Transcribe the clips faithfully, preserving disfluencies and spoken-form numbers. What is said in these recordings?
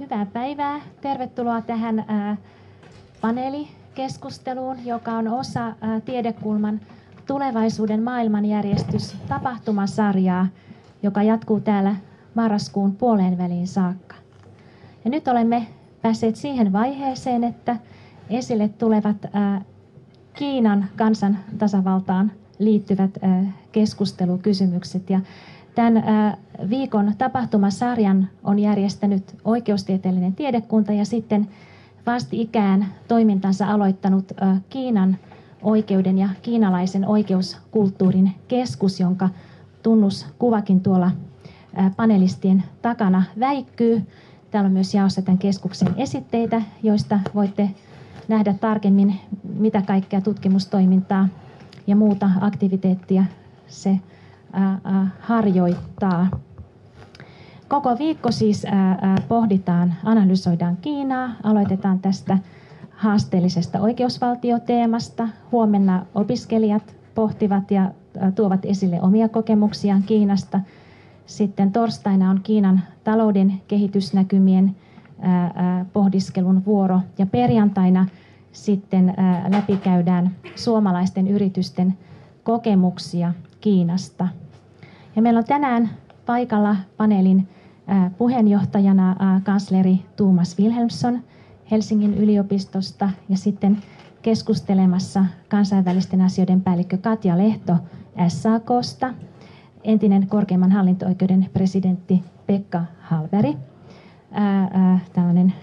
Hyvää päivää. Tervetuloa tähän ää, paneelikeskusteluun, joka on osa ää, Tiedekulman tulevaisuuden maailmanjärjestys tapahtumasarjaa, joka jatkuu täällä marraskuun puoleen väliin saakka. Ja nyt olemme päässeet siihen vaiheeseen, että esille tulevat ää, Kiinan kansantasavaltaan liittyvät ää, keskustelukysymykset. Ja tämän viikon tapahtumasarjan on järjestänyt oikeustieteellinen tiedekunta ja sitten vastikään toimintansa aloittanut Kiinan oikeuden ja kiinalaisen oikeuskulttuurin keskus, jonka tunnuskuvakin tuolla panelistien takana väikkyy. Täällä on myös jaossa tämän keskuksen esitteitä, joista voitte nähdä tarkemmin, mitä kaikkea tutkimustoimintaa ja muuta aktiviteettia se harjoittaa. Koko viikko siis pohditaan, analysoidaan Kiinaa, aloitetaan tästä haasteellisesta oikeusvaltioteemasta. Huomenna opiskelijat pohtivat ja tuovat esille omia kokemuksiaan Kiinasta. Sitten torstaina on Kiinan talouden kehitysnäkymien pohdiskelun vuoro ja perjantaina sitten läpikäydään suomalaisten yritysten kokemuksia Kiinasta. Ja meillä on tänään paikalla paneelin puheenjohtajana kansleri Thomas Wilhelmsson Helsingin yliopistosta ja sitten keskustelemassa kansainvälisten asioiden päällikkö Katja Lehto S A K:sta, entinen korkeimman hallinto-oikeuden presidentti Pekka Hallberg, tällainen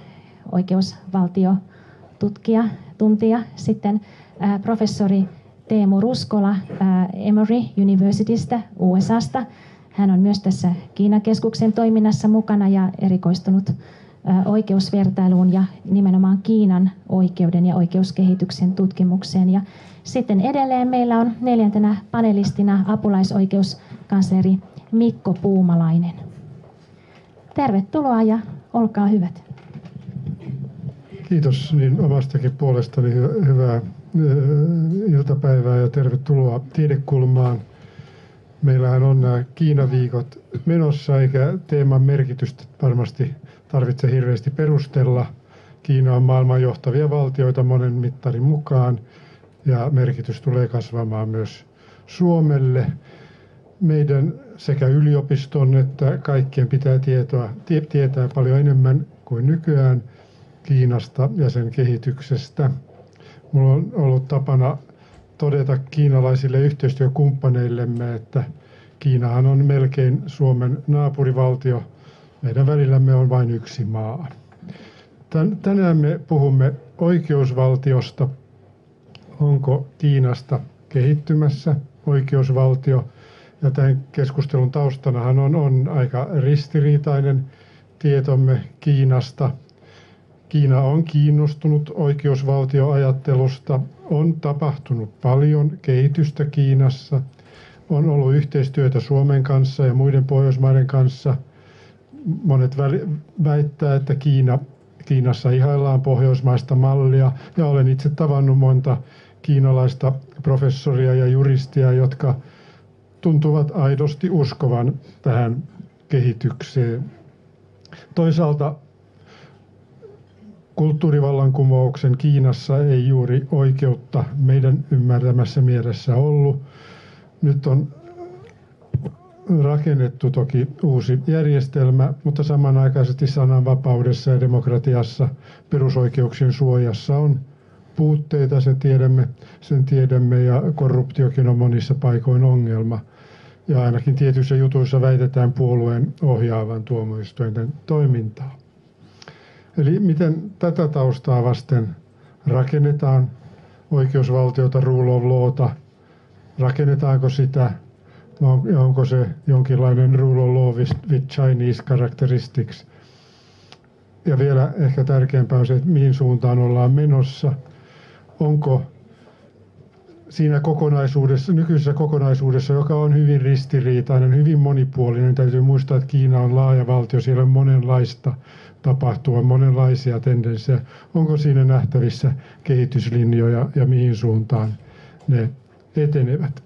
oikeusvaltiotutkija, tuntija, sitten professori Teemu Ruskola Emory Universitystä U S A:sta. Hän on myös tässä Kiina-keskuksen toiminnassa mukana ja erikoistunut oikeusvertailuun ja nimenomaan Kiinan oikeuden ja oikeuskehityksen tutkimukseen. Ja sitten edelleen meillä on neljäntenä panelistina apulaisoikeuskansleri Mikko Puumalainen. Tervetuloa ja olkaa hyvät. Kiitos niin omastakin puolestani hyvää iltapäivää ja tervetuloa Tiedekulmaan. Meillähän on nämä Kiina-viikot menossa, eikä teeman merkitystä varmasti tarvitse hirveästi perustella. Kiina on maailman johtavia valtioita monen mittarin mukaan ja merkitys tulee kasvamaan myös Suomelle. Meidän sekä yliopiston että kaikkien pitää tietoa, tie, tietää paljon enemmän kuin nykyään Kiinasta ja sen kehityksestä. Minulla on ollut tapana todeta kiinalaisille yhteistyökumppaneillemme, että Kiinahan on melkein Suomen naapurivaltio. Meidän välillämme on vain yksi maa. Tänään me puhumme oikeusvaltiosta. Onko Kiinasta kehittymässä oikeusvaltio? Ja tämän keskustelun taustanahan on, on aika ristiriitainen tietomme Kiinasta. Kiina on kiinnostunut oikeusvaltioajattelusta, on tapahtunut paljon kehitystä Kiinassa, on ollut yhteistyötä Suomen kanssa ja muiden Pohjoismaiden kanssa. Monet väittää, että Kiina, Kiinassa ihaillaan pohjoismaista mallia ja olen itse tavannut monta kiinalaista professoria ja juristia, jotka tuntuvat aidosti uskovan tähän kehitykseen. Toisaalta kulttuurivallankumouksen Kiinassa ei juuri oikeutta meidän ymmärtämässä mielessä ollut. Nyt on rakennettu toki uusi järjestelmä, mutta samanaikaisesti sananvapaudessa ja demokratiassa, perusoikeuksien suojassa on puutteita, sen tiedämme, sen tiedämme ja korruptiokin on monissa paikoin ongelma. Ja ainakin tietyissä jutuissa väitetään puolueen ohjaavan tuomioistuinten toimintaa. Eli miten tätä taustaa vasten rakennetaan oikeusvaltiota, rule of lawta, rakennetaanko sitä, ja onko se jonkinlainen rule of law with Chinese characteristics. Ja vielä ehkä tärkeämpää on se, että mihin suuntaan ollaan menossa. Onko siinä kokonaisuudessa, nykyisessä kokonaisuudessa, joka on hyvin ristiriitainen, hyvin monipuolinen. Täytyy muistaa, että Kiina on laaja valtio, siellä on monenlaista tapahtua, monenlaisia tendenssejä. Onko siinä nähtävissä kehityslinjoja ja mihin suuntaan ne etenevät?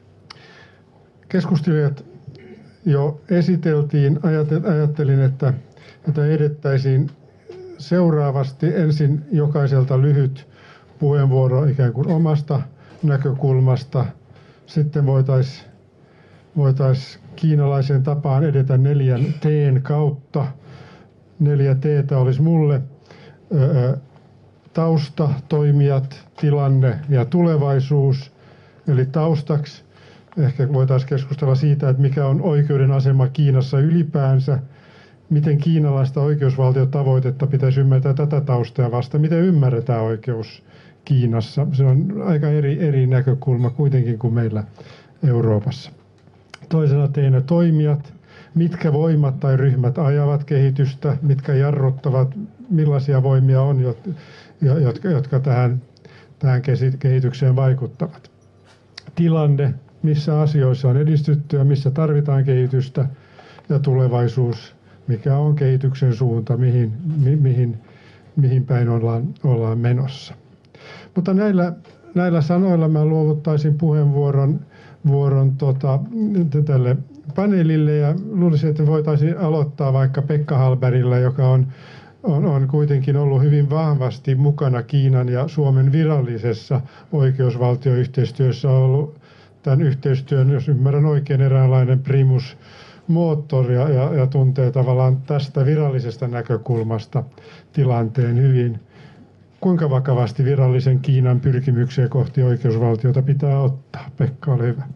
Keskustelijat jo esiteltiin. Ajattelin, että että edettäisiin seuraavasti ensin jokaiselta lyhyt puheenvuoro ikään kuin omasta näkökulmasta. Sitten voitaisiin voitais kiinalaisen tapaan edetä neljän T:n kautta. Neljä T:tä olisi mulle ää, tausta, toimijat, tilanne ja tulevaisuus. Eli taustaksi ehkä voitaisiin keskustella siitä, että mikä on oikeuden asema Kiinassa ylipäänsä, miten kiinalaista oikeusvaltiotavoitetta pitäisi ymmärtää tätä taustaa vasta, miten ymmärretään oikeus Kiinassa. Se on aika eri, eri näkökulma kuitenkin kuin meillä Euroopassa. Toisena T:nä toimijat, mitkä voimat tai ryhmät ajavat kehitystä, mitkä jarruttavat, millaisia voimia on, jotka, jotka tähän, tähän kehitykseen vaikuttavat. Tilanne, missä asioissa on edistytty ja missä tarvitaan kehitystä, ja tulevaisuus, mikä on kehityksen suunta, mihin, mi, mihin, mihin päin ollaan, ollaan menossa. Mutta näillä, näillä sanoilla mä luovuttaisin puheenvuoron vuoron, tota, tälle paneelille ja luulisin, että voitaisiin aloittaa vaikka Pekka Hallbergillä, joka on, on, on kuitenkin ollut hyvin vahvasti mukana Kiinan ja Suomen virallisessa oikeusvaltioyhteistyössä, ollut tämän yhteistyön, jos ymmärrän oikein, eräänlainen primus moottori ja, ja, ja tuntee tavallaan tästä virallisesta näkökulmasta tilanteen hyvin. Kuinka vakavasti virallisen Kiinan pyrkimyksiä kohti oikeusvaltiota pitää ottaa? Pekka, ole hyvä.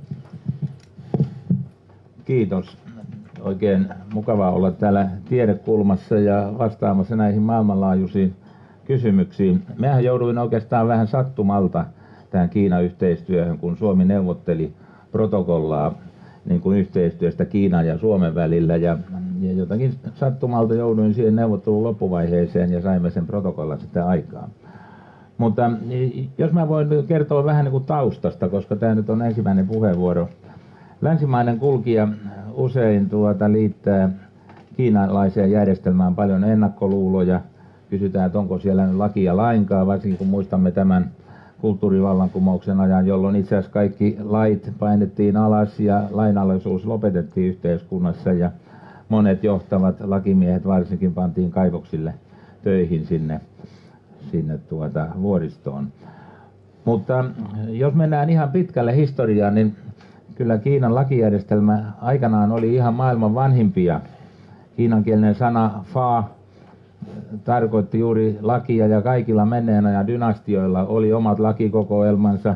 Kiitos. Oikein mukavaa olla täällä tiedekulmassa ja vastaamassa näihin maailmanlaajuisiin kysymyksiin. Mehän jouduin oikeastaan vähän sattumalta tähän Kiina-yhteistyöhön, kun Suomi neuvotteli protokollaa niin kuin yhteistyöstä Kiinan ja Suomen välillä, ja, ja jotakin sattumalta jouduin siihen neuvottelun loppuvaiheeseen ja saimme sen protokollan sitä aikaan. Mutta jos mä voin kertoa vähän niin kuin taustasta, koska tämä nyt on ensimmäinen puheenvuoro. Länsimainen kulkija usein tuota liittää kiinalaiseen järjestelmään paljon ennakkoluuloja. Kysytään, että onko siellä lakia lainkaan, varsinkin kun muistamme tämän kulttuurivallankumouksen ajan, jolloin itse asiassa kaikki lait painettiin alas ja lainalaisuus lopetettiin yhteiskunnassa ja monet johtavat lakimiehet varsinkin pantiin kaivoksille töihin sinne, sinne tuota vuoristoon. Mutta jos mennään ihan pitkälle historiaan, niin kyllä Kiinan lakijärjestelmä aikanaan oli ihan maailman vanhimpia. Kiinankielinen sana fa tarkoitti juuri lakia ja kaikilla menneen ajan dynastioilla oli omat lakikokoelmansa.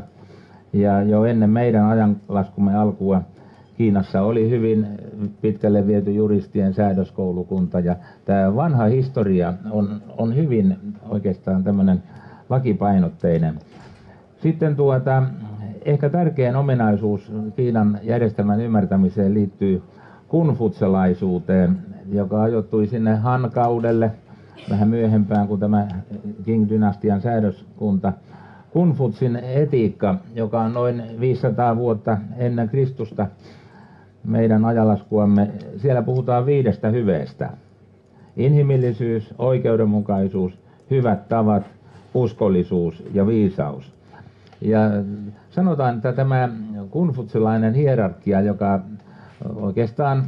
Ja jo ennen meidän ajanlaskumme alkua Kiinassa oli hyvin pitkälle viety juristien säädöskoulukunta. Ja tämä vanha historia on, on hyvin oikeastaan tämmöinen lakipainotteinen. Sitten tuota, ehkä tärkein ominaisuus Kiinan järjestelmän ymmärtämiseen liittyy konfutselaisuuteen, joka ajoittui sinne Han-kaudelle vähän myöhempään kuin tämä Qing-dynastian säädöskunta. Konfutsin etiikka, joka on noin viisisataa vuotta ennen Kristusta meidän ajalaskuamme, siellä puhutaan viidestä hyveestä. Inhimillisyys, oikeudenmukaisuus, hyvät tavat, uskollisuus ja viisaus. Ja sanotaan, että tämä konfutsilainen hierarkia, joka oikeastaan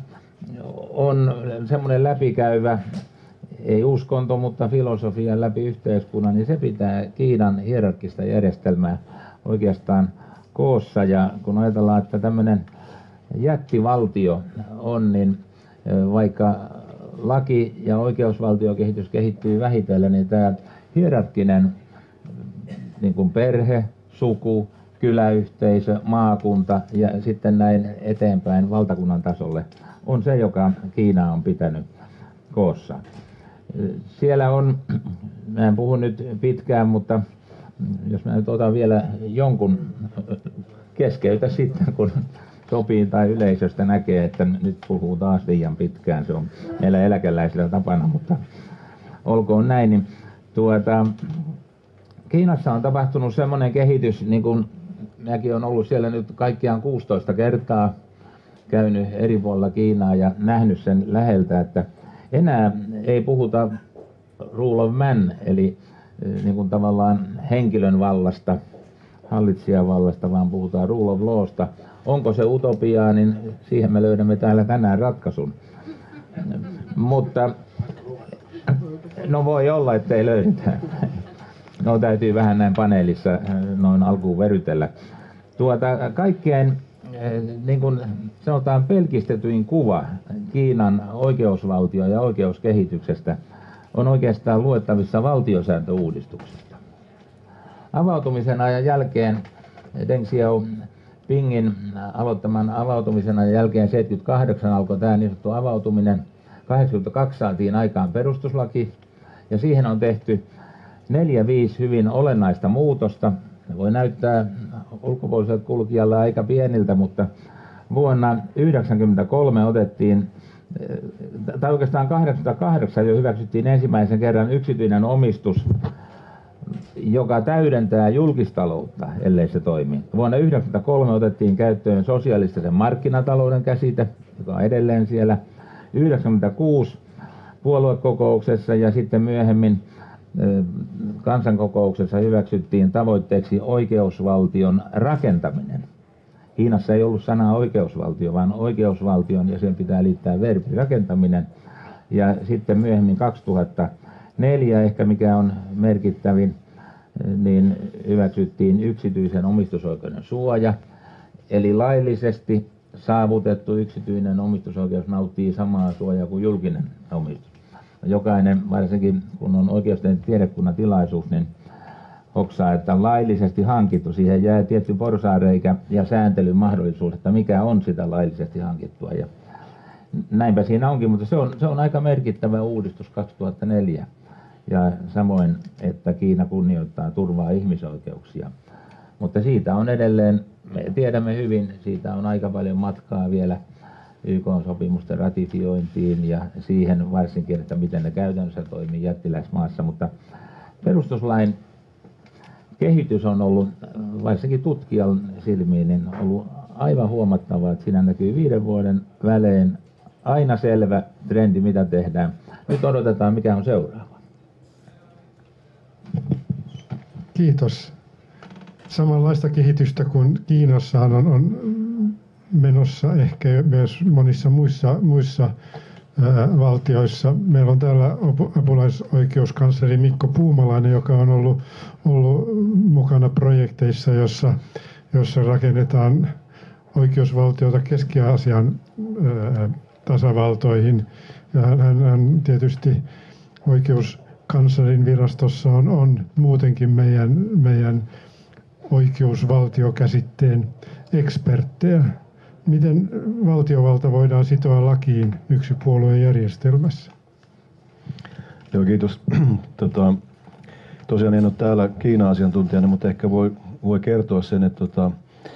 on semmoinen läpikäyvä, ei uskonto, mutta filosofian läpi yhteiskunnan, niin se pitää Kiinan hierarkista järjestelmää oikeastaan koossa. Ja kun ajatellaan, että tämmöinen jättivaltio on, niin vaikka laki- ja oikeusvaltiokehitys kehittyy vähitellen, niin tämä hierarkkinen niin kuin perhe, suku, kyläyhteisö, maakunta ja sitten näin eteenpäin valtakunnan tasolle on se, joka Kiina on pitänyt koossa. Siellä on, mä en puhu nyt pitkään, mutta jos mä nyt otan vielä jonkun, keskeytä sitten, kun sopii tai yleisöstä näkee, että nyt puhuu taas liian pitkään. Se on meillä eläkeläisillä tapana, mutta olkoon näin. Niin tuota, Kiinassa on tapahtunut semmoinen kehitys, niin kuin minäkin olen ollut siellä nyt kaikkiaan kuusitoista kertaa, käynyt eri puolilla Kiinaa ja nähnyt sen läheltä, että enää ei puhuta rule of man, eli niin kuin tavallaan henkilön vallasta, hallitsijan vallasta, vaan puhutaan rule of lawsta. Onko se utopiaa, niin siihen me löydämme täällä tänään ratkaisun. Mutta No voi olla, ettei löydetä. No täytyy vähän näin paneelissa noin alkuun verytellä. Tuota, kaikkein niin kuin sanotaan pelkistetyin kuva Kiinan oikeusvaltio- ja oikeuskehityksestä on oikeastaan luettavissa valtiosääntöuudistuksesta. Avautumisen ajan jälkeen Deng Xiaopingin aloittaman avautumisen ajan jälkeen seitsemänkymmentäkahdeksan alkoi tämä niin sanottu avautuminen. kahdeksankymmentäkaksi saatiin aikaan perustuslaki ja siihen on tehty neljä viisi hyvin olennaista muutosta. Ne voi näyttää ulkopuoliselle kulkijalle aika pieniltä, mutta vuonna yhdeksänkymmentäkolme otettiin, tai oikeastaan kahdeksankymmentäkahdeksan jo hyväksyttiin ensimmäisen kerran yksityinen omistus, joka täydentää julkistaloutta, ellei se toimi. Vuonna yhdeksänkymmentäkolme otettiin käyttöön sosialistisen markkinatalouden käsite, joka on edelleen siellä. yhdeksänkymmentäkuusi puoluekokouksessa ja sitten myöhemmin kansankokouksessa hyväksyttiin tavoitteeksi oikeusvaltion rakentaminen. Kiinassa ei ollut sanaa oikeusvaltio, vaan oikeusvaltion ja sen pitää liittää verbi rakentaminen. Ja sitten myöhemmin kaksituhattaneljä, ehkä mikä on merkittävin, niin hyväksyttiin yksityisen omistusoikeuden suoja. Eli laillisesti saavutettu yksityinen omistusoikeus nauttii samaa suojaa kuin julkinen omistus. Jokainen, varsinkin kun on oikeustieteen tiedekunnan tilaisuus, niin hoksaa, että laillisesti hankittu, siihen jää tietty porsaareikä ja sääntelyn mahdollisuus, että mikä on sitä laillisesti hankittua. Ja näinpä siinä onkin, mutta se on, se on aika merkittävä uudistus kaksituhattaneljä. Ja samoin, että Kiina kunnioittaa turvaa ihmisoikeuksia. Mutta siitä on edelleen, me tiedämme hyvin, siitä on aika paljon matkaa vielä Y K-sopimusten ratifiointiin ja siihen varsinkin, että miten ne käytännössä toimii jättiläismaassa. Mutta perustuslain kehitys on ollut, varsinkin tutkijan silmiin, niin ollut aivan huomattavaa, että siinä näkyy viiden vuoden välein aina selvä trendi, mitä tehdään. Nyt odotetaan, mikä on seuraava. Kiitos. Samanlaista kehitystä kuin Kiinassa on, on menossa ehkä myös monissa muissa, muissa ää, valtioissa. Meillä on täällä apulaisoikeuskansleri Mikko Puumalainen, joka on ollut, ollut mukana projekteissa, jossa, jossa rakennetaan oikeusvaltiota Keski-Aasian ää, tasavaltoihin. Ja hän, hän tietysti oikeuskanslerin virastossa on, on muutenkin meidän, meidän oikeusvaltiokäsitteen eksperttejä. Miten valtiovalta voidaan sitoa lakiin yksipuoluejärjestelmässä? Joo, kiitos. Tota, tosiaan en ole täällä Kiina-asiantuntijana, mutta ehkä voi, voi kertoa sen, että tota,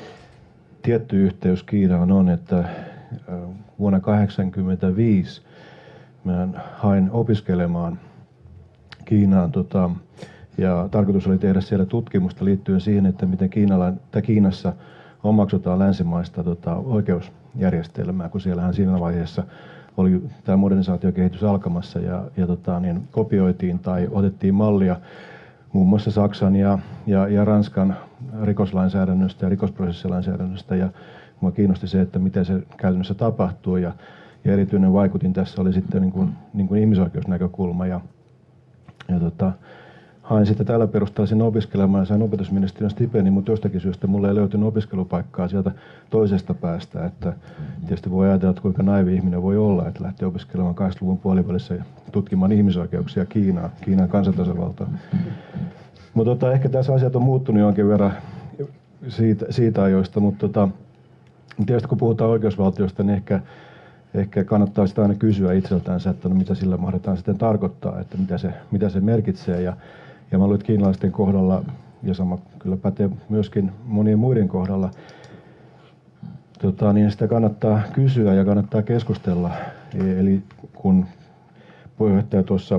tietty yhteys Kiinaan on, että vuonna tuhatyhdeksänsataakahdeksankymmentäviisi mä hain opiskelemaan Kiinaan tota, ja tarkoitus oli tehdä siellä tutkimusta liittyen siihen, että miten Kiinala, tai Kiinassa omaksutaan länsimaista tota, oikeusjärjestelmää, kun siellähän siinä vaiheessa oli tämä modernisaatiokehitys alkamassa ja, ja tota, niin kopioitiin tai otettiin mallia muun muassa Saksan ja, ja, ja Ranskan rikoslainsäädännöstä ja rikosprosessilainsäädännöstä. Ja minua kiinnosti se, että miten se käytännössä tapahtuu. Ja, ja erityinen vaikutin tässä oli sitten niin kuin, niin kuin ihmisoikeusnäkökulma. Ja, ja tota, hain sitten tällä perusteella sinne opiskelemaan ja sain opetusministeriön stipendin, mutta jostakin syystä mulle ei löytynyt opiskelupaikkaa sieltä toisesta päästä. Että tietysti voi ajatella, että kuinka naivi ihminen voi olla, että lähtee opiskelemaan kahdeksankymmentäluvun puolivälissä ja tutkimaan ihmisoikeuksia Kiinaa, Kiinan kansantasavaltaa. Mutta tota, ehkä tässä asiat on muuttunut jonkin verran siitä, siitä ajoista, mutta tota, tietysti kun puhutaan oikeusvaltiosta, niin ehkä, ehkä kannattaa sitä aina kysyä itseltänsä, että no mitä sillä mahdetaan sitten tarkoittaa, että mitä se, mitä se merkitsee. Ja, ja mä luulen, että kiinalaisten kohdalla, ja sama kyllä pätee myöskin monien muiden kohdalla, tota, niin sitä kannattaa kysyä ja kannattaa keskustella. Eli kun puheenjohtaja tuossa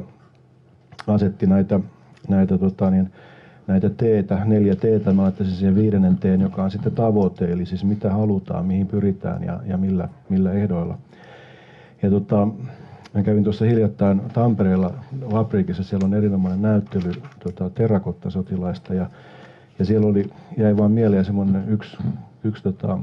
asetti näitä, näitä, tota, niin, näitä teetä, neljä teetä, mä laittaisin siihen viidennen teen, joka on sitten tavoite, eli siis mitä halutaan, mihin pyritään ja, ja millä, millä ehdoilla. Ja tota, mä kävin tuossa hiljattain Tampereella Vapriikissa, siellä on erinomainen näyttely tota, terrakottasotilaista ja, ja siellä oli, jäi vaan mieleen semmoinen yksi, yksi tota,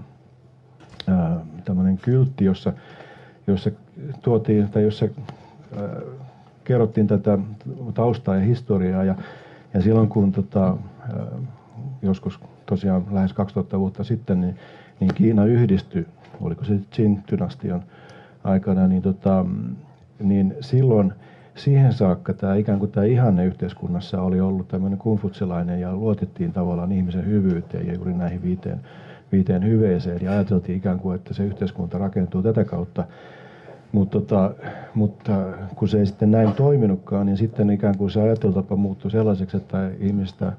ää, tämmöinen kyltti, jossa, jossa tuotiin, tai jossa ää, kerrottiin tätä taustaa ja historiaa ja, ja silloin kun tota, joskus tosiaan lähes kaksituhatta vuotta sitten, niin, niin Kiina yhdistyi, oliko se Qing-dynastian aikana, niin, tota, niin silloin siihen saakka tämä ikään kuin tämä ihanne yhteiskunnassa oli ollut tämmöinen konfutsilainen ja luotettiin tavallaan ihmisen hyvyyteen ja juuri näihin viiteen, viiteen hyveeseen ja ajateltiin ikään kuin, että se yhteiskunta rakentuu tätä kautta. Mut tota, mutta kun se ei sitten näin toiminutkaan, niin sitten ikään kuin se ajattelutapa muuttui sellaiseksi, että ihmistä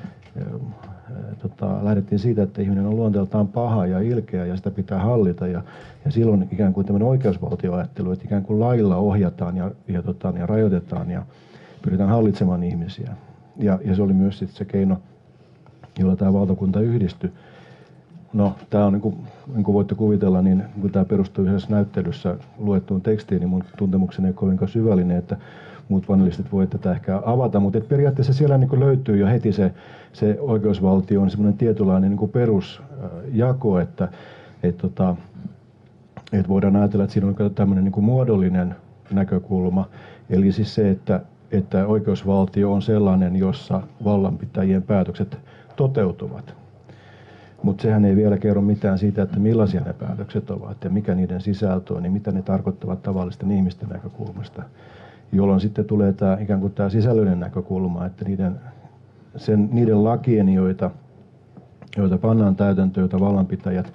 Tota, lähdettiin siitä, että ihminen on luonteeltaan paha ja ilkeä ja sitä pitää hallita. Ja, ja silloin ikään kuin tämmöinen oikeusvaltioajattelu, että ikään kuin lailla ohjataan ja, ja, tota, ja rajoitetaan ja pyritään hallitsemaan ihmisiä. Ja, ja se oli myös sit se keino, jolla tämä valtakunta yhdistyi. No, tämä on niin kuin, niin kuin voitte kuvitella, niin kun tämä perustuu yhdessä näyttelyssä luettuun tekstiin, niin mun tuntemukseni ei ole kovinkaan syvällinen, että muut panelistit voi tätä ehkä avata, mutta periaatteessa siellä niin kuin löytyy jo heti se, se oikeusvaltio on semmoinen tietynlainen niin kuin perusjako, että et, tota, et voidaan ajatella, että siinä on tämmöinen niin kuin muodollinen näkökulma, eli siis se, että, että oikeusvaltio on sellainen, jossa vallanpitäjien päätökset toteutuvat. Mutta sehän ei vielä kerro mitään siitä, että millaisia ne päätökset ovat ja mikä niiden sisältö on ja mitä ne tarkoittavat tavallisten ihmisten näkökulmasta. Jolloin sitten tulee tämä ikään kuin tämä sisällöllinen näkökulma, että niiden, sen, niiden lakien, joita, joita pannaan täytäntöön, joita vallanpitäjät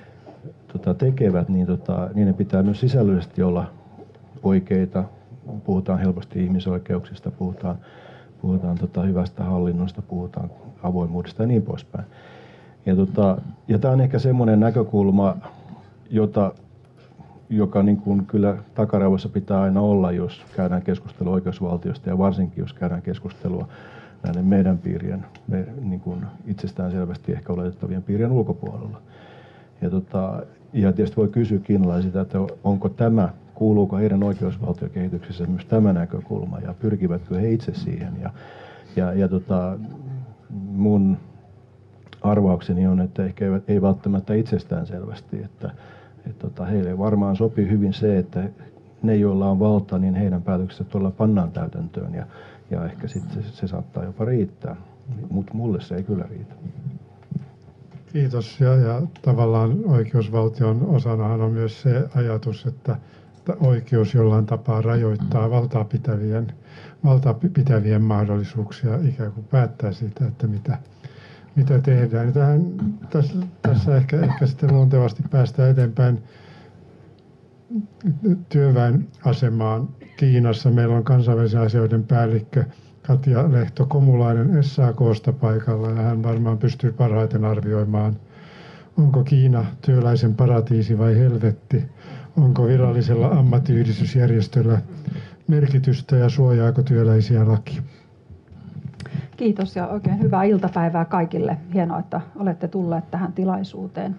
tota, tekevät, niin tota, niiden pitää myös sisällöllisesti olla oikeita. Puhutaan helposti ihmisoikeuksista, puhutaan, puhutaan tota, hyvästä hallinnosta, puhutaan avoimuudesta ja niin poispäin. Ja, tota, ja tämä on ehkä semmoinen näkökulma, jota, joka niin kuin kyllä takaraivossa pitää aina olla, jos käydään keskustelua oikeusvaltiosta ja varsinkin jos käydään keskustelua näiden meidän piirien, me, niin kuin itsestään selvästi ehkä oletettavien piirien ulkopuolella. Ja, tota, ja tietysti voi kysyä kiinalaisilta, että onko tämä, kuuluuko heidän oikeusvaltiokehityksessä myös tämä näkökulma ja pyrkivätkö he itse siihen. Ja, ja, ja tota, mun arvaukseni on, että ehkä eivät, ei välttämättä itsestään selvästi, että et tota, heille varmaan sopii hyvin se, että ne, joilla on valta, niin heidän päätöksensä todella pannaan täytäntöön ja, ja ehkä sitten se, se saattaa jopa riittää, mutta mulle se ei kyllä riitä. Kiitos. Ja, ja tavallaan oikeusvaltion osanahan on myös se ajatus, että oikeus jollain tapaa rajoittaa valtaa pitävien, valtaa pitävien mahdollisuuksia ikään kuin päättää siitä, että mitä mitä tehdään. Tähän, tässä, tässä ehkä, ehkä sitten luontevasti päästään eteenpäin työväen asemaan Kiinassa. Meillä on kansainvälisen asioiden päällikkö Katja Lehto-Komulainen S A K:sta paikalla ja hän varmaan pystyy parhaiten arvioimaan, onko Kiina työläisen paratiisi vai helvetti, onko virallisella ammattiyhdistysjärjestöllä merkitystä ja suojaako työläisiä laki. Kiitos ja oikein hyvää iltapäivää kaikille. Hienoa, että olette tulleet tähän tilaisuuteen.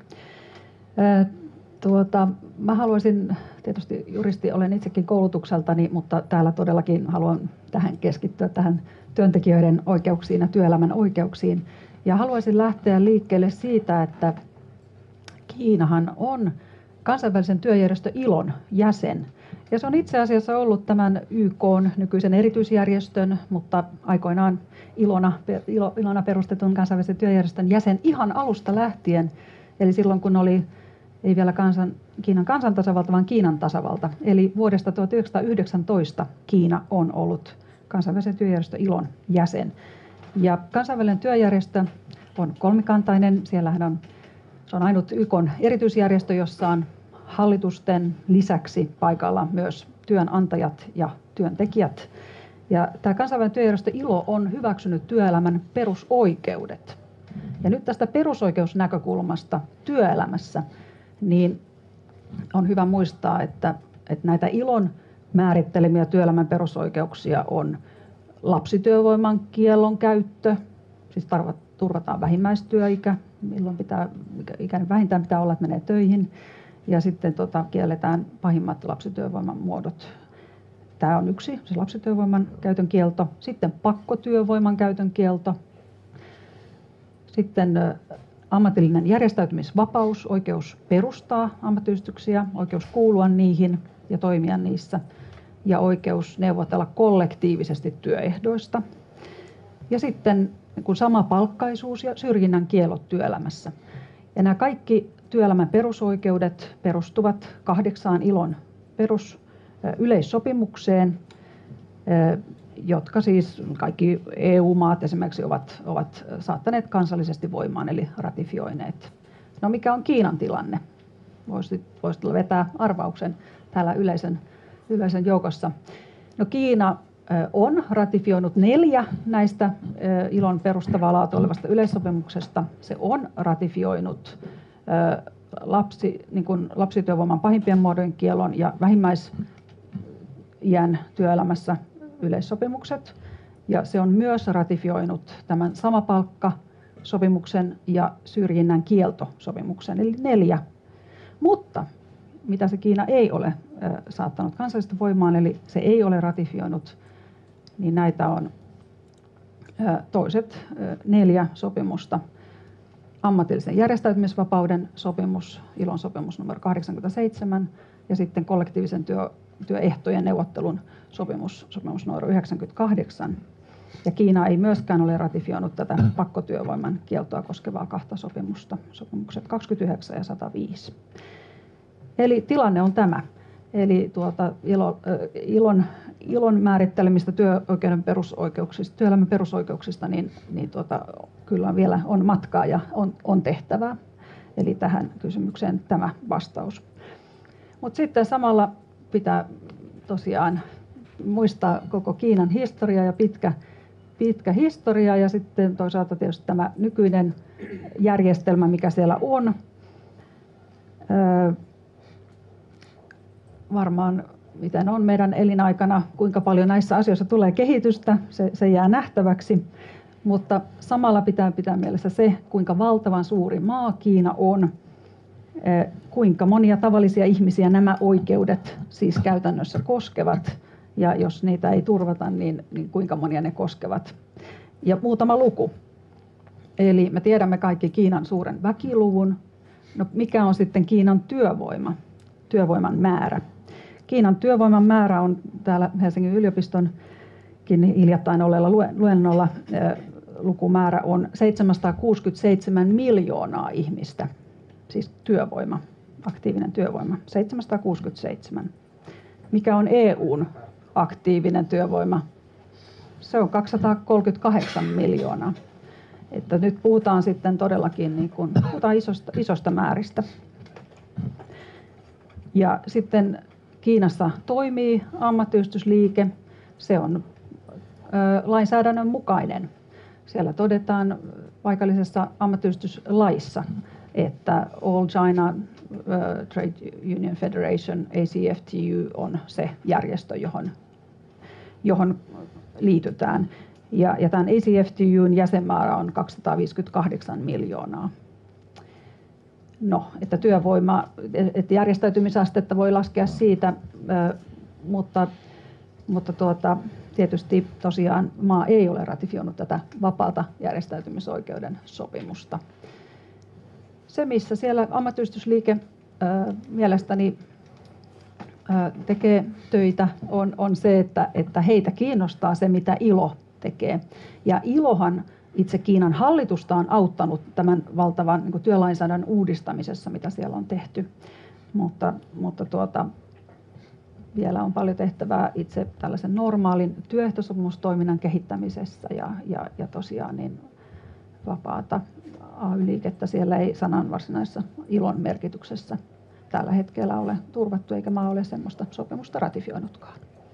Tuota, mä haluaisin, tietysti juristi olen itsekin koulutukseltani, mutta täällä todellakin haluan tähän keskittyä tähän työntekijöiden oikeuksiin ja työelämän oikeuksiin. Ja haluaisin lähteä liikkeelle siitä, että Kiinahan on kansainvälisen työjärjestö I L O:n jäsen. Ja se on itse asiassa ollut tämän Y K:n nykyisen erityisjärjestön, mutta aikoinaan Ilona, Ilona perustetun kansainvälisen työjärjestön jäsen ihan alusta lähtien. Eli silloin kun oli, ei vielä kansan, Kiinan kansantasavalta, vaan Kiinan tasavalta. Eli vuodesta tuhatyhdeksänsataayhdeksäntoista Kiina on ollut kansainvälisen työjärjestön I L O:n jäsen. Ja kansainvälinen työjärjestö on kolmikantainen. Siellähän on, se on ainut Y K:n erityisjärjestö, jossa on hallitusten lisäksi paikalla myös työnantajat ja työntekijät. Ja tämä kansainvälinen työjärjestö I L O on hyväksynyt työelämän perusoikeudet. Ja nyt tästä perusoikeusnäkökulmasta työelämässä niin on hyvä muistaa, että, että näitä I L O:n määrittelemiä työelämän perusoikeuksia on lapsityövoiman kiellon käyttö, siis turvataan vähimmäistyöikä, milloin pitää, ikäinen vähintään pitää olla, että menee töihin. Ja sitten tota, kielletään pahimmat lapsityövoiman muodot. Tämä on yksi, se lapsityövoiman käytön kielto. Sitten pakkotyövoiman käytön kielto. Sitten ä, ammatillinen järjestäytymisvapaus, oikeus perustaa ammattiyhdistyksiä, oikeus kuulua niihin ja toimia niissä. ja oikeus neuvotella kollektiivisesti työehdoista. Ja sitten niin sama palkkaisuus ja syrjinnän kiellot työelämässä. Ja nämä kaikki työelämän perusoikeudet perustuvat kahdeksaan ILOn perusyleissopimukseen, jotka siis kaikki E U-maat esimerkiksi ovat, ovat saattaneet kansallisesti voimaan eli ratifioineet. No mikä on Kiinan tilanne? Voisit, voisit vetää arvauksen täällä yleisön, yleisön joukossa. No Kiina on ratifioinut neljä näistä ILOn perustavaa laatua olevasta yleissopimuksesta. Se on ratifioinut lapsi, niin kuin lapsityövoiman pahimpien muodojen kiellon ja vähimmäisiän työelämässä yleissopimukset. Ja se on myös ratifioinut tämän samapalkkasopimuksen ja syrjinnän kieltosopimuksen, eli neljä. Mutta mitä se Kiina ei ole saattanut kansallisesti voimaan, eli se ei ole ratifioinut, niin näitä on toiset neljä sopimusta. Ammatillisen järjestäytymisvapauden sopimus, ILOn sopimus numero kahdeksankymmentäseitsemän, ja sitten kollektiivisen työ, työehtojen neuvottelun sopimus, sopimus numero yhdeksänkymmentäkahdeksan. Ja Kiina ei myöskään ole ratifioinut tätä pakkotyövoiman kieltoa koskevaa kahta sopimusta, sopimukset kaksikymmentäyhdeksän ja sata viisi. Eli tilanne on tämä. Eli tuota, ILO, ILOn, ILOn määrittelemistä työoikeuden perusoikeuksista, työelämän perusoikeuksista, niin, niin tuota, kyllä vielä on matkaa ja on, on tehtävää. Eli tähän kysymykseen tämä vastaus. Mutta sitten samalla pitää tosiaan muistaa koko Kiinan historia ja pitkä, pitkä historia ja sitten toisaalta tietysti tämä nykyinen järjestelmä, mikä siellä on. Öö, varmaan miten on meidän elinaikana, kuinka paljon näissä asioissa tulee kehitystä, se, se jää nähtäväksi. Mutta samalla pitää pitää mielessä se, kuinka valtavan suuri maa Kiina on, kuinka monia tavallisia ihmisiä nämä oikeudet siis käytännössä koskevat. Ja jos niitä ei turvata, niin, niin kuinka monia ne koskevat. Ja muutama luku. Eli me tiedämme kaikki Kiinan suuren väkiluvun. No, mikä on sitten Kiinan työvoima, työvoiman määrä? Kiinan työvoiman määrä on täällä Helsingin yliopistonkin hiljattain olleella luennolla lukumäärä on seitsemänsataakuusikymmentäseitsemän miljoonaa ihmistä, siis työvoima, aktiivinen työvoima, seitsemänsataakuusikymmentäseitsemän. Mikä on E U:n aktiivinen työvoima? Se on kaksisataakolmekymmentäkahdeksan miljoonaa. Että nyt puhutaan sitten todellakin niin kuin, puhutaan isosta, isosta määristä. Ja sitten Kiinassa toimii ammattiyhdistysliike. Se on ö, lainsäädännön mukainen. Siellä todetaan paikallisessa ammattiyhdistyslaissa, että All China uh, Trade Union Federation, A C F T U, on se järjestö, johon, johon liitytään. Ja, ja tämän A C F T U:n jäsenmäärä on kaksisataaviisikymmentäkahdeksan miljoonaa. No, että työvoima, että järjestäytymisastetta voi laskea siitä, mutta, mutta tuota, tietysti tosiaan maa ei ole ratifioinut tätä vapaata järjestäytymisoikeuden sopimusta. Se, missä siellä ammattiyhdistysliike mielestäni tekee töitä, on, on se, että, että heitä kiinnostaa se, mitä ILO tekee. Ja ILOhan itse Kiinan hallitusta on auttanut tämän valtavan niin kuin työlainsäädännön uudistamisessa, mitä siellä on tehty. Mutta, mutta tuota, vielä on paljon tehtävää itse tällaisen normaalin työehtosopimustoiminnan kehittämisessä ja, ja, ja tosiaan niin vapaata A Y-liikettä siellä ei sanan varsinaisessa ILOn merkityksessä tällä hetkellä ole turvattu, eikä maa ole semmoista sopimusta ratifioinutkaan.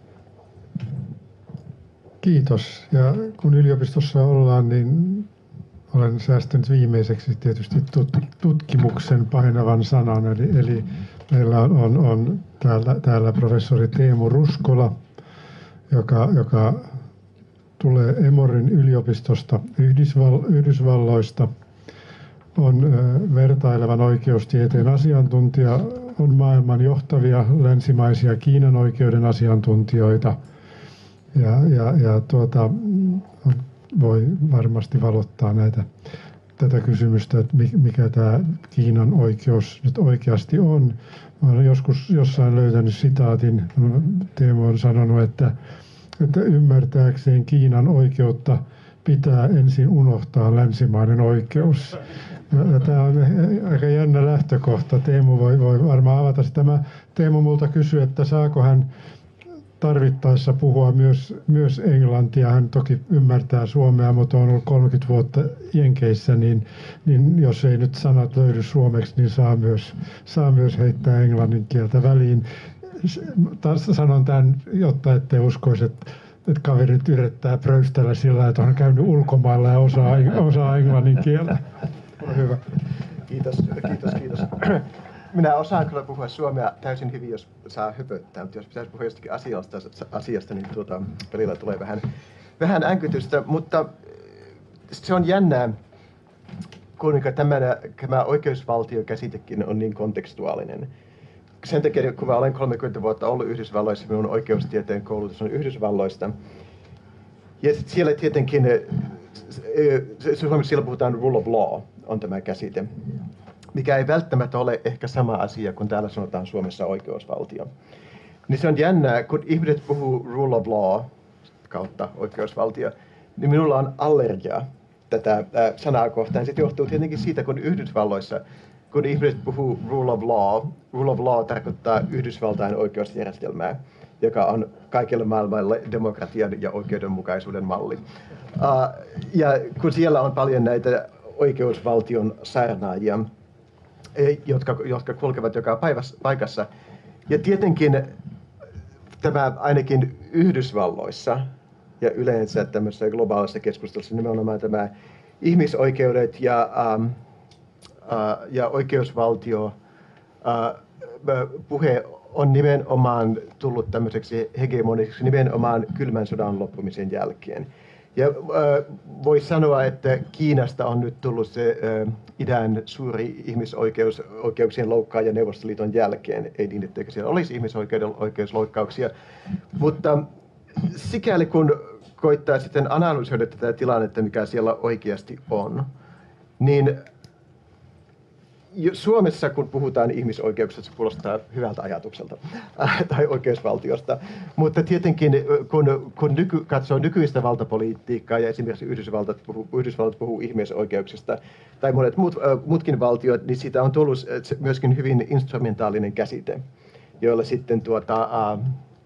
Kiitos. Ja kun yliopistossa ollaan, niin olen säästänyt viimeiseksi tietysti tutkimuksen painavan sanan. Eli, eli meillä on, on, on täällä, täällä professori Teemu Ruskola, joka, joka tulee Emorin yliopistosta Yhdysvalloista, on vertailevan oikeustieteen asiantuntija, on maailman johtavia länsimaisia Kiinan oikeuden asiantuntijoita ja, ja, ja tuota, voi varmasti valottaa näitä tätä kysymystä, että mikä tämä Kiinan oikeus nyt oikeasti on. Mä olen joskus jossain löytänyt sitaatin, Teemu on sanonut, että, että ymmärtääkseen Kiinan oikeutta pitää ensin unohtaa länsimainen oikeus. Tämä on aika jännä lähtökohta. Teemu voi, voi varmaan avata sitä. Mä, Teemu multa kysyi, että saako hän tarvittaessa puhua myös, myös englantia. Hän toki ymmärtää suomea, mutta on ollut kolmekymmentä vuotta Jenkeissä, niin, niin jos ei nyt sanat löydy suomeksi, niin saa myös, saa myös heittää englannin kieltä väliin. Taas sanon tämän, jotta ette uskoisi, että että kaveri nyt yrittää pröystellä sillä, että on käynyt ulkomailla ja osaa, osaa englannin kieltä. Hyvä. Kiitos, kiitos, kiitos. Minä osaan kyllä puhua suomea täysin hyvin, jos saa höpöttää, mutta jos pitäisi puhua jostakin asiasta, asiasta niin tuota, välillä tulee vähän, vähän änkytystä, mutta se on jännää, kuinka tämä, tämä oikeusvaltiokäsitekin on niin kontekstuaalinen. Sen takia, kun mä olen kolmekymmentä vuotta ollut Yhdysvalloissa, minun oikeustieteen koulutus on Yhdysvalloista. Ja siellä tietenkin, Suomessa siellä puhutaan rule of law, on tämä käsite, mikä ei välttämättä ole ehkä sama asia, kun täällä sanotaan Suomessa oikeusvaltio. Niin se on jännää, kun ihmiset puhuu rule of law kautta oikeusvaltio, niin minulla on allergia tätä sanaa kohtaan. Se johtuu tietenkin siitä, kun Yhdysvalloissa, kun ihmiset puhuu rule of law, rule of law tarkoittaa Yhdysvaltain oikeusjärjestelmää, joka on kaikille maailmalle demokratian ja oikeudenmukaisuuden malli. Uh, ja kun siellä on paljon näitä oikeusvaltion saarnaajia, jotka, jotka kulkevat joka päivässä, paikassa, ja tietenkin tämä ainakin Yhdysvalloissa ja yleensä tämmöisessä globaalissa keskustelussa nimenomaan tämä ihmisoikeudet ja um, Uh, ja oikeusvaltio uh, puhe on nimenomaan tullut tämmöiseksi hegemoniseksi nimenomaan kylmän sodan loppumisen jälkeen. Ja uh, voi sanoa, että Kiinasta on nyt tullut se uh, idän suuri ihmisoikeuksien loukkaaja Neuvostoliiton jälkeen. Ei niin, että siellä olisi ihmisoikeusloukkauksia, mutta sikäli kun koittaa sitten analysoida tätä tilannetta, mikä siellä oikeasti on, niin Suomessa, kun puhutaan ihmisoikeuksista, se kuulostaa hyvältä ajatukselta äh, tai oikeusvaltiosta, mutta tietenkin kun, kun nyky, katsoo nykyistä valtapolitiikkaa ja esimerkiksi Yhdysvallat puhuu, Yhdysvallat puhuu ihmisoikeuksista tai monet muut, äh, muutkin valtiot, niin siitä on tullut myöskin hyvin instrumentaalinen käsite, joilla sitten tuota, äh,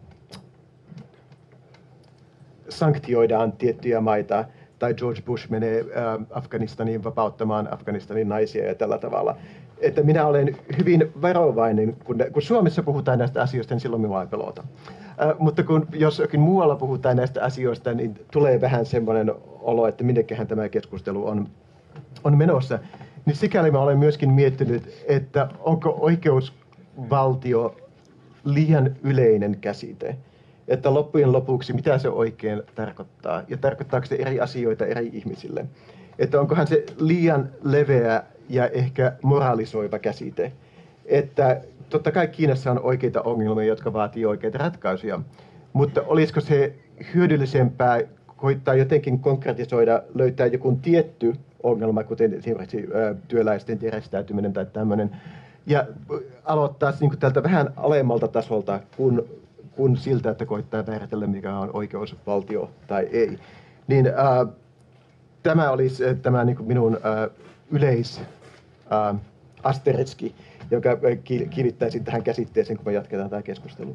sanktioidaan tiettyjä maita. Tai George Bush menee äh, Afganistaniin vapauttamaan Afganistanin naisia ja tällä tavalla. Että minä olen hyvin varovainen, kun, kun Suomessa puhutaan näistä asioista, niin silloin minua ei pelota. Äh, mutta kun jossakin muualla puhutaan näistä asioista, niin tulee vähän semmoinen olo, että minnekähän tämä keskustelu on, on menossa. Niin sikäli mä olen myöskin miettinyt, että onko oikeusvaltio liian yleinen käsite. Että loppujen lopuksi, mitä se oikein tarkoittaa, ja tarkoittaako se eri asioita eri ihmisille. Että onkohan se liian leveä ja ehkä moralisoiva käsite. Että totta kai Kiinassa on oikeita ongelmia, jotka vaatii oikeita ratkaisuja, mutta olisiko se hyödyllisempää koittaa jotenkin konkretisoida, löytää joku tietty ongelma, kuten esimerkiksi työläisten järjestäytyminen tai tämmöinen, ja aloittaa niin kuin tältä vähän alemmalta tasolta, kun kun siltä, että koittaa määritellä, mikä on oikeusvaltio tai ei. Niin äh, tämä olisi tämä niin kuin minun äh, yleis äh, asteritski, joka kiinnittäisi tähän käsitteeseen, kun me jatketaan tämä keskustelu.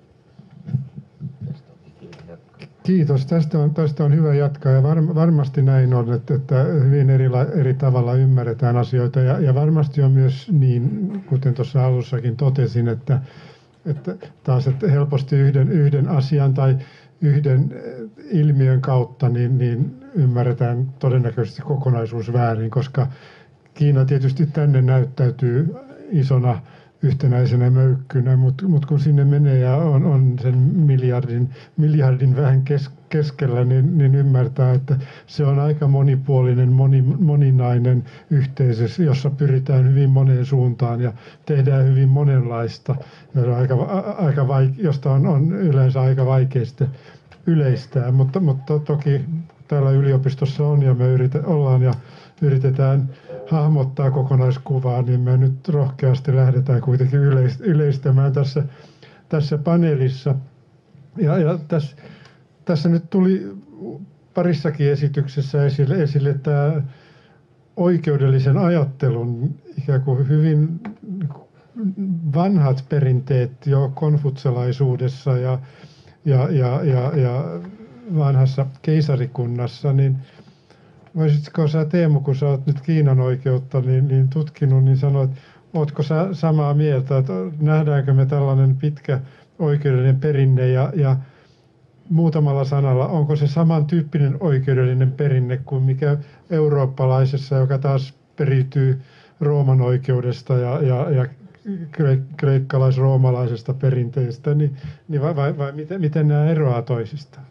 Kiitos. Tästä on, tästä on hyvä jatkaa ja var, varmasti näin on, että, että hyvin eri, eri tavalla ymmärretään asioita ja, ja varmasti on myös niin, kuten tuossa alussakin totesin, että Että taas että helposti yhden, yhden asian tai yhden ilmiön kautta niin, niin ymmärretään todennäköisesti kokonaisuus väärin, koska Kiina tietysti tänne näyttäytyy isona yhtenäisenä möykkynä, mutta mut kun sinne menee ja on, on sen miljardin, miljardin vähän kes, keskellä, niin, niin ymmärtää, että se on aika monipuolinen, moni, moninainen yhteisö, jossa pyritään hyvin moneen suuntaan ja tehdään hyvin monenlaista, aika, aika vaike, josta on, on yleensä aika vaikeista yleistää, mutta, mutta toki täällä yliopistossa on ja me yritä, ollaan ja yritetään hahmottaa kokonaiskuvaa, niin me nyt rohkeasti lähdetään kuitenkin yleistämään tässä, tässä paneelissa. Ja, ja tässä, tässä nyt tuli parissakin esityksessä esille, esille tämä oikeudellisen ajattelun ikään kuin hyvin vanhat perinteet jo konfutselaisuudessa ja, ja, ja, ja, ja vanhassa keisarikunnassa, niin voisitko sä, Teemu, kun sä oot nyt Kiinan oikeutta niin, niin tutkinut, niin sanoit, ootko sä samaa mieltä, että nähdäänkö me tällainen pitkä oikeudellinen perinne ja, ja muutamalla sanalla, onko se samantyyppinen oikeudellinen perinne kuin mikä eurooppalaisessa, joka taas periytyy Rooman oikeudesta ja, ja, ja kreikkalais-roomalaisesta perinteestä, niin, niin vai, vai, vai miten, miten nämä eroaa toisistaan?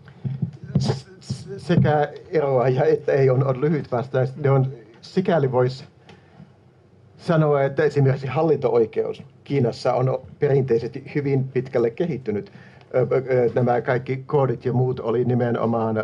Sekä eroaa ja että ei on, on lyhyt vastaus. Ne on, sikäli voisi sanoa, että esimerkiksi hallinto-oikeus Kiinassa on perinteisesti hyvin pitkälle kehittynyt. Nämä kaikki koodit ja muut oli nimenomaan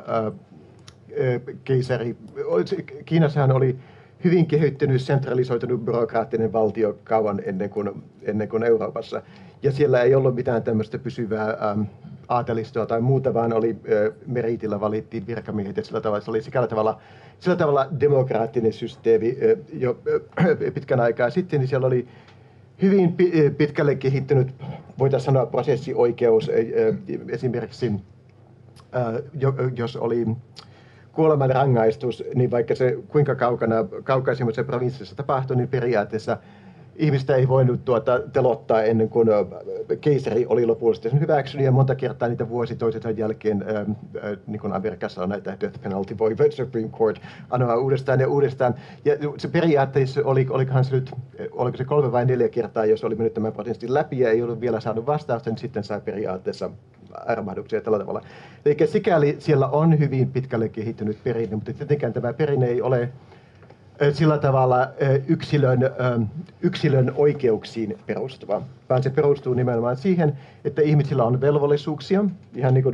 keisari. Kiinassahan oli hyvin kehittynyt, sentralisoitunut byrokraattinen valtio kauan ennen kuin, ennen kuin Euroopassa. Ja siellä ei ollut mitään tämmöistä pysyvää äm, aatelistoa tai muuta, vaan oli ä, meritillä valittiin virkamiehet ja sillä tavalla, se oli sillä tavalla, sillä tavalla demokraattinen systeemi ä, jo ä, pitkän aikaa sitten, niin siellä oli hyvin pitkälle kehittynyt, voitaisiin sanoa, prosessioikeus. Esimerkiksi jos oli kuolemanrangaistus, niin vaikka se kuinka kaukana, kaukaisimmassa provinssissa tapahtui, niin periaatteessa ihmistä ei voinut tuota, telottaa ennen kuin keisari oli lopullisesti sen hyväksynyt, ja monta kertaa niitä vuosi toisensa jälkeen, ää, ää, niin kuin Amerikassa on näitä death penalty, voi Supreme Court anoa uudestaan ja uudestaan. Ja se periaatteessa oli, olikohan se nyt, oliko se kolme vai neljä kertaa, jos oli mennyt tämän prosessin läpi ja ei ollut vielä saanut vastausta, niin sitten sai periaatteessa armahduksia tällä tavalla. Eli sikäli siellä on hyvin pitkälle kehittynyt perinne, mutta tietenkään tämä perinne ei ole sillä tavalla yksilön, yksilön oikeuksiin perustuva, vaan se perustuu nimenomaan siihen, että ihmisillä on velvollisuuksia, ihan niin kuin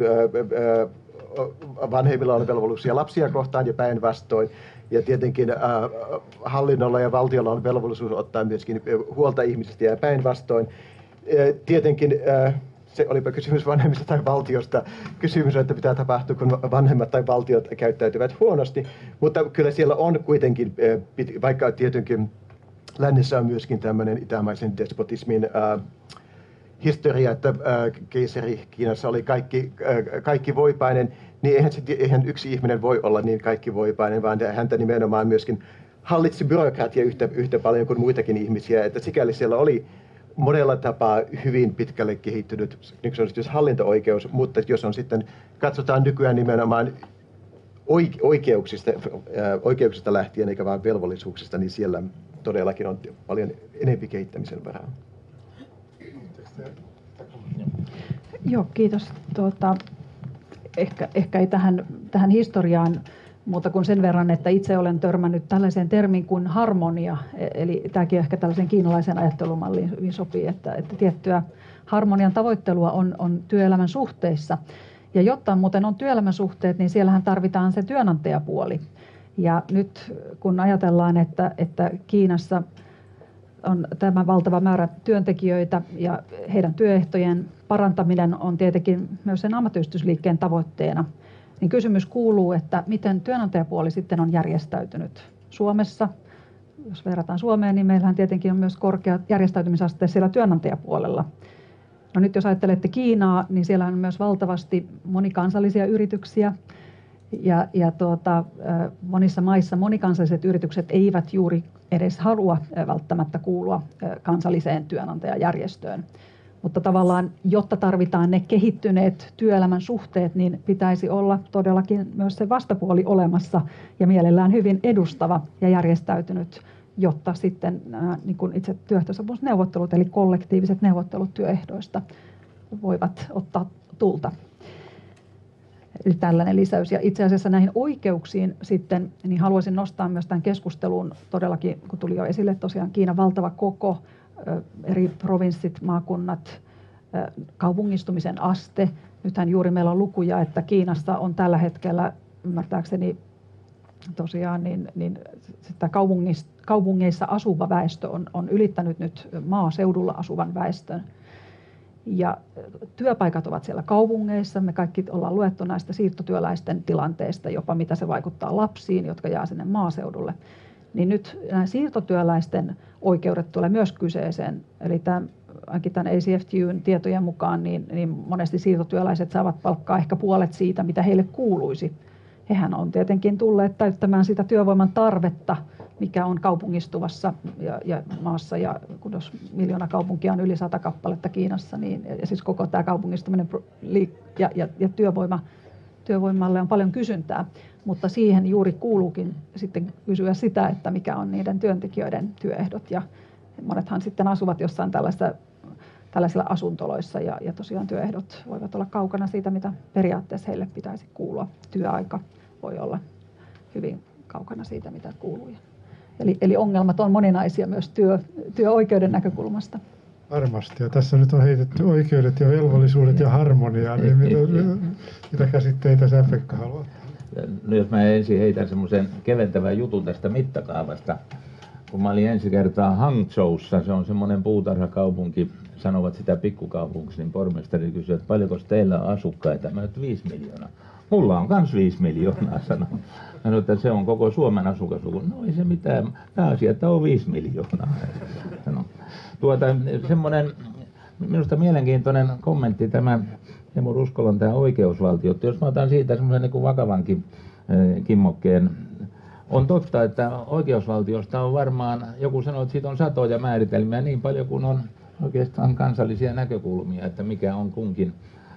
vanhemmilla on velvollisuuksia lapsia kohtaan ja päinvastoin. Ja tietenkin hallinnolla ja valtiolla on velvollisuus ottaa myöskin huolta ihmisistä ja päinvastoin. Tietenkin se olipa kysymys vanhemmista tai valtiosta. Kysymys on, että mitä tapahtuu, kun vanhemmat tai valtiot käyttäytyvät huonosti. Mutta kyllä siellä on kuitenkin, vaikka tietenkin lännessä on myöskin tämmöinen itämaisen despotismin äh, historia, että äh, keisari Kiinassa oli kaikki, äh, kaikki voipainen, niin eihän, se, eihän yksi ihminen voi olla niin kaikki voipainen, vaan häntä nimenomaan myöskin hallitsi byrokratia yhtä, yhtä paljon kuin muitakin ihmisiä. Että sikäli siellä oli monella tapaa hyvin pitkälle kehittynyt niin kuin se hallinto-oikeus, mutta jos on sitten, katsotaan nykyään nimenomaan oikeuksista, oikeuksista lähtien eikä vain velvollisuuksista, niin siellä todellakin on paljon enemmän kehittämisen varaa. Joo, kiitos. Tuota, ehkä, ehkä ei tähän, tähän historiaan muuta kuin sen verran, että itse olen törmännyt tällaiseen termiin kuin harmonia, eli tämäkin ehkä tällaisen kiinalaisen ajattelumalliin hyvin sopii, että, että tiettyä harmonian tavoittelua on, on työelämän suhteissa. Ja jotta muuten on työelämän suhteet, niin siellähän tarvitaan se työnantajapuoli. Ja nyt kun ajatellaan, että, että Kiinassa on tämä valtava määrä työntekijöitä ja heidän työehtojen parantaminen on tietenkin myös sen ammattiyhdistysliikkeen tavoitteena, niin kysymys kuuluu, että miten työnantajapuoli sitten on järjestäytynyt Suomessa. Jos verrataan Suomeen, niin meillähän tietenkin on myös korkea järjestäytymisaste siellä työnantajapuolella. No nyt jos ajattelette Kiinaa, niin siellä on myös valtavasti monikansallisia yrityksiä. Ja, ja tuota, monissa maissa monikansalliset yritykset eivät juuri edes halua välttämättä kuulua kansalliseen työnantajajärjestöön. Mutta tavallaan, jotta tarvitaan ne kehittyneet työelämän suhteet, niin pitäisi olla todellakin myös se vastapuoli olemassa ja mielellään hyvin edustava ja järjestäytynyt, jotta sitten äh, niin kuin itse työehtosopimusneuvottelut eli kollektiiviset neuvottelut työehdoista voivat ottaa tulta. Eli tällainen lisäys. Ja itse asiassa näihin oikeuksiin sitten, niin haluaisin nostaa myös tämän keskustelun todellakin, kun tuli jo esille tosiaan Kiinan valtava koko, eri provinssit, maakunnat, kaupungistumisen aste. Nythän juuri meillä on lukuja, että Kiinassa on tällä hetkellä ymmärtääkseni tosiaan niin, niin sitä kaupungeissa asuva väestö on, on ylittänyt nyt maaseudulla asuvan väestön. Ja työpaikat ovat siellä kaupungeissa. Me kaikki ollaan luettu näistä siirtotyöläisten tilanteista, jopa mitä se vaikuttaa lapsiin, jotka jää sinne maaseudulle. Niin nyt nämä siirtotyöläisten oikeudet tulee myös kyseeseen. Eli tämän, ainakin tämän A C F T U:n tietojen mukaan niin, niin monesti siirtotyöläiset saavat palkkaa ehkä puolet siitä, mitä heille kuuluisi. Hehän on tietenkin tulleet täyttämään sitä työvoiman tarvetta, mikä on kaupungistuvassa ja, ja maassa. Ja kun jos miljoona kaupunkia on yli sata kappaletta Kiinassa, niin ja siis koko tämä kaupungistuminen ja, ja, ja työvoima, työvoimalle on paljon kysyntää. Mutta siihen juuri kuuluukin sitten kysyä sitä, että mikä on niiden työntekijöiden työehdot. Ja monethan sitten asuvat jossain tällaisissa, tällaisilla asuntoloissa ja, ja tosiaan työehdot voivat olla kaukana siitä, mitä periaatteessa heille pitäisi kuulua. Työaika voi olla hyvin kaukana siitä, mitä kuuluu. Eli, eli ongelmat on moninaisia myös työ, työoikeuden näkökulmasta. Varmasti. Ja tässä nyt on heitetty oikeudet ja velvollisuudet ja harmonia. Niin mitä, mitä käsitteitä sä, Pekka, haluat? No jos mä ensin heitän semmoisen keventävän jutun tästä mittakaavasta. Kun mä olin ensi kertaa Hangzhoussa, se on semmoinen puutarhakaupunki, sanovat sitä pikkukaupungiksi, niin pormestari kysyi, että paljonko teillä on asukkaita? Mä sanoin, viisi miljoonaa. Mulla on kans viisi miljoonaa, sanoin. Mä sanoin, että se on koko Suomen asukasluku. No ei se mitään, pääasia, että on viisi miljoonaa. Sano. Tuota, semmoinen minusta mielenkiintoinen kommentti tämä Teemu Ruskolan tämä oikeusvaltio. Jos mä otan siitä semmoisen niin kuin vakavankin eh, kimmokkeen. On totta, että oikeusvaltiosta on varmaan, joku sanoo, että siitä on satoja määritelmiä niin paljon kuin on oikeastaan kansallisia näkökulmia, että mikä on kunkin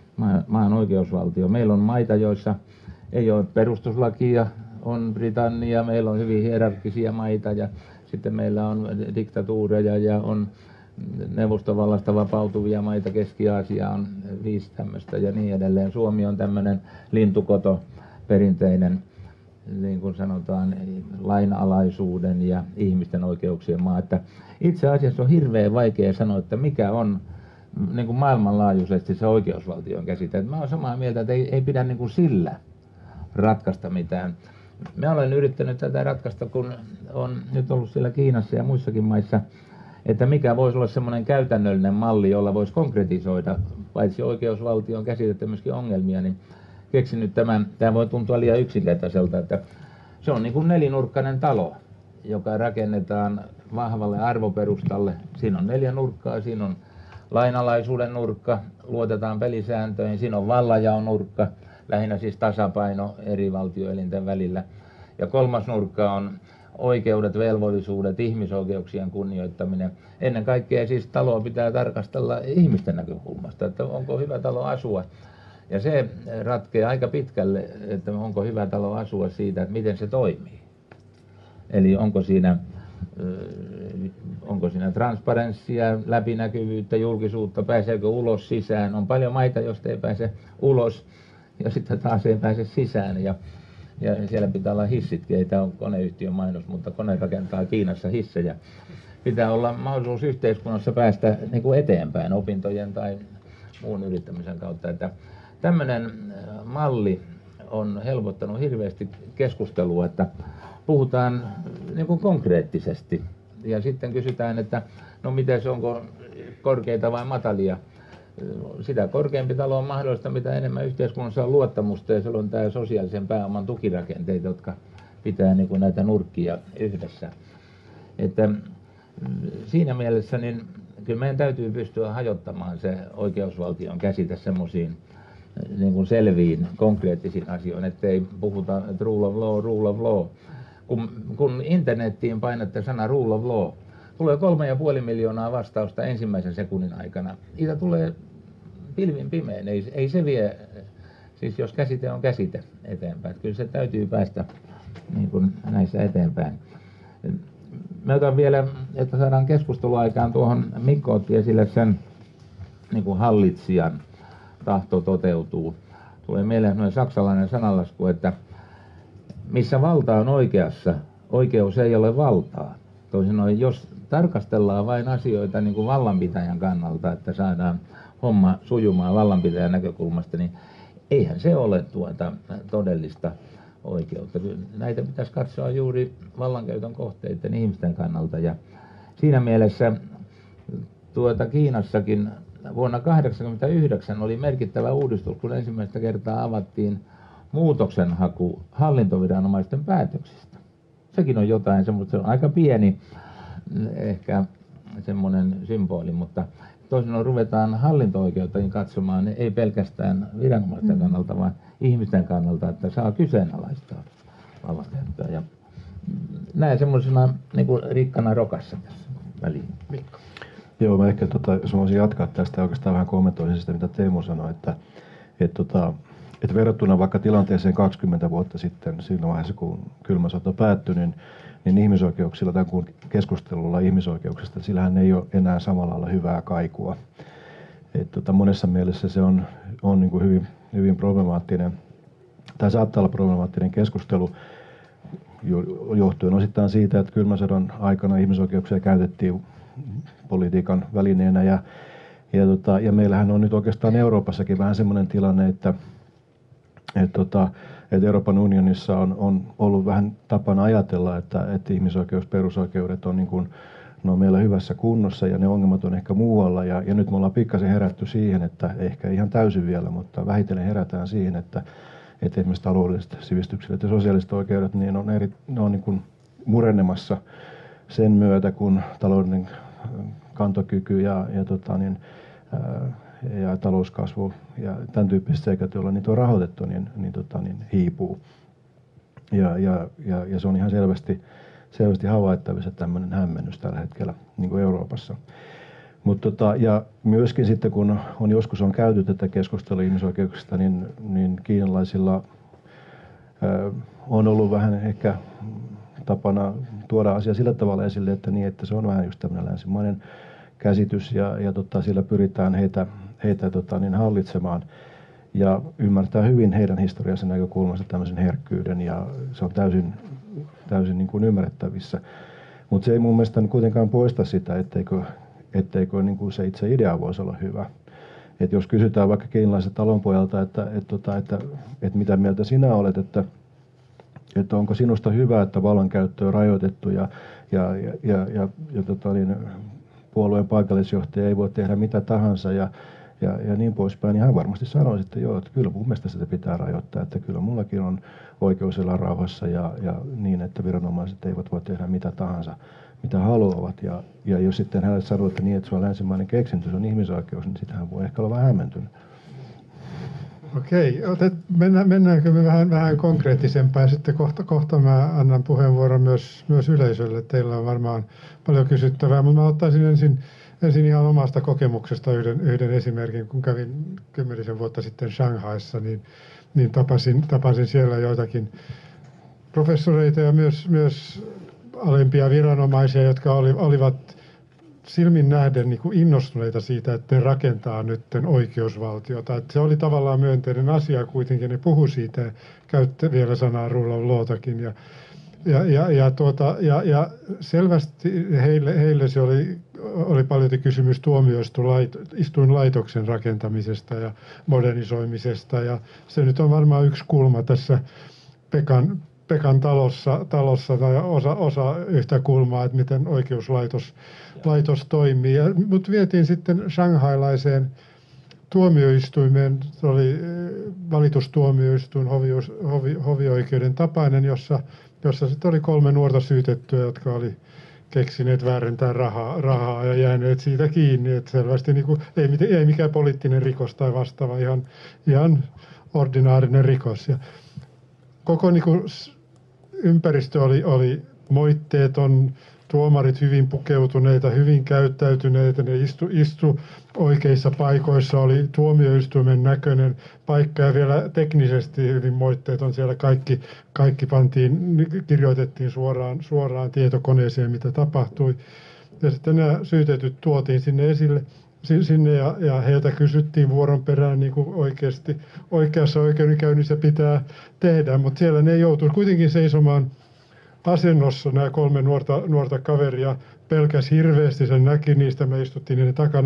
maan oikeusvaltio. Meillä on maita, joissa ei ole perustuslakia, on Britannia, meillä on hyvin hierarkkisia maita ja sitten meillä on diktatuureja ja on neuvostovallasta vapautuvia maita, Keski-Aasia on viisi tämmöistä ja niin edelleen. Suomi on tämmöinen lintukoto, perinteinen, niin kuin sanotaan, lainalaisuuden ja ihmisten oikeuksien maa. Että itse asiassa on hirveän vaikea sanoa, että mikä on niin kuin maailmanlaajuisesti se oikeusvaltion käsite. Mä olen samaa mieltä, että ei, ei pidä niin kuin sillä ratkaista mitään. Mä olen yrittänyt tätä ratkaista, kun on nyt ollut siellä Kiinassa ja muissakin maissa, että mikä voisi olla semmoinen käytännöllinen malli, jolla voisi konkretisoida paitsi oikeusvaltion käsitettä myöskin ongelmia, niin keksin nyt tämän, tämä voi tuntua liian yksinkertaiselta, että se on niin kuin nelinurkkainen talo, joka rakennetaan vahvalle arvoperustalle. Siinä on neljä nurkkaa, siinä on lainalaisuuden nurkka, luotetaan pelisääntöihin, siinä on vallanjaon nurkka, lähinnä siis tasapaino eri valtioelinten välillä. Ja kolmas nurkka on oikeudet, velvollisuudet, ihmisoikeuksien kunnioittaminen. Ennen kaikkea siis taloa pitää tarkastella ihmisten näkökulmasta, että onko hyvä talo asua. Ja se ratkeaa aika pitkälle, että onko hyvä talo asua siitä, että miten se toimii. Eli onko siinä, onko siinä transparenssia, läpinäkyvyyttä, julkisuutta, pääseekö ulos sisään. On paljon maita, joista ei pääse ulos ja sitten taas ei pääse sisään. Ja, ja siellä pitää olla hissitkin, ei tämä ole koneyhtiön mainos, mutta kone rakentaa Kiinassa hissejä. Pitää olla mahdollisuus yhteiskunnassa päästä niin kuin eteenpäin opintojen tai muun yrittämisen kautta. Että tämmöinen malli on helpottanut hirveästi keskustelua, että puhutaan niin kuin konkreettisesti ja sitten kysytään, että no miten se onko korkeita vai matalia. Sitä korkeampi talo on mahdollista, mitä enemmän yhteiskunnassa on luottamusta ja silloin tämä sosiaalisen pääoman tukirakenteet, jotka pitää niin kuin näitä nurkkia yhdessä. Että siinä mielessä niin kyllä meidän täytyy pystyä hajottamaan se oikeusvaltion käsite semmoisiin niin kuin selviin, konkreettisiin asioihin, ettei puhuta että rule of law, rule of law. Kun, kun internettiin painatte sana rule of law, tulee kolme ja puoli miljoonaa vastausta ensimmäisen sekunnin aikana. Niitä tulee pilvin pimein, ei, ei se vie, siis jos käsite on käsite eteenpäin. Kyllä se täytyy päästä niin kuin näissä eteenpäin. Mä otan vielä, että saadaan keskusteluaikaan tuohon, Mikko otti esille sen niin kuin hallitsijan tahto toteutuu. Tulee mieleen sellainen saksalainen sananlasku, että missä valta on oikeassa, oikeus ei ole valtaa. Toisin sanoen, jos tarkastellaan vain asioita niin kuin vallanpitäjän kannalta, että saadaan homma sujumaan vallanpitäjän näkökulmasta, niin eihän se ole tuota todellista oikeutta. Näitä pitäisi katsoa juuri vallankäytön kohteiden ihmisten kannalta. Ja siinä mielessä tuota Kiinassakin vuonna tuhatyhdeksänsataakahdeksankymmentäyhdeksän oli merkittävä uudistus, kun ensimmäistä kertaa avattiin muutoksenhaku hallintoviranomaisten päätöksistä. Sekin on jotain semmoista, se on aika pieni ehkä semmoinen symboli, mutta toisin ruvetaan hallinto-oikeuteen katsomaan, ei pelkästään viranomaisten kannalta, vaan ihmisten kannalta, että saa kyseenalaistaa vallankäyttöä. Ja näin semmoisena niin kuin rikkana rokassa tässä väliin. Mikko. Joo, mä ehkä tota, jos mä voisin jatkaa tästä oikeastaan vähän kommentoisin sitä, mitä Teemu sanoi, että et, tota, et verrattuna vaikka tilanteeseen kaksikymmentä vuotta sitten, siinä vaiheessa kun kylmä sota päättyi, niin, niin ihmisoikeuksilla tai kun keskustelulla ihmisoikeuksista, sillähän ei ole enää samalla lailla hyvää kaikua. Et, tota, monessa mielessä se on, on niin kuin hyvin, hyvin problemaattinen, tai saattaa olla problemaattinen keskustelu, johtuen osittain siitä, että kylmän sodan aikana ihmisoikeuksia käytettiin politiikan välineenä ja, ja, tota, ja meillähän on nyt oikeastaan Euroopassakin vähän semmoinen tilanne, että, että, tota, että Euroopan unionissa on, on ollut vähän tapana ajatella, että, että ihmisoikeus, perusoikeudet on, niin kuin, ne on meillä hyvässä kunnossa ja ne ongelmat on ehkä muualla ja, ja nyt me ollaan pikkasen herätty siihen, että ehkä ihan täysin vielä, mutta vähitellen herätään siihen, että, että esimerkiksi taloudelliset sivistykselliset ja sosiaaliset oikeudet niin on, eri, ne on niin kuin murenemassa sen myötä, kun taloudellinen kantokyky ja, ja, tota, niin, ää, ja talouskasvu ja tämän tyyppiset seikat, joilla niitä on rahoitettu, niin, niin, tota, niin hiipuu. Ja, ja, ja, ja se on ihan selvästi, selvästi havaittavissa tämmöinen hämmennys tällä hetkellä niin kuin Euroopassa. Mut tota, ja myöskin sitten, kun on joskus on käyty tätä keskustelua ihmisoikeuksista, niin, niin kiinalaisilla ää, on ollut vähän ehkä tapana tuoda asia sillä tavalla esille, että, niin, että se on vähän just tämmöinen länsimainen käsitys ja, ja tota, sillä pyritään heitä, heitä tota, niin hallitsemaan ja ymmärtää hyvin heidän historiansa näkökulmasta tämmöisen herkkyyden ja se on täysin, täysin niin kuin ymmärrettävissä. Mutta se ei mun mielestä kuitenkaan poista sitä, etteikö, etteikö niin kuin se itse idea voisi olla hyvä. Et jos kysytään vaikka kiinalaiselta talonpojalta, että, et, tota, että, että mitä mieltä sinä olet, että että onko sinusta hyvä, että vallankäyttö on rajoitettu ja, ja, ja, ja, ja, ja tota niin, puolueen paikallisjohtaja ei voi tehdä mitä tahansa ja, ja, ja niin poispäin, niin hän varmasti sanoisi, että joo, että kyllä mun mielestä sitä pitää rajoittaa, että kyllä mullakin on oikeus elää rauhassa ja, ja niin, että viranomaiset eivät voi tehdä mitä tahansa, mitä haluavat. Ja, ja jos sitten hänelle sanoo, että niin, että se on länsimainen keksintö, se on ihmisoikeus, niin sitten hän voi ehkä olla vähän hämmentynyt. Okei, otet, mennään, mennäänkö me vähän, vähän konkreettisempaan ja sitten kohta, kohta mä annan puheenvuoron myös, myös yleisölle. Teillä on varmaan paljon kysyttävää, mutta mä ottaisin ensin, ensin ihan omasta kokemuksesta yhden, yhden esimerkin. Kun kävin kymmenisen vuotta sitten Shanghaissa, niin, niin tapasin, tapasin siellä joitakin professoreita ja myös, myös alempia viranomaisia, jotka oli, olivat silmin nähden niin kuin innostuneita siitä, että ne rakentaa nyt oikeusvaltiota. Että se oli tavallaan myönteinen asia kuitenkin. Ne puhui siitä ja käytti vielä sanaa rule of lawtakin. Ja, ja, ja, ja, tuota, ja, ja selvästi heille, heille se oli, oli paljon kysymys tuomioistuinlaitoksen rakentamisesta ja modernisoimisesta. Ja se nyt on varmaan yksi kulma tässä Pekan Pekan talossa, talossa tai osa, osa yhtä kulmaa, että miten oikeuslaitos laitos toimii. Mutta vietiin sitten shanghailaiseen tuomioistuimeen, se oli valitustuomioistuin, hovi, hovi, hovioikeuden tapainen, jossa, jossa sitten oli kolme nuorta syytettyä, jotka oli keksineet väärentää rahaa, rahaa ja jääneet siitä kiinni. Että selvästi niin kuin, ei, ei mikään poliittinen rikos tai vastaava, ihan, ihan ordinaarinen rikos. Ja koko niin kuin, ympäristö oli, oli moitteeton, tuomarit hyvin pukeutuneita, hyvin käyttäytyneitä, ne istu, istu oikeissa paikoissa, oli tuomioistuimen näköinen paikka ja vielä teknisesti hyvin moitteeton. Siellä kaikki, kaikki pantiin, kirjoitettiin suoraan, suoraan tietokoneeseen, mitä tapahtui. Ja sitten nämä syytetyt tuotiin sinne esille. Sinne ja, ja heiltä kysyttiin vuoron perään niin kuin oikeasti oikeassa oikeudenkäynnissä pitää tehdä, mutta siellä ne joutuivat kuitenkin seisomaan asennossa nämä kolme nuorta, nuorta kaveria, pelkäs hirveästi, sen näki niistä, me istuttiin niiden takana,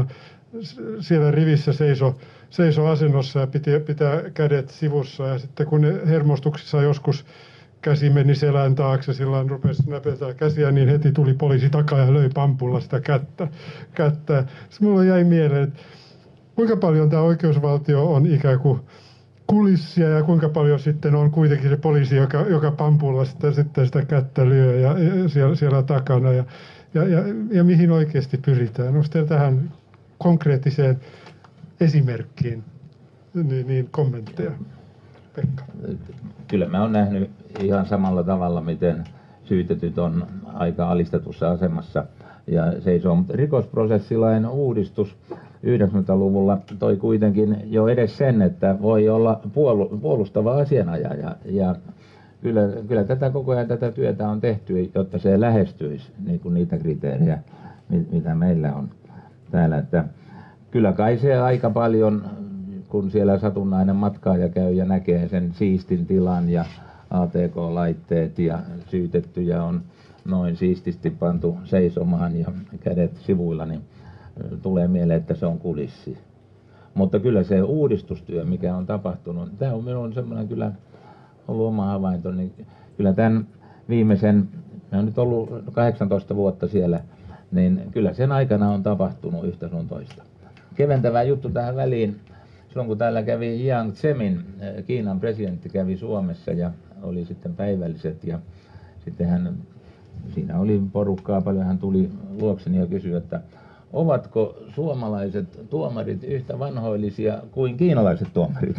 siellä rivissä seiso, seiso asennossa ja piti, pitää kädet sivussa. Ja sitten kun hermostuksissa joskus käsi meni selän taakse, silloin rupesi näpeltää käsiä, niin heti tuli poliisi takaa ja löi pampulla sitä kättä. kättä. Sitten mulla jäi mieleen, että kuinka paljon tämä oikeusvaltio on ikään kuin kulissia ja kuinka paljon sitten on kuitenkin se poliisi, joka, joka pampulla sitä, sitten sitä kättä lyö ja, ja siellä, siellä takana. Ja, ja, ja, ja mihin oikeasti pyritään? Onko teillä tähän konkreettiseen esimerkkiin niin, niin kommentteja? Pekka. Kyllä mä oon nähnyt ihan samalla tavalla, miten syytetyt on aika alistetussa asemassa ja seisoo. Mutta rikosprosessilain uudistus yhdeksänkymmentäluvulla toi kuitenkin jo edes sen, että voi olla puolustava asianajaja. Ja kyllä, kyllä tätä koko ajan tätä työtä on tehty, jotta se lähestyisi niin kuin niitä kriteerejä, mitä meillä on täällä. Että kyllä kai se aika paljon, kun siellä satunnainen matkaaja käy ja näkee sen siistin tilan ja A T K-laitteet ja syytettyjä on noin siististi pantu seisomaan ja kädet sivuilla, niin tulee mieleen, että se on kulissi. Mutta kyllä se uudistustyö, mikä on tapahtunut, tämä on minun semmoinen kyllä ollut oma havainto, niin kyllä tämän viimeisen, mä olen nyt ollut kahdeksantoista vuotta siellä, niin kyllä sen aikana on tapahtunut yhtä sun toista. Keventävä juttu tähän väliin. Silloin kun täällä kävi Jiang Zemin, Kiinan presidentti kävi Suomessa ja oli sitten päivälliset ja sitten hän, siinä oli porukkaa paljon, hän tuli luokseni ja kysyi, että ovatko suomalaiset tuomarit yhtä vanhoillisia kuin kiinalaiset tuomarit?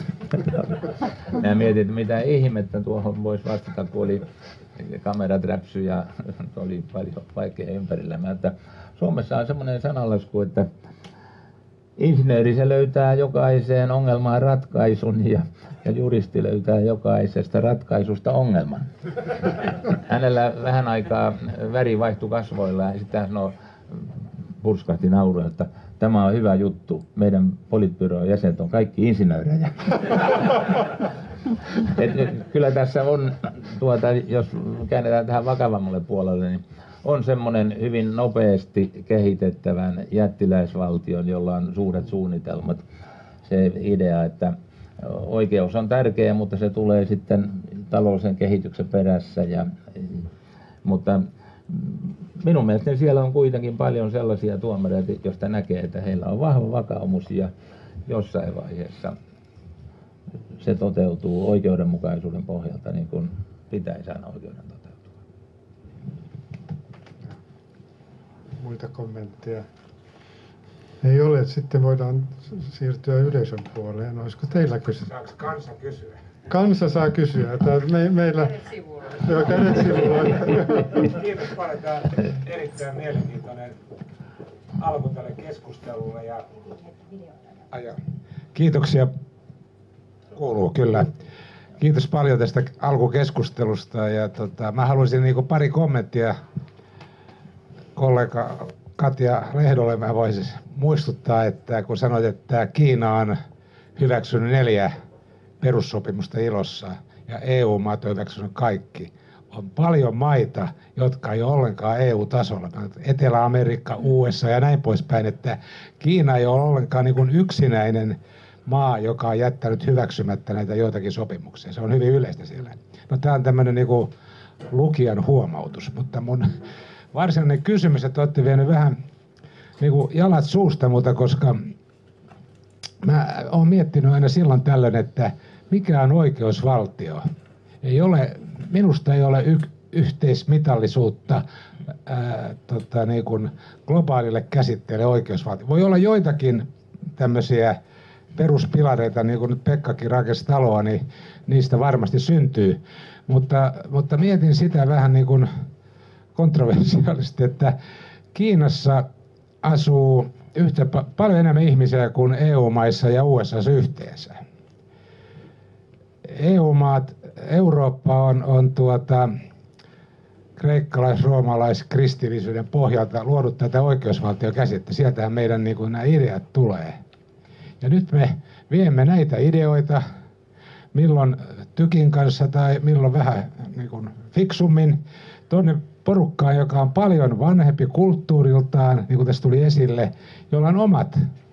Mä mietin, että mitä ihmettä tuohon voisi vastata, kun oli kamerat räpsy ja oli paljon vaikea ympärillä. Mä, että Suomessa on semmoinen sananlasku, että insinööri se löytää jokaiseen ongelmaan ratkaisun ja, ja juristi löytää jokaisesta ratkaisusta ongelman. Hänellä vähän aikaa väri vaihtui kasvoilla ja sitten hän sanoi, purskahti naurua, että tämä on hyvä juttu. Meidän politbyroon jäsenet on kaikki insinöörejä. Et, kyllä tässä on, tuota, jos käännetään tähän vakavammalle puolelle, niin on semmoinen hyvin nopeasti kehitettävän jättiläisvaltion, jolla on suuret suunnitelmat. Se idea, että oikeus on tärkeä, mutta se tulee sitten taloudellisen kehityksen perässä. Ja, mutta minun mielestäni siellä on kuitenkin paljon sellaisia tuomareita, joista näkee, että heillä on vahva vakaumus ja jossain vaiheessa se toteutuu oikeudenmukaisuuden pohjalta niin kuin pitäisi aina oikeuden toteutua. Muita kommentteja ei ole, sitten voidaan siirtyä yleisön puoleen. Olisiko teillä kysyä? Saanko kansa kysyä? Kansa saa kysyä. Me, meillä... Joo, kädet sivulla. Kiitos paljon. Tämä on erittäin mielenkiintoinen alku tälle keskustelulle. Ja... Aja. Kiitoksia. Kuuluu kyllä. Kiitos paljon tästä alkukeskustelusta. Ja tota, mä haluaisin niin kuin pari kommenttia kollega Katja Lehdolle. Mä voisin muistuttaa, että kun sanoit, että Kiina on hyväksynyt neljä perussopimusta ilossa ja E U-maat on hyväksynyt kaikki. On paljon maita, jotka ei ole ollenkaan E U-tasolla. Etelä-Amerikka, U S A ja näin poispäin, että Kiina ei ole ollenkaan niin kuin yksinäinen maa, joka on jättänyt hyväksymättä näitä joitakin sopimuksia. Se on hyvin yleistä siellä. No tämä on tämmöinen niin kuin lukijan huomautus, mutta mun varsinainen kysymys, että olette vienyt vähän niin kuin jalat suusta, mutta koska mä oon miettinyt aina silloin tällöin, että mikä on oikeusvaltio. Ei ole, minusta ei ole y- yhteismitallisuutta ää, tota, niin kuin globaalille käsitteelle oikeusvaltio. Voi olla joitakin tämmöisiä peruspilareita, niin kuin nyt Pekkakin rakensi taloa, niin niistä varmasti syntyy. Mutta, mutta mietin sitä vähän niin kuin kontroversiaalisesti, että Kiinassa asuu yhtä pa- paljon enemmän ihmisiä kuin E U-maissa ja U S A:ssa yhteensä. E U-maat, Eurooppa on, on tuota, kreikkalais-, roomalais-, kristillisyyden pohjalta luodut tätä oikeusvaltiokäsitettä. Sieltähän meidän niin kuin, nämä ideat tulee. Ja nyt me viemme näitä ideoita, milloin tykin kanssa tai milloin vähän niin kuin fiksummin, tuonne porukkaan, joka on paljon vanhempi kulttuuriltaan, niin kuin tässä tuli esille, jolla on omat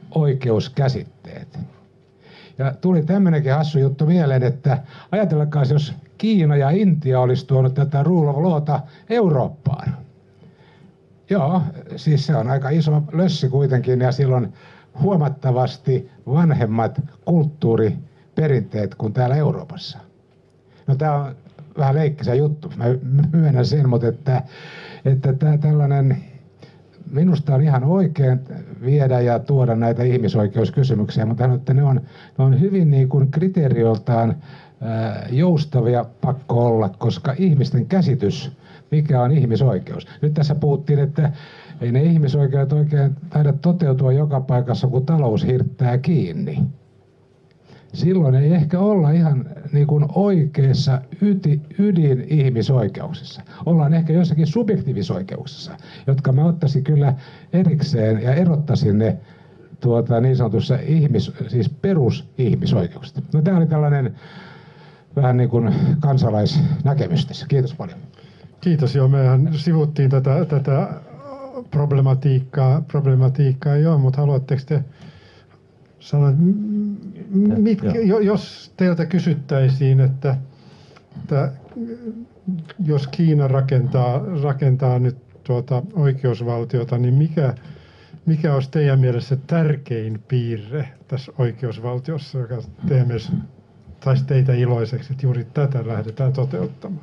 oikeuskäsitteet. Ja tuli tämmönenkin hassu juttu mieleen, että ajatelkaa, jos Kiina ja Intia olisi tuonut tätä rule of lawta Eurooppaan. Joo, siis se on aika iso lössi kuitenkin ja silloin huomattavasti vanhemmat kulttuuriperinteet kuin täällä Euroopassa. No tää on vähän leikkisä juttu, mä myönnän sen, mutta että, että tää tällainen, minusta on ihan oikein viedä ja tuoda näitä ihmisoikeuskysymyksiä, mutta että ne on, ne on hyvin niin kuin kriteerioltaan ää, joustavia pakko olla, koska ihmisten käsitys, mikä on ihmisoikeus. Nyt tässä puhuttiin, että ei ne ihmisoikeudet oikein taida toteutua joka paikassa, kun talous hirttää kiinni. Silloin ei ehkä olla ihan niin kuin oikeassa yti, ydin ihmisoikeuksissa. Ollaan ehkä jossakin subjektiivisoikeuksissa, jotka mä ottaisin kyllä erikseen ja erottaisin ne tuota, niin sanotussa ihmis, siis perusihmisoikeuksista. No tää oli tällainen vähän niin kuin kansalaisnäkemys tässä. Kiitos paljon. Kiitos, joo, mehän sivuttiin tätä, tätä problematiikkaa, problematiikkaa joo, mutta haluatteko te sanoa, mitkä, jos teiltä kysyttäisiin, että, että jos Kiina rakentaa, rakentaa nyt tuota oikeusvaltiota, niin mikä, mikä olisi teidän mielessä tärkein piirre tässä oikeusvaltiossa, joka taisi teitä iloiseksi, että juuri tätä lähdetään toteuttamaan?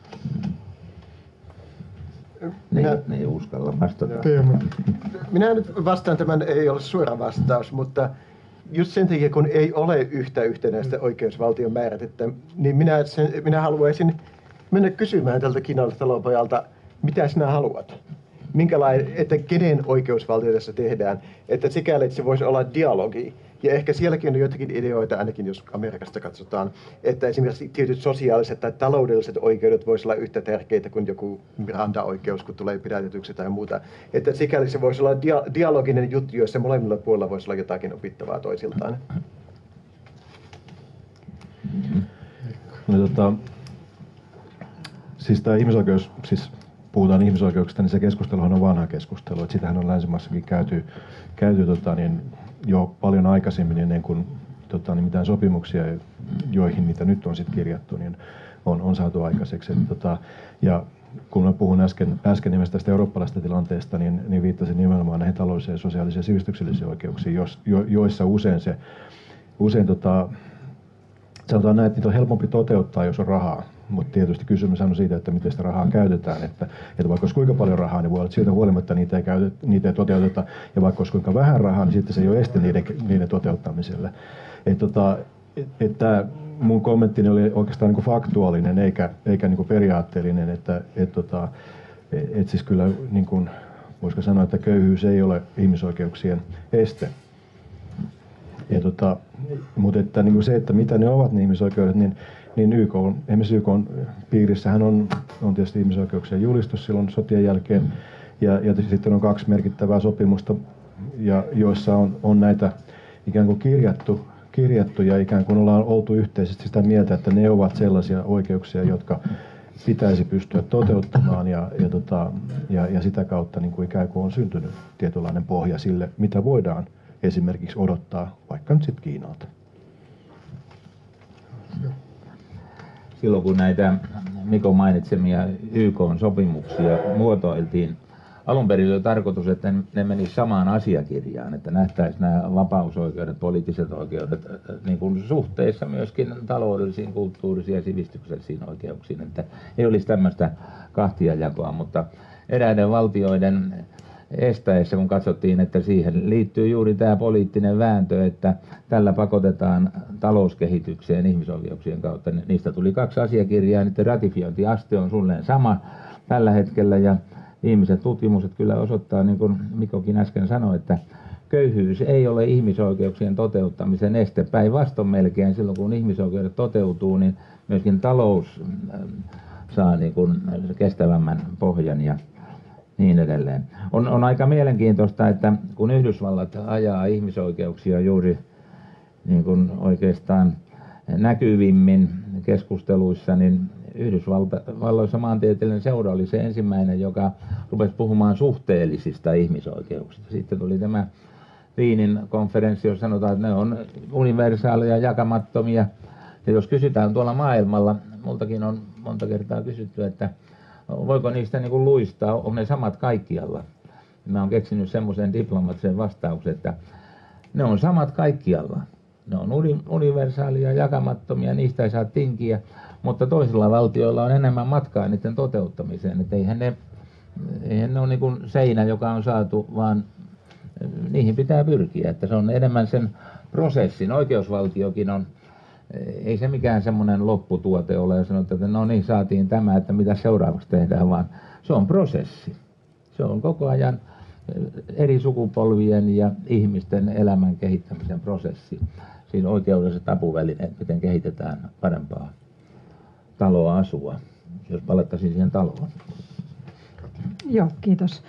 Minä, ne ei uskalla vastata. Minä nyt vastaan, tämän ei ole suora vastaus, mutta just sen takia, kun ei ole yhtä yhtenäistä oikeusvaltion määrätettä, niin minä, sen, minä haluaisin mennä kysymään tältä kiinalaistalonpojalta, mitä sinä haluat? Minkälainen, että kenen oikeusvaltio tässä tehdään? Että sikäli, että se voisi olla dialogi. Ja ehkä sielläkin on joitakin ideoita, ainakin jos Amerikasta katsotaan, että esimerkiksi tietyt sosiaaliset tai taloudelliset oikeudet voisi olla yhtä tärkeitä kuin joku Miranda-oikeus, kun tulee pidätetyksi tai muuta. Että sikäli se voisi olla dia- dialoginen juttu, jossa molemmilla puolilla voisi olla jotakin opittavaa toisiltaan. No, tota, siis tämä ihmisoikeus, siis puhutaan ihmisoikeuksista, niin se keskusteluhan on vanha keskustelu. Että sitähän on länsimaissakin käyty, käyty tota, niin, jo paljon aikaisemmin ennen kuin tota, niin mitään sopimuksia, joihin niitä nyt on sitten kirjattu, niin on, on saatu aikaiseksi. Et, tota, ja kun mä puhun äsken, äsken nimestä tästä eurooppalaisesta tilanteesta, niin, niin viittasin nimenomaan näihin taloudellisiin, sosiaalisiin ja sivistyksellisiin oikeuksiin, jos, jo, joissa usein se, usein tota, sanotaan näin, että niitä on helpompi toteuttaa, jos on rahaa. Mutta tietysti kysymys on siitä, että miten sitä rahaa käytetään. Että, että vaikka olisi kuinka paljon rahaa, niin voi olla, että siitä huolimatta niitä ei, käytet, niitä ei toteuteta. Ja vaikka olisi kuinka vähän rahaa, niin sitten se ei ole este niiden, niiden toteuttamiselle. Että tota, et, et mun kommenttini oli oikeastaan niin kuin faktuaalinen eikä, eikä niin kuin periaatteellinen. Että et, tota, et siis kyllä, niin kuin, voisiko sanoa, että köyhyys ei ole ihmisoikeuksien este. Ja tota, mutta että, niin kuin se, että mitä ne ovat ne ihmisoikeudet, niin Niin Y K, esimerkiksi Y K:n piirissähän on, on tietysti ihmisoikeuksien julistus silloin sotien jälkeen, ja, ja sitten on kaksi merkittävää sopimusta, ja, joissa on, on näitä ikään kuin kirjattu, kirjattu, ja ikään kuin ollaan oltu yhteisesti sitä mieltä, että ne ovat sellaisia oikeuksia, jotka pitäisi pystyä toteuttamaan, ja, ja, tota, ja, ja sitä kautta niin kuin ikään kuin on syntynyt tietynlainen pohja sille, mitä voidaan esimerkiksi odottaa vaikka nyt sitten Kiinalta. Silloin kun näitä Mikon mainitsemia Y K-sopimuksia muotoiltiin, alun perin oli tarkoitus, että ne menisivät samaan asiakirjaan, että nähtäisiin nämä vapausoikeudet, poliittiset oikeudet niin kuin suhteessa myöskin taloudellisiin, kulttuurisiin ja sivistyksellisiin oikeuksiin, että ei olisi tämmöistä kahtiajakoa, mutta eräiden valtioiden estäessä, kun katsottiin, että siihen liittyy juuri tämä poliittinen vääntö, että tällä pakotetaan talouskehitykseen ihmisoikeuksien kautta. Niistä tuli kaksi asiakirjaa, niiden ratifiointiaste on suunnilleen sama tällä hetkellä, ja ihmiset tutkimukset kyllä osoittaa, niin kuin Mikkokin äsken sanoi, että köyhyys ei ole ihmisoikeuksien toteuttamisen este. Päinvastoin melkein silloin, kun ihmisoikeudet toteutuu, niin myöskin talous saa niin kuin kestävämmän pohjan ja niin edelleen. On, on aika mielenkiintoista, että kun Yhdysvallat ajaa ihmisoikeuksia juuri niin kuin oikeastaan näkyvimmin keskusteluissa, niin Yhdysvalloissa maantieteellinen seura oli se ensimmäinen, joka rupesi puhumaan suhteellisista ihmisoikeuksista. Sitten tuli tämä Wienin konferenssi, jossa sanotaan, että ne on universaaleja, jakamattomia. Ja jos kysytään tuolla maailmalla, multakin on monta kertaa kysytty, että voiko niistä niin kuin luistaa, on ne samat kaikkialla. Mä oon keksinyt semmoisen diplomaattisen vastauksen, että ne on samat kaikkialla. Ne on universaalia, jakamattomia, niistä ei saa tinkiä, mutta toisilla valtioilla on enemmän matkaa niiden toteuttamiseen. Että eihän ne, eihän ne ole niin kuin seinä, joka on saatu, vaan niihin pitää pyrkiä. Että se on enemmän sen prosessin. Oikeusvaltiokin on, ei se mikään semmoinen lopputuote ole, ja sanotaan, että no niin, saatiin tämä, että mitä seuraavaksi tehdään, vaan se on prosessi. Se on koko ajan eri sukupolvien ja ihmisten elämän kehittämisen prosessi. Siinä oikeudelliset apuvälineet, miten kehitetään parempaa taloa asua, jos palattaisiin siihen taloon. Joo, kiitos.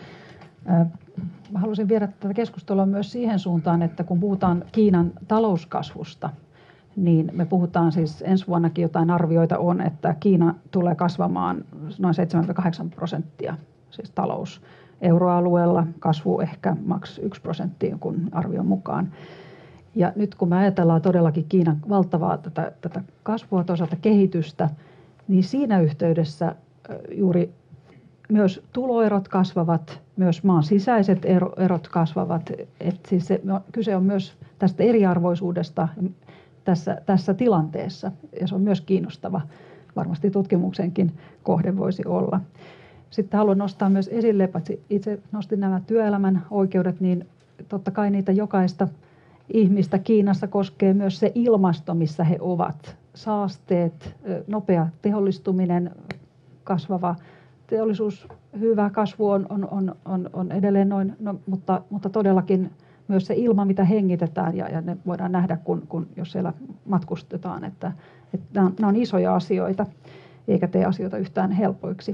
Mä haluaisin viedä tätä keskustelua myös siihen suuntaan, että kun puhutaan Kiinan talouskasvusta, niin me puhutaan siis ensi vuonnakin jotain arvioita on, että Kiina tulee kasvamaan noin seitsemän kahdeksan prosenttia, siis talous. Euroalueella kasvu ehkä maks yksi prosentti kun arvion mukaan. Ja nyt kun me ajatellaan todellakin Kiinan valtavaa tätä, tätä kasvua, toisaalta kehitystä, niin siinä yhteydessä juuri myös tuloerot kasvavat, myös maan sisäiset erot kasvavat. Et siis se, kyse on myös tästä eriarvoisuudesta tässä, tässä tilanteessa, ja se on myös kiinnostava. Varmasti tutkimuksenkin kohde voisi olla. Sitten haluan nostaa myös esille, paitsi itse nostin nämä työelämän oikeudet, niin totta kai niitä jokaista ihmistä Kiinassa koskee myös se ilmasto, missä he ovat. Saasteet, nopea teollistuminen, kasvava teollisuus, hyvä kasvu on, on, on, on, on edelleen noin, no, mutta, mutta todellakin myös se ilma, mitä hengitetään, ja, ja ne voidaan nähdä, kun, kun, jos siellä matkustetaan, että, että nämä, nämä on isoja asioita, eikä tee asioita yhtään helpoiksi.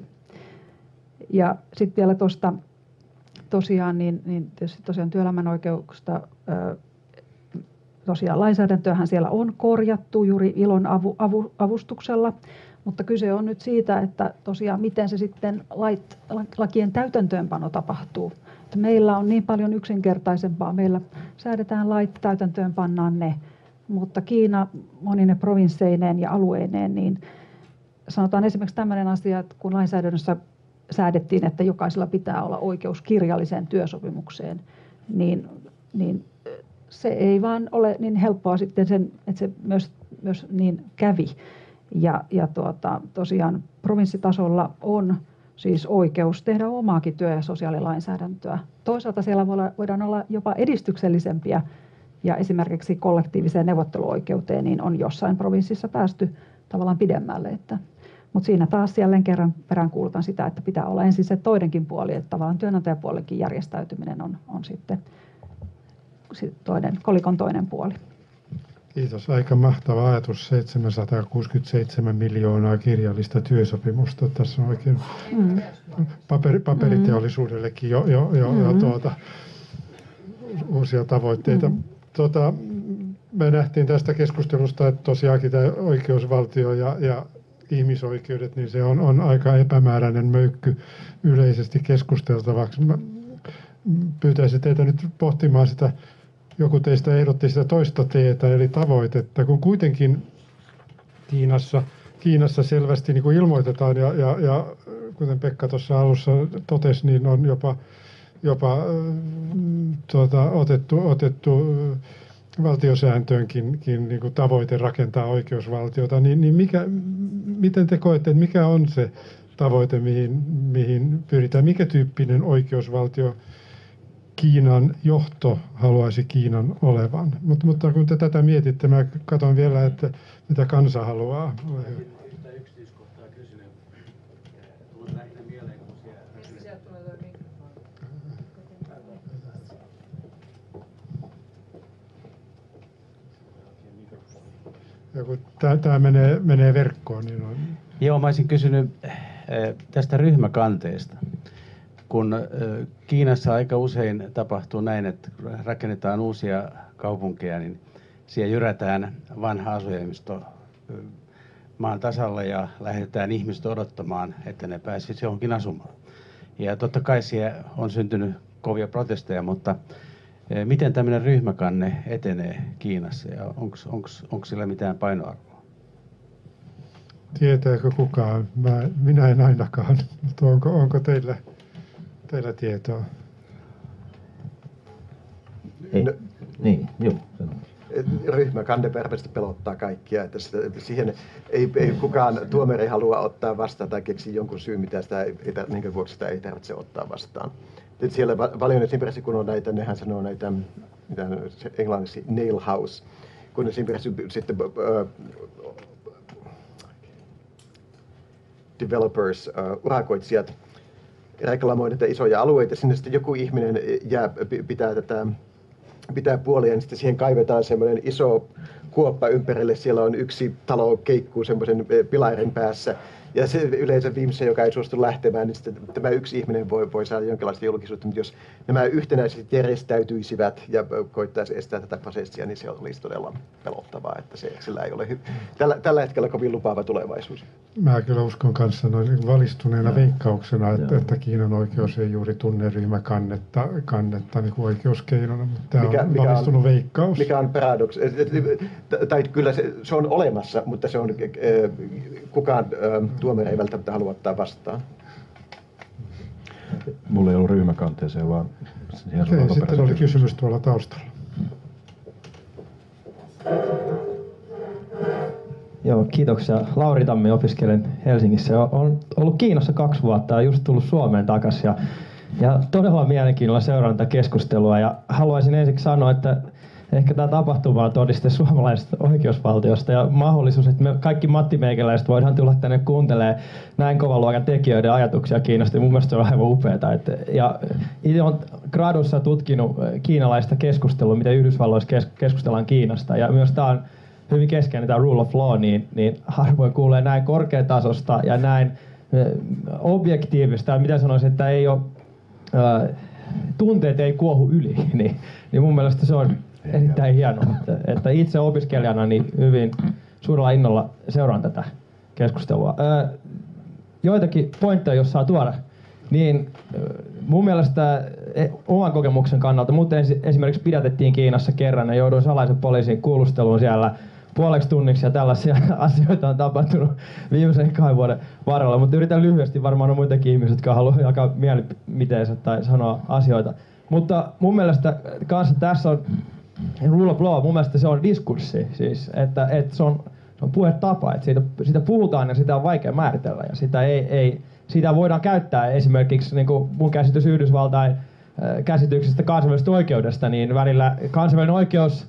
Ja sitten vielä tuosta tosiaan, niin, niin tietysti tosiaan työelämän oikeuksista, ää, tosiaan lainsäädäntöähän siellä on korjattu juuri ILOn avu, avu, avustuksella, mutta kyse on nyt siitä, että tosiaan miten se sitten lait, lakien täytäntöönpano tapahtuu. Että meillä on niin paljon yksinkertaisempaa, meillä säädetään lait, täytäntöönpannaan ne, mutta Kiina monine provinsseineen ja alueineen, niin sanotaan esimerkiksi tämmöinen asia, että kun lainsäädännössä säädettiin, että jokaisella pitää olla oikeus kirjalliseen työsopimukseen, niin, niin se ei vaan ole niin helppoa sitten, sen, että se myös, myös niin kävi. Ja, ja tuota, tosiaan provinssitasolla on siis oikeus tehdä omaakin työ- ja sosiaalilainsäädäntöä. Toisaalta siellä voidaan olla jopa edistyksellisempiä, ja esimerkiksi kollektiiviseen neuvotteluoikeuteen niin on jossain provinssissa päästy tavallaan pidemmälle. Että mutta siinä taas jälleen kerran peräänkuulutan sitä, että pitää olla ensin se toinenkin puoli, että tavallaan työnantajapuolellakin järjestäytyminen on, on sitten toinen, kolikon toinen puoli. Kiitos. Aika mahtava ajatus. seitsemänsataakuusikymmentäseitsemän miljoonaa kirjallista työsopimusta. Tässä on oikein mm. paperi, paperiteollisuudellekin jo, jo, jo, mm. jo tuota, uusia tavoitteita. Mm. Tuota, me nähtiin tästä keskustelusta, että tosiaankin tämä oikeusvaltio ja, ja ihmisoikeudet, niin se on, on aika epämääräinen möykky yleisesti keskusteltavaksi. Mä pyytäisin teitä nyt pohtimaan sitä, joku teistä ehdotti sitä toista teetä, eli tavoitetta, kun kuitenkin Kiinassa, Kiinassa selvästi niin kuin ilmoitetaan, ja, ja, ja kuten Pekka tuossa alussa totesi, niin on jopa, jopa tuota, otettu, otettu valtiosääntöönkin niin kuin tavoite rakentaa oikeusvaltiota, niin, niin mikä, miten te koette, että mikä on se tavoite, mihin, mihin pyritään? Mikä tyyppinen oikeusvaltio Kiinan johto haluaisi Kiinan olevan? Mut, mutta kun te tätä mietitte, mä katson vielä, että mitä kansa haluaa. Yhtä yksityiskohtaa kysynyt. Tulee lähinnä mieleen, kun siellä... Ja kun tämä menee, menee verkkoon, niin on... Joo, mä olisin kysynyt tästä ryhmäkanteesta. Kun Kiinassa aika usein tapahtuu näin, että rakennetaan uusia kaupunkeja, niin siellä jyrätään vanha asujaimisto maan tasalle ja lähetetään ihmiset odottamaan, että ne pääsisivät johonkin asumaan. Ja totta kai siellä on syntynyt kovia protesteja, mutta Miten tämmöinen ryhmäkanne etenee Kiinassa ja onko sillä mitään painoarvoa? Tietääkö kukaan? Mä, minä en ainakaan, mutta onko, onko teillä, teillä tietoa? Ei. No, niin, joo. Ryhmäkanne varmasti pelottaa kaikkia, että sitä, siihen ei, ei kukaan tuomari halua ottaa vastaan tai keksi jonkun syyn, mitä sitä ei, minkä vuoksi sitä ei tarvitse ottaa vastaan. Et siellä paljon esimerkiksi kun on näitä, nehän sanoo näitä, mitä englanniksi nail house, kun esimerkiksi sitten uh, developers, uh, urakoitsijat reklamoivat näitä isoja alueita, sinne sitten joku ihminen jää, pitää tätä pitää puolia, niin sitten siihen kaivetaan semmoinen iso kuoppa ympärille. Siellä on yksi talo keikkuu semmoisen pilarin päässä. Ja se yleensä viimeisen, joka ei suostu lähtemään, niin sitten tämä yksi ihminen voi, voi saada jonkinlaista julkisuutta. Mutta jos nämä yhtenäisesti järjestäytyisivät ja koittaisi estää tätä prosessia, niin se olisi todella pelottavaa, että se, sillä ei ole hy- tällä, tällä hetkellä kovin lupaava tulevaisuus. Mä kyllä uskon kanssa noin valistuneena no. veikkauksena, että, että Kiinan oikeus ei juuri tunne ryhmäkannetta kannetta niin kuin oikeuskeinona, mutta tämä mikä, on mikä valistunut on, veikkaus. Mikä on paradoksi. Tai kyllä se, se on olemassa, mutta se on kukaan tuomari ei välttämättä halua ottaa vastaan. Mulla ei ollut ryhmäkanteeseen, vaan siihen ei, sitten oli kysymys tuolla taustalla. Joo, kiitoksia. Lauri Tammi, opiskelen Helsingissä. Olen ollut Kiinassa kaksi vuotta ja just tullut Suomeen takaisin. Ja, ja todella mielenkiinnolla seuraan tätä keskustelua. Ja haluaisin ensiksi sanoa, että ehkä tämä tapahtuma on todiste suomalaisesta oikeusvaltiosta ja mahdollisuus, että me kaikki mattimeikäläiset voidaan tulla tänne kuuntelemaan näin kovan luokan tekijöiden ajatuksia Kiinasta. Ja mun mielestä se on aivan upeaa. Ja itse olen gradussa tutkinut kiinalaista keskustelua, miten Yhdysvalloissa keskustellaan Kiinasta. Ja myös tämä on hyvin keskeinen tämä rule of law, niin, niin harvoin kuulee näin korkeatasosta ja näin objektiivista, ja mitä sanoisin, että ei ole, ää, tunteet ei kuohu yli, niin, niin mun mielestä se on erittäin hienoa, että, että itse opiskelijana niin hyvin suurella innolla seuraan tätä keskustelua. Ää, joitakin pointteja, jos saa tuoda, niin mun mielestä oman kokemuksen kannalta, mutta esimerkiksi pidätettiin Kiinassa kerran ja jouduin salaisen poliisin kuulusteluun siellä puoleksi tunniksi ja tällaisia asioita on tapahtunut viimeisen kahden vuoden varrella, mutta yritän lyhyesti, varmaan on muitakin ihmisiä, jotka haluaa jakaa mielipiteensä tai sanoa asioita. Mutta mun mielestä kanssa tässä on rule of law, mun mielestä se on diskurssi, siis, että, että se on, se on puhetapa, että siitä, siitä puhutaan ja sitä on vaikea määritellä ja sitä ei, ei Sitä voidaan käyttää esimerkiksi niin kuin mun käsitys Yhdysvaltain äh, käsityksestä kansainvälisestä oikeudesta, niin välillä kansainvälinen oikeus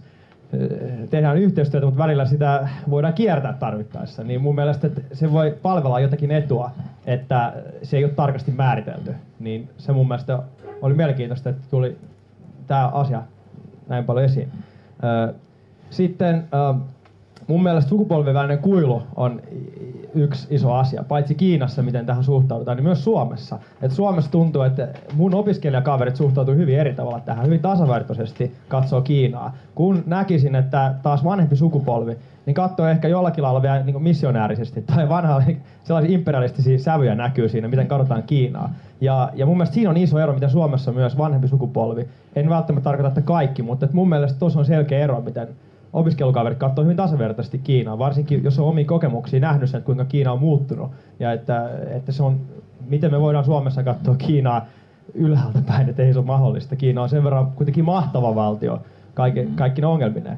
äh, tehdään yhteistyötä, mutta välillä sitä voidaan kiertää tarvittaessa. Niin mun mielestä se voi palvella jotakin etua, että se ei ole tarkasti määritelty. Niin se mun mielestä oli mielenkiintoista, että tuli tämä asia näin paljon esiin. Äh, sitten äh, mun mielestä sukupolvien välinen kuilu on yksi iso asia, paitsi Kiinassa, miten tähän suhtaudutaan, niin myös Suomessa. Et Suomessa tuntuu, että mun opiskelijakaverit suhtautuu hyvin eri tavalla tähän, hyvin tasavertaisesti katsoo Kiinaa. Kun näkisin, että taas vanhempi sukupolvi, niin katsoo ehkä jollakin lailla vielä niin missionäärisesti, tai vanha sellaisia imperialistisia sävyjä näkyy siinä, miten katsotaan Kiinaa. Ja, ja mun mielestä siinä on iso ero, miten Suomessa myös vanhempi sukupolvi, en välttämättä tarkoita, että kaikki, mutta mun mielestä tuossa on selkeä ero, miten opiskelukaverit katsoo hyvin tasavertaisesti Kiinaa, varsinkin jos on omia kokemuksia nähnyt sen, että kuinka Kiina on muuttunut. Ja että, että se on, miten me voidaan Suomessa katsoa Kiinaa ylhäältä päin, että ei se ole mahdollista. Kiina on sen verran kuitenkin mahtava valtio kaikki, kaikki ongelmineen.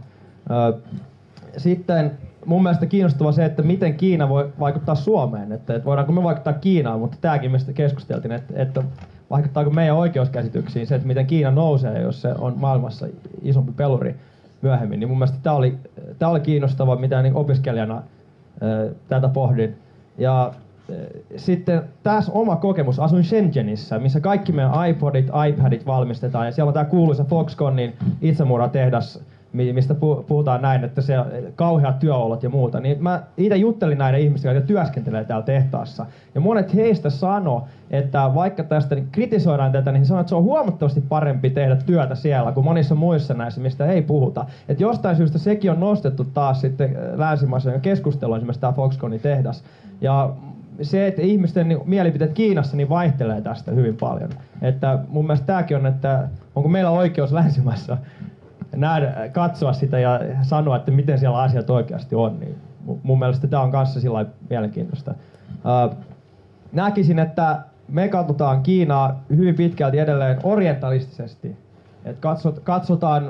Sitten mun mielestä kiinnostavaa se, että miten Kiina voi vaikuttaa Suomeen. Että, että voidaanko me vaikuttaa Kiinaan, mutta tämäkin mistä keskusteltiin, että, että vaikuttaako meidän oikeuskäsityksiin se, että miten Kiina nousee, jos se on maailmassa isompi peluri myöhemmin, niin mun mielestä tämä oli, tää oli kiinnostavaa, mitä niin opiskelijana ää, tätä pohdin. Ja ää, sitten tässä oma kokemus, asuin Shenzhenissä, missä kaikki meidän iPodit, iPadit valmistetaan, ja siellä on tämä kuuluisa Foxconnin itsemurhatehdas, mistä puhutaan näin, että se kauheat työolot ja muuta, niin mä itse juttelin näiden ihmisten, jotka työskentelee täällä tehtaassa. Ja monet heistä sano, että vaikka tästä niin kritisoidaan tätä, niin he sanoo, että se on huomattavasti parempi tehdä työtä siellä kuin monissa muissa näissä, mistä ei puhuta. Että jostain syystä sekin on nostettu taas sitten länsimaissa keskustelua, esimerkiksi tämä Foxconnin tehdas. Ja se, että ihmisten niin, mielipiteet Kiinassa niin vaihtelee tästä hyvin paljon. Että mun mielestä tämäkin on, että onko meillä oikeus länsimaissa nähdä, katsoa sitä ja sanoa, että miten siellä asiat oikeasti on. Niin mun mielestä tämä on kanssa sillä lailla mielenkiintoista. Uh, näkisin, että me katsotaan Kiinaa hyvin pitkälti edelleen orientalistisesti. Et katsot, katsotaan,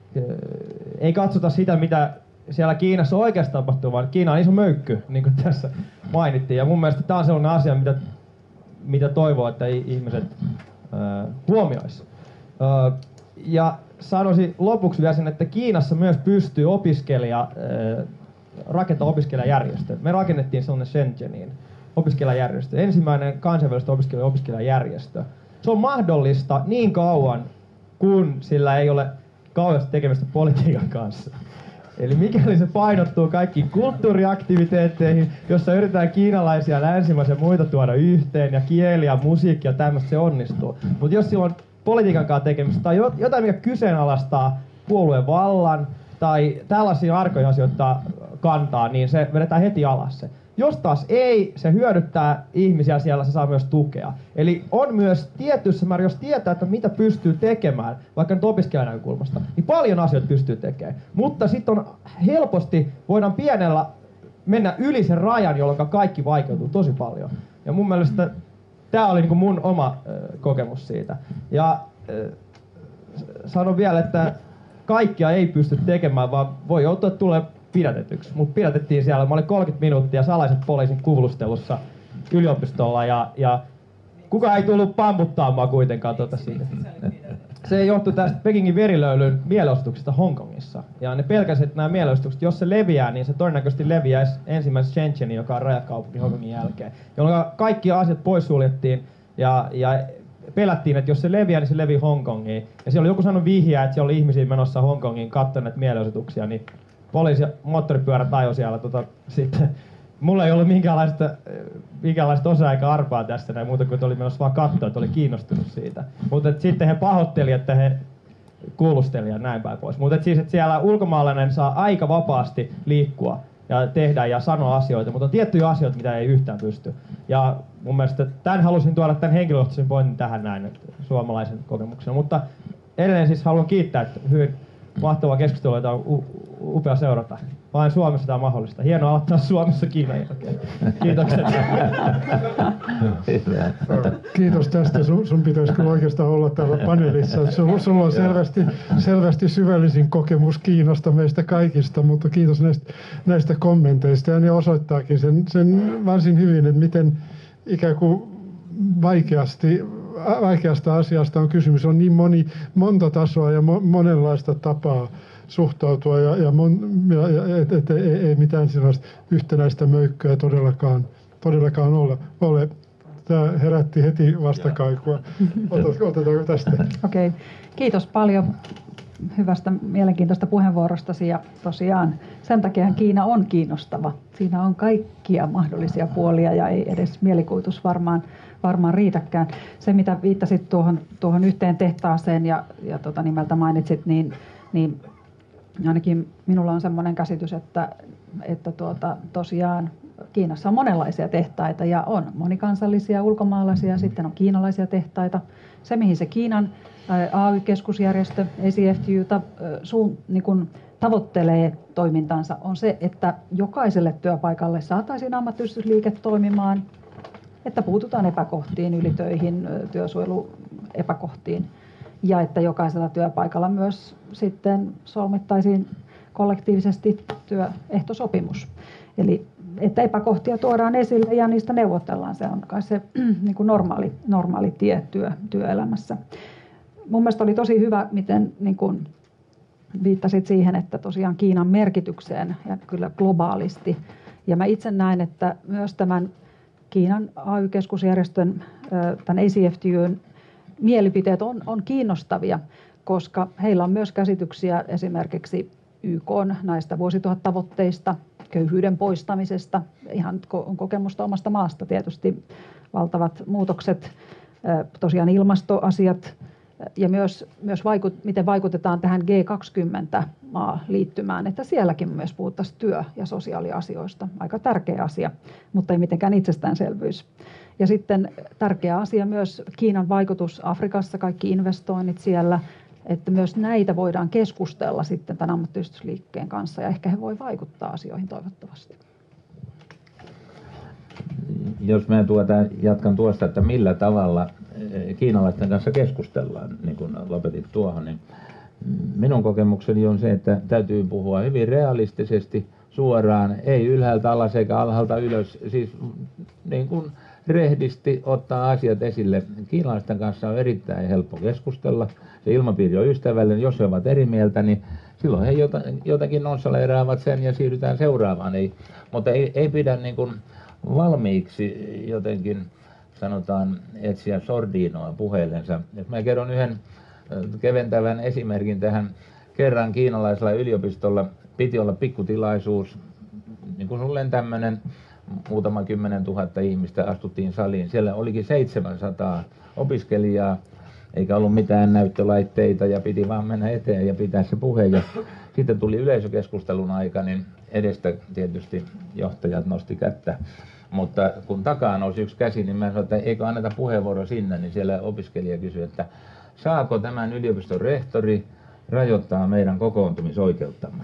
ei katsota sitä, mitä siellä Kiinassa oikeasti tapahtuu, vaan Kiina on iso möykky, niin kuin tässä mainittiin. Ja mun mielestä tämä on sellainen asia, mitä, mitä toivoo, että ihmiset uh, huomioisi. Uh, ja sanoisin lopuksi vielä sen, että Kiinassa myös pystyy opiskelija, uh, rakentaa opiskelijajärjestö. Me rakennettiin sellainen Shenzheniin opiskelijajärjestö, ensimmäinen kansainvälistä opiskelija- opiskelijajärjestö. Se on mahdollista niin kauan, kun sillä ei ole kauheasti tekemistä politiikan kanssa. Eli mikäli se painottuu kaikkiin kulttuuriaktiviteetteihin, jossa yritetään kiinalaisia, länsimaisia ja muita tuoda yhteen, ja kieliä, musiikkia ja tämmöistä, se onnistuu. Mutta jos sillä on politiikan kanssa tekemistä tai jotain, mikä kyseenalaistaa puolueen vallan tai tällaisia arkoja asioita kantaa, niin se vedetään heti alas se. Jos taas ei, se hyödyttää ihmisiä siellä, se saa myös tukea. Eli on myös tietyssä määrin, jos tietää, että mitä pystyy tekemään, vaikka nyt opiskelijan näkökulmasta, niin paljon asioita pystyy tekemään. Mutta sitten on helposti, voidaan pienellä mennä yli sen rajan, jolloin kaikki vaikeutuu tosi paljon. Ja mun mielestä tämä oli niinku mun oma äh, kokemus siitä. Ja äh, sanon vielä, että kaikkia ei pysty tekemään, vaan voi joutua tulee pidätetyksi. Mut pidätettiin siellä, mä olin kolmekymmentä minuuttia salaiset poliisin kuulustelussa yliopistolla ja, ja kukaan ei tullut pamputtaa mua kuitenkaan tuota siitä. Se johtui tästä Pekingin verilöylyn mielenosoituksesta Hongkongissa. Ja ne pelkäsivät, että nämä mielenosoitukset, jos se leviää, niin se todennäköisesti leviäisi ensimmäisessä Shenzhenin, joka on rajakaupunki Hongkongin jälkeen. Jolloin kaikki asiat poissuljettiin ja, ja pelättiin, että jos se leviää, niin se levii Hongkongiin. Ja siellä oli joku sanonut vihjeä, että siellä oli ihmisiä menossa Hongkongiin katsoneet mielenosoituksia, niin poliisi ja moottoripyörät ajoi siellä. Tota, sitten, mulla ei ollut minkäänlaista, minkäänlaista osaa eikä arpaa tästä näin, muuta kuin oli menossa vaan katsoa, että oli kiinnostunut siitä. Mutta sitten he pahoitteli, että he kuulusteli ja näin päin pois. Mutta siis, että siellä ulkomaalainen saa aika vapaasti liikkua ja tehdä ja sanoa asioita, mutta on tiettyjä asioita, mitä ei yhtään pysty. Ja mun mielestä tämän halusin tuoda tämän henkilökohtaisen pointin tähän näin, suomalaisen kokemuksen. Mutta edelleen siis haluan kiittää, että hyvin mahtavaa keskustelua, jota on u- upea seurata. Vain Suomessa tämä on mahdollista. Hienoa aloittaa Suomessa Kiinan jälkeen. Kiitokset. Kiitos tästä. Sun, sun pitäisi kyllä oikeastaan olla täällä paneelissa. Sulla, sulla on selvästi, selvästi syvällisin kokemus Kiinasta meistä kaikista, mutta kiitos näistä, näistä kommenteista. Ja ne osoittaakin sen, sen varsin hyvin, että miten ikään kuin vaikeasti, vaikeasta asiasta on kysymys. On niin moni, monta tasoa ja mo, monenlaista tapaa suhtautua ja, ja, mon, ja, ja et, et, ei, ei mitään sellaista yhtenäistä möykköä todellakaan, todellakaan ole. ole. Tämä herätti heti vastakaikua. Otetaanko tästä? Okei, okay. Kiitos paljon hyvästä mielenkiintoista puheenvuorostasi ja tosiaan sen takia Kiina on kiinnostava. Siinä on kaikkia mahdollisia puolia ja ei edes mielikuvitus varmaan, varmaan riitäkään. Se mitä viittasit tuohon, tuohon yhteen tehtaaseen ja, ja tota nimeltä mainitsit, niin, niin ainakin minulla on semmoinen käsitys, että, että tuota, tosiaan Kiinassa on monenlaisia tehtaita ja on monikansallisia ulkomaalaisia, sitten on kiinalaisia tehtaita. Se mihin se Kiinan A Y-keskusjärjestö, A C F T U, suun, niin kun tavoittelee toimintansa on se, että jokaiselle työpaikalle saataisiin ammattiyhdistysliike toimimaan, että puututaan epäkohtiin, ylitöihin, työsuojeluepäkohtiin ja että jokaisella työpaikalla myös sitten solmittaisiin kollektiivisesti työehtosopimus. Eli että epäkohtia tuodaan esille ja niistä neuvotellaan. Se on kai se niin kuin normaali, normaali tie työ, työelämässä. Mun mielestä oli tosi hyvä, miten niin kuin viittasit siihen, että tosiaan Kiinan merkitykseen ja kyllä globaalisti. Ja mä itse näen, että myös tämän Kiinan A Y-keskusjärjestön, tämän A C F T U:n mielipiteet on, on kiinnostavia, koska heillä on myös käsityksiä esimerkiksi Y K:n näistä vuosituhattavoitteista, köyhyyden poistamisesta, ihan on kokemusta omasta maasta tietysti, valtavat muutokset, tosiaan ilmastoasiat ja myös, myös vaikut, miten vaikutetaan tähän G kaksikymmentä-liittymään, että sielläkin myös puhuttaisiin työ- ja sosiaaliasioista. Aika tärkeä asia, mutta ei mitenkään itsestäänselvyys. Ja sitten tärkeä asia myös Kiinan vaikutus Afrikassa, kaikki investoinnit siellä, että myös näitä voidaan keskustella sitten tämän ammattiyhdistysliikkeen kanssa ja ehkä he voi vaikuttaa asioihin toivottavasti. Jos mä tuota, jatkan tuosta, että millä tavalla kiinalaisten kanssa keskustellaan, niin kuin lopetit tuohon, niin minun kokemukseni on se, että täytyy puhua hyvin realistisesti, suoraan, ei ylhäältä alas eikä alhaalta ylös, siis niin kuin rehdisti ottaa asiat esille. Kiinalaisten kanssa on erittäin helppo keskustella, se ilmapiiri on ystävällinen, jos he ovat eri mieltä, niin silloin he jotenkin nonsaleeraavat sen ja siirrytään seuraavaan, ei, mutta ei, ei pidä niin kuin valmiiksi jotenkin, sanotaan, etsiä sordiinoa puheillensa. Jos mä kerron yhden keventävän esimerkin tähän. Kerran kiinalaisella yliopistolla piti olla pikkutilaisuus, niin kuin sulle tämmöinen, muutama kymmenen tuhatta ihmistä astuttiin saliin. Siellä olikin seitsemänsataa opiskelijaa, eikä ollut mitään näyttölaitteita ja piti vaan mennä eteen ja pitää se puhe. Ja sitten tuli yleisökeskustelun aika, niin edestä tietysti johtajat nosti kättä. Mutta kun takaa nousi yksi käsi, niin mä sanoin, että eikö anneta puheenvuoro sinne, niin siellä opiskelija kysyi, että saako tämän yliopiston rehtori rajoittaa meidän kokoontumisoikeuttamme.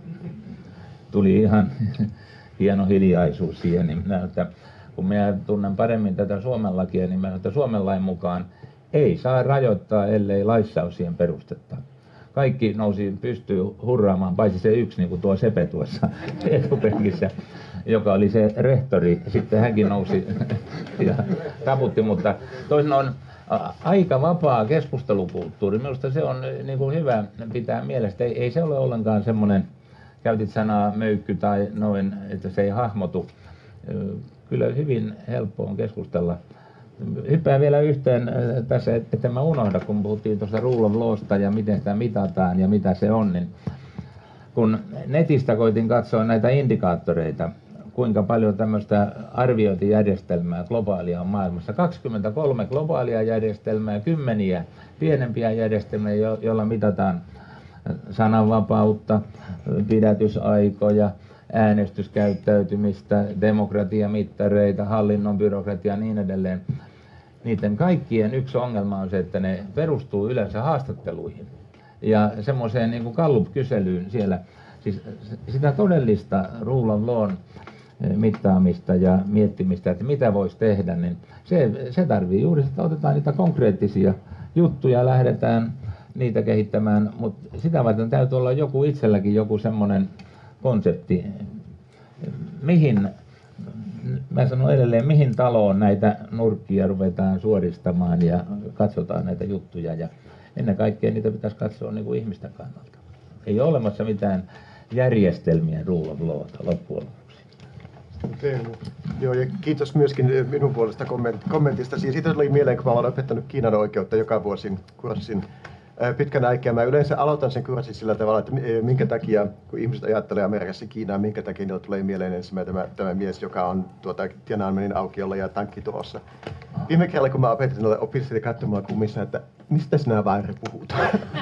Tuli ihan hieno hiljaisuus siihen, niin minä, että kun minä tunnen paremmin tätä Suomen lakia, niin minä sanon, että Suomen lain mukaan ei saa rajoittaa, ellei laissa ole siihen perustetta. Kaikki nousi pystyy hurraamaan, paitsi se yksi, niin kuin tuo Sepe tuossa etupenkissä, joka oli se rehtori. Sitten hänkin nousi ja taputti, mutta toisin on aika vapaa keskustelukulttuuri. Minusta se on niin kuin hyvä pitää mielestä. Ei, ei se ole ollenkaan semmoinen, käytit sanaa möykky tai noin, että se ei hahmotu. Kyllä hyvin helppo on keskustella. Hyppään vielä yhteen tässä, että mä unohda, kun puhuttiin tuossa rule of lawsta ja miten sitä mitataan ja mitä se on, niin kun netistä koitin katsoa näitä indikaattoreita, kuinka paljon tämmöistä arviointijärjestelmää globaalia on maailmassa. kaksikymmentäkolme globaalia järjestelmää, kymmeniä pienempiä järjestelmiä, jo- joilla mitataan sananvapautta, pidätysaikoja, äänestyskäyttäytymistä, demokratiamittareita, hallinnon byrokratia ja niin edelleen. Niiden kaikkien yksi ongelma on se, että ne perustuu yleensä haastatteluihin ja semmoiseen niin kuin Gallup-kyselyyn siellä. Siis sitä todellista rule of lawn mittaamista ja miettimistä, että mitä voisi tehdä, niin se, se tarvii juuri, että otetaan niitä konkreettisia juttuja, lähdetään niitä kehittämään, mutta sitä varten täytyy olla joku itselläkin joku semmoinen konsepti, mihin, mä sanon edelleen, mihin taloon näitä nurkkia ruvetaan suoristamaan ja katsotaan näitä juttuja ja ennen kaikkea niitä pitäisi katsoa niin kuin ihmisten kannalta. Ei ole olemassa mitään järjestelmiä rule of lawta loppujen lopuksi. Teemu. Joo, ja kiitos myöskin minun puolesta kommentista. Siitä tuli mieleen, kun mä olen opettanut Kiinan oikeutta joka vuosi kurssin pitkän aikaa. Mä yleensä aloitan sen kurssin sillä tavalla, että minkä takia, kun ihmiset ajattelee Amerikassa Kiinaa, minkä takia niillä tulee mieleen ensimmäinen tämä, tämä mies, joka on tuota Tiananmenin aukiolla ja tankki tuossa. Viime kerralla, kun mä opetin noille opiskelijoille katsomaan kummissa, että mistä sinä vaari puhut?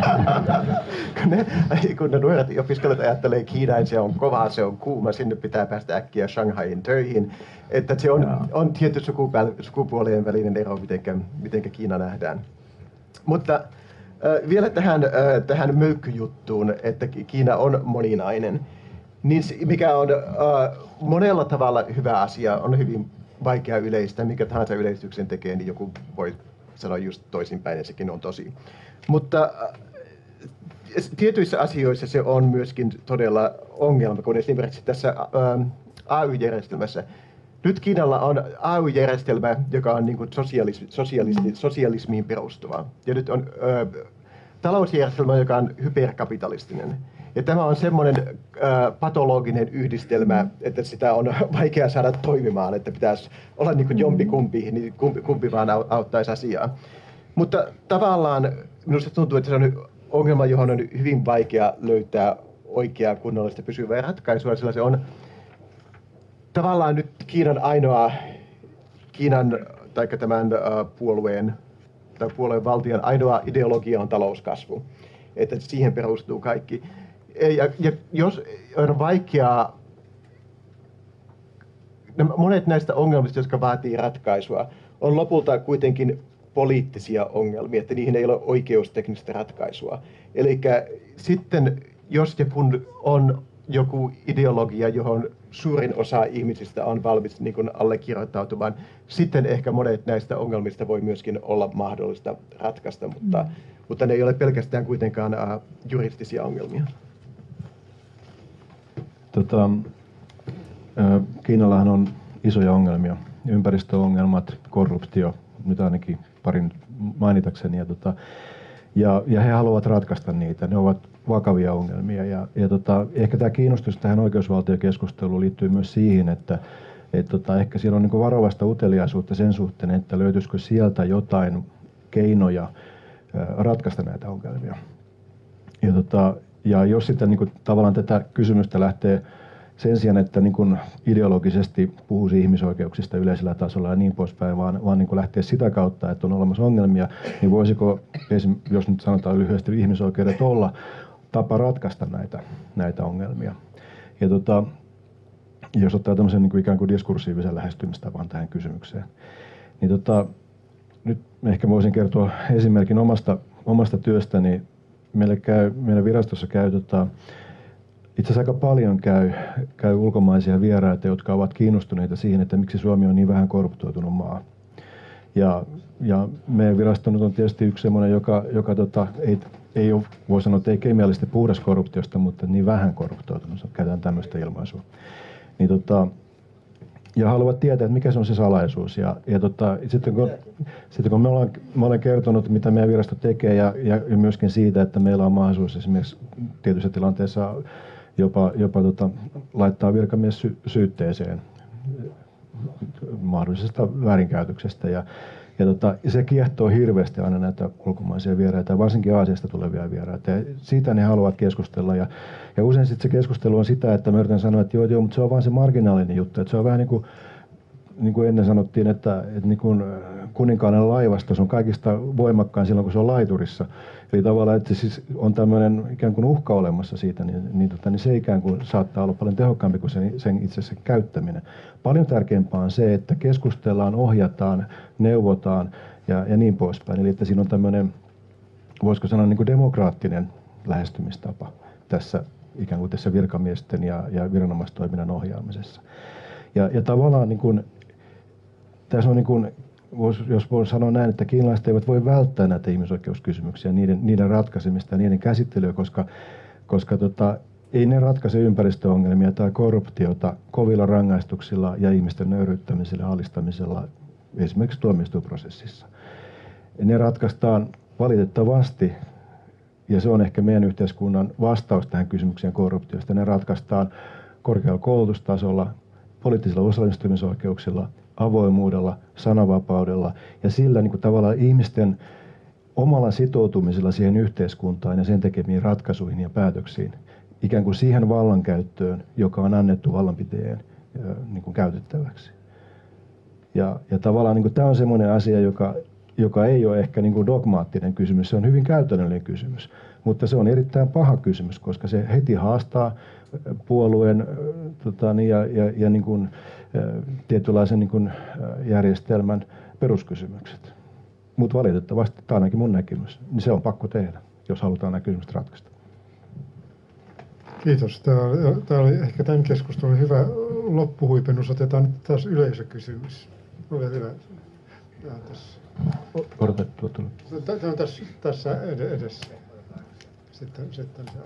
kun, ne, kun ne nuoret opiskelijat ajattelee Kiinaa, se on kova, se on kuuma, sinne pitää päästä äkkiä Shanghaiin töihin. Että se on, on tietty sukupuolien välinen ero, mitenkä, mitenkä Kiina nähdään. Mutta äh, vielä tähän, äh, tähän möykkyjuttuun, että Kiina on moninainen. Niin mikä on äh, monella tavalla hyvä asia, on hyvin vaikea yleistä, mikä tahansa yleistyksen tekee, niin joku voi sanoa just toisinpäin, ja sekin on tosi. Mutta äh, tietyissä asioissa se on myöskin todella ongelma, kun esimerkiksi tässä äh, A Y-järjestelmässä. Nyt Kiinalla on A Y-järjestelmä, joka on niin kuin sosialis, sosialis, sosialismiin perustuva. Ja nyt on ö, talousjärjestelmä, joka on hyperkapitalistinen. Ja tämä on semmoinen ö, patologinen yhdistelmä, että sitä on vaikea saada toimimaan, että pitäisi olla niin kuin jompikumpi, niin kumpi, kumpi vaan auttaisi asiaa. Mutta tavallaan minusta tuntuu, että se on ongelma, johon on hyvin vaikea löytää oikeaa kunnollista pysyvää ratkaisua, sillä se on tavallaan nyt Kiinan ainoa, Kiinan tai tämän uh, puolueen tai puolueen valtion ainoa ideologia on talouskasvu. Että siihen perustuu kaikki. Ja, ja jos on vaikeaa, monet näistä ongelmista, jotka vaatii ratkaisua, on lopulta kuitenkin poliittisia ongelmia, että niihin ei ole oikeusteknistä ratkaisua. Eli sitten, jos ja kun on joku ideologia, johon suurin osa ihmisistä on valmis niin kuin allekirjoittautumaan, sitten ehkä monet näistä ongelmista voi myöskin olla mahdollista ratkaista, mutta, mm. mutta ne ei ole pelkästään kuitenkaan uh, juristisia ongelmia. Tota, Kiinallahan on isoja ongelmia, ympäristöongelmat, korruptio, nyt ainakin parin mainitakseni. Ja, tota, ja, ja he haluavat ratkaista niitä, ne ovat vakavia ongelmia. Ja, ja tota, ehkä tämä kiinnostus tähän oikeusvaltiokeskusteluun liittyy myös siihen, että et tota, ehkä siellä on niin kuin varovasta uteliaisuutta sen suhteen, että löytyisikö sieltä jotain keinoja ää, ratkaista näitä ongelmia. Ja, tota, ja jos sitten niin kuin, tavallaan tätä kysymystä lähtee sen sijaan, että niin kuin ideologisesti puhuisi ihmisoikeuksista yleisellä tasolla ja niin poispäin, vaan, vaan niin kuin lähtee sitä kautta, että on olemassa ongelmia, niin voisiko, jos nyt sanotaan lyhyesti, ihmisoikeudet olla tapa ratkaista näitä, näitä ongelmia. Ja tota, jos ottaa tämmöisen niin kuin ikään kuin diskursiivisen lähestymistavan tähän kysymykseen, niin tota, nyt ehkä voisin kertoa esimerkin omasta, omasta työstäni. Meille käy, meidän virastossa käy tota, itse asiassa aika paljon käy, käy ulkomaisia vieraita, jotka ovat kiinnostuneita siihen, että miksi Suomi on niin vähän korruptoitunut maa. Ja, ja meidän virasto nyt on tietysti yksi sellainen, joka, joka tota, ei, ei ole, voi sanoa, että ei kemiallisesti puhdas korruptiosta, mutta niin vähän korruptoitunut, käytetään tämmöistä ilmaisua. Niin, tota, ja haluavat tietää, että mikä se on se salaisuus. Ja, ja tota, sitten kun, sitten kun me ollaan, mä olen kertonut, mitä meidän virasto tekee ja, ja myöskin siitä, että meillä on mahdollisuus esimerkiksi tietyissä tilanteissa jopa, jopa tota, laittaa virkamies sy- syytteeseen mahdollisesta väärinkäytöksestä. Ja, ja tota, se kiehtoo hirveästi aina näitä ulkomaisia vieraita, varsinkin Aasiasta tulevia vieraita. Ja siitä ne haluavat keskustella. Ja, ja usein sitten se keskustelu on sitä, että mä yritän sanoa, että joo, joo, mutta se on vain se marginaalinen juttu. Että se on vähän niin kuin, niin kuin ennen sanottiin, että, että niin kuin kuninkaallinen laivasto on kaikista voimakkain silloin, kun se on laiturissa. Eli tavallaan, että siis on tämmöinen ikään kuin uhka olemassa siitä, niin, niin, tota, niin se ikään kuin saattaa olla paljon tehokkaampi kuin sen, sen itse asiassa käyttäminen. Paljon tärkeämpää on se, että keskustellaan, ohjataan, neuvotaan ja, ja niin poispäin. Eli että siinä on tämmöinen, voisiko sanoa, niin kuin demokraattinen lähestymistapa tässä ikään kuin tässä virkamiesten ja, ja viranomaistoiminnan ohjaamisessa. Ja, ja tavallaan niin kuin, tässä on niin kuin, jos voi sanoa näin, että kiinalaiset eivät voi välttää näitä ihmisoikeuskysymyksiä, niiden, niiden ratkaisemista ja niiden käsittelyä, koska, koska tota, ei ne ratkaise ympäristöongelmia tai korruptiota kovilla rangaistuksilla ja ihmisten nöyryyttämisellä ja alistamisella esimerkiksi tuomioistuinprosessissa. Ne ratkaistaan valitettavasti, ja se on ehkä meidän yhteiskunnan vastaus tähän kysymykseen korruptiosta, ne ratkaistaan korkealla koulutustasolla, poliittisilla osallistumisoikeuksilla, avoimuudella, sananvapaudella ja sillä niin kuin tavallaan ihmisten omalla sitoutumisella siihen yhteiskuntaan ja sen tekemiin ratkaisuihin ja päätöksiin, ikään kuin siihen vallankäyttöön, joka on annettu vallanpitäjien niin kuin käytettäväksi. Ja, ja tavallaan niin kuin tämä on semmoinen asia, joka, joka ei ole ehkä niin kuin dogmaattinen kysymys, se on hyvin käytännöllinen kysymys, mutta se on erittäin paha kysymys, koska se heti haastaa puolueen tota, niin, ja, ja, ja niin kuin, tietynlaisen niin kuin, järjestelmän peruskysymykset. Mutta valitettavasti, tämä on ainakin mun näkemys, niin se on pakko tehdä, jos halutaan nämä kysymykset ratkaista. Kiitos. Tämä oli, tämä oli ehkä tämän keskustelun hyvä loppuhuipennus. Otetaan nyt taas yleisökysymys. Ole hyvä. Tämä on tässä. Tämä on tässä, tässä edessä. Sitten, sitten se on.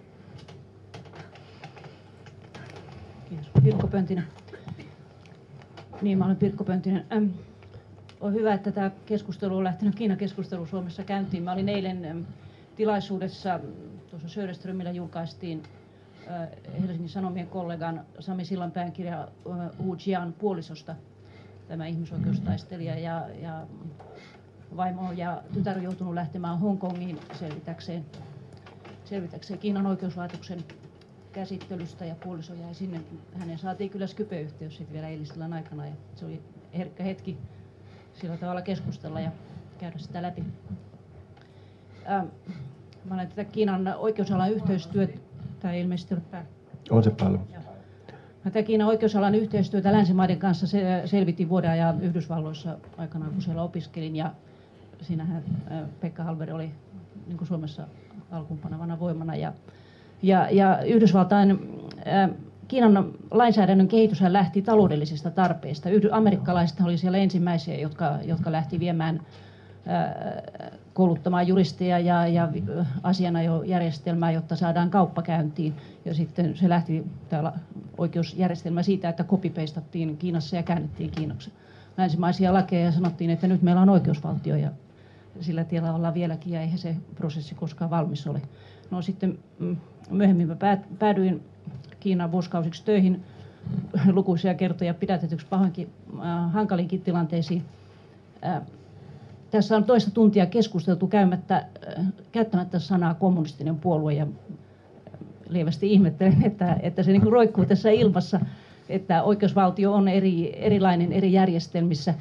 Kiitos. Pirkko Pöntinen. Niin, mä olen Pirkko Pöntinen. Ähm, on hyvä, että tämä keskustelu on lähtenyt Kiina-keskustelu Suomessa käyntiin. Mä olin eilen ähm, tilaisuudessa, tuossa Söderströmillä julkaistiin äh, Helsingin Sanomien kollegan Sami Sillanpään kirja äh, Wu Jian puolisosta, tämä ihmisoikeustaistelija, ja, ja vaimo ja tytär on joutunut lähtemään Hongkongiin selvitäkseen, selvitäkseen Kiinan oikeuslaitoksen käsittelystä, ja puoliso jäi sinne. Hänen saatiin kyllä Skype-yhteys sitten vielä eilisillan aikana, ja se oli herkkä hetki sillä tavalla keskustella ja käydä sitä läpi. Ähm, mä olen tätä Kiinan oikeusalan yhteistyötä, tai ilmeisesti ole päällä. On se päällä. Tätä Kiinan oikeusalan yhteistyötä länsimaiden kanssa se selvitin vuoden ajan Yhdysvalloissa aikanaan, kun siellä opiskelin. Ja siinähän Pekka Hallberg oli niin kuin Suomessa alkuunpanevana voimana. Ja, ja, ja Yhdysvaltain, äh, Kiinan lainsäädännön kehityshän lähti taloudellisista tarpeista. Amerikkalaiset oli siellä ensimmäisiä, jotka, jotka lähti viemään kouluttamaan juristeja ja, ja asianajojärjestelmää, jotta saadaan kauppa käyntiin. Ja sitten se lähti täällä oikeusjärjestelmä siitä, että copy-pastattiin Kiinassa ja käännettiin kiinaksi länsimaisia lakeja ja sanottiin, että nyt meillä on oikeusvaltio ja sillä tiellä ollaan vieläkin ja eihän se prosessi koskaan valmis ole. No sitten myöhemmin mä päädyin Kiinaan vuosikausiksi töihin lukuisia kertoja pidätetyksi pahoinkin äh, hankalinkin tilanteisiin. Äh, Tässä on toista tuntia keskusteltu käymättä, käyttämättä sanaa kommunistinen puolue ja lievästi ihmettelen, että, että se niin kuin roikkuu tässä ilmassa, että oikeusvaltio on eri, erilainen eri järjestelmissä.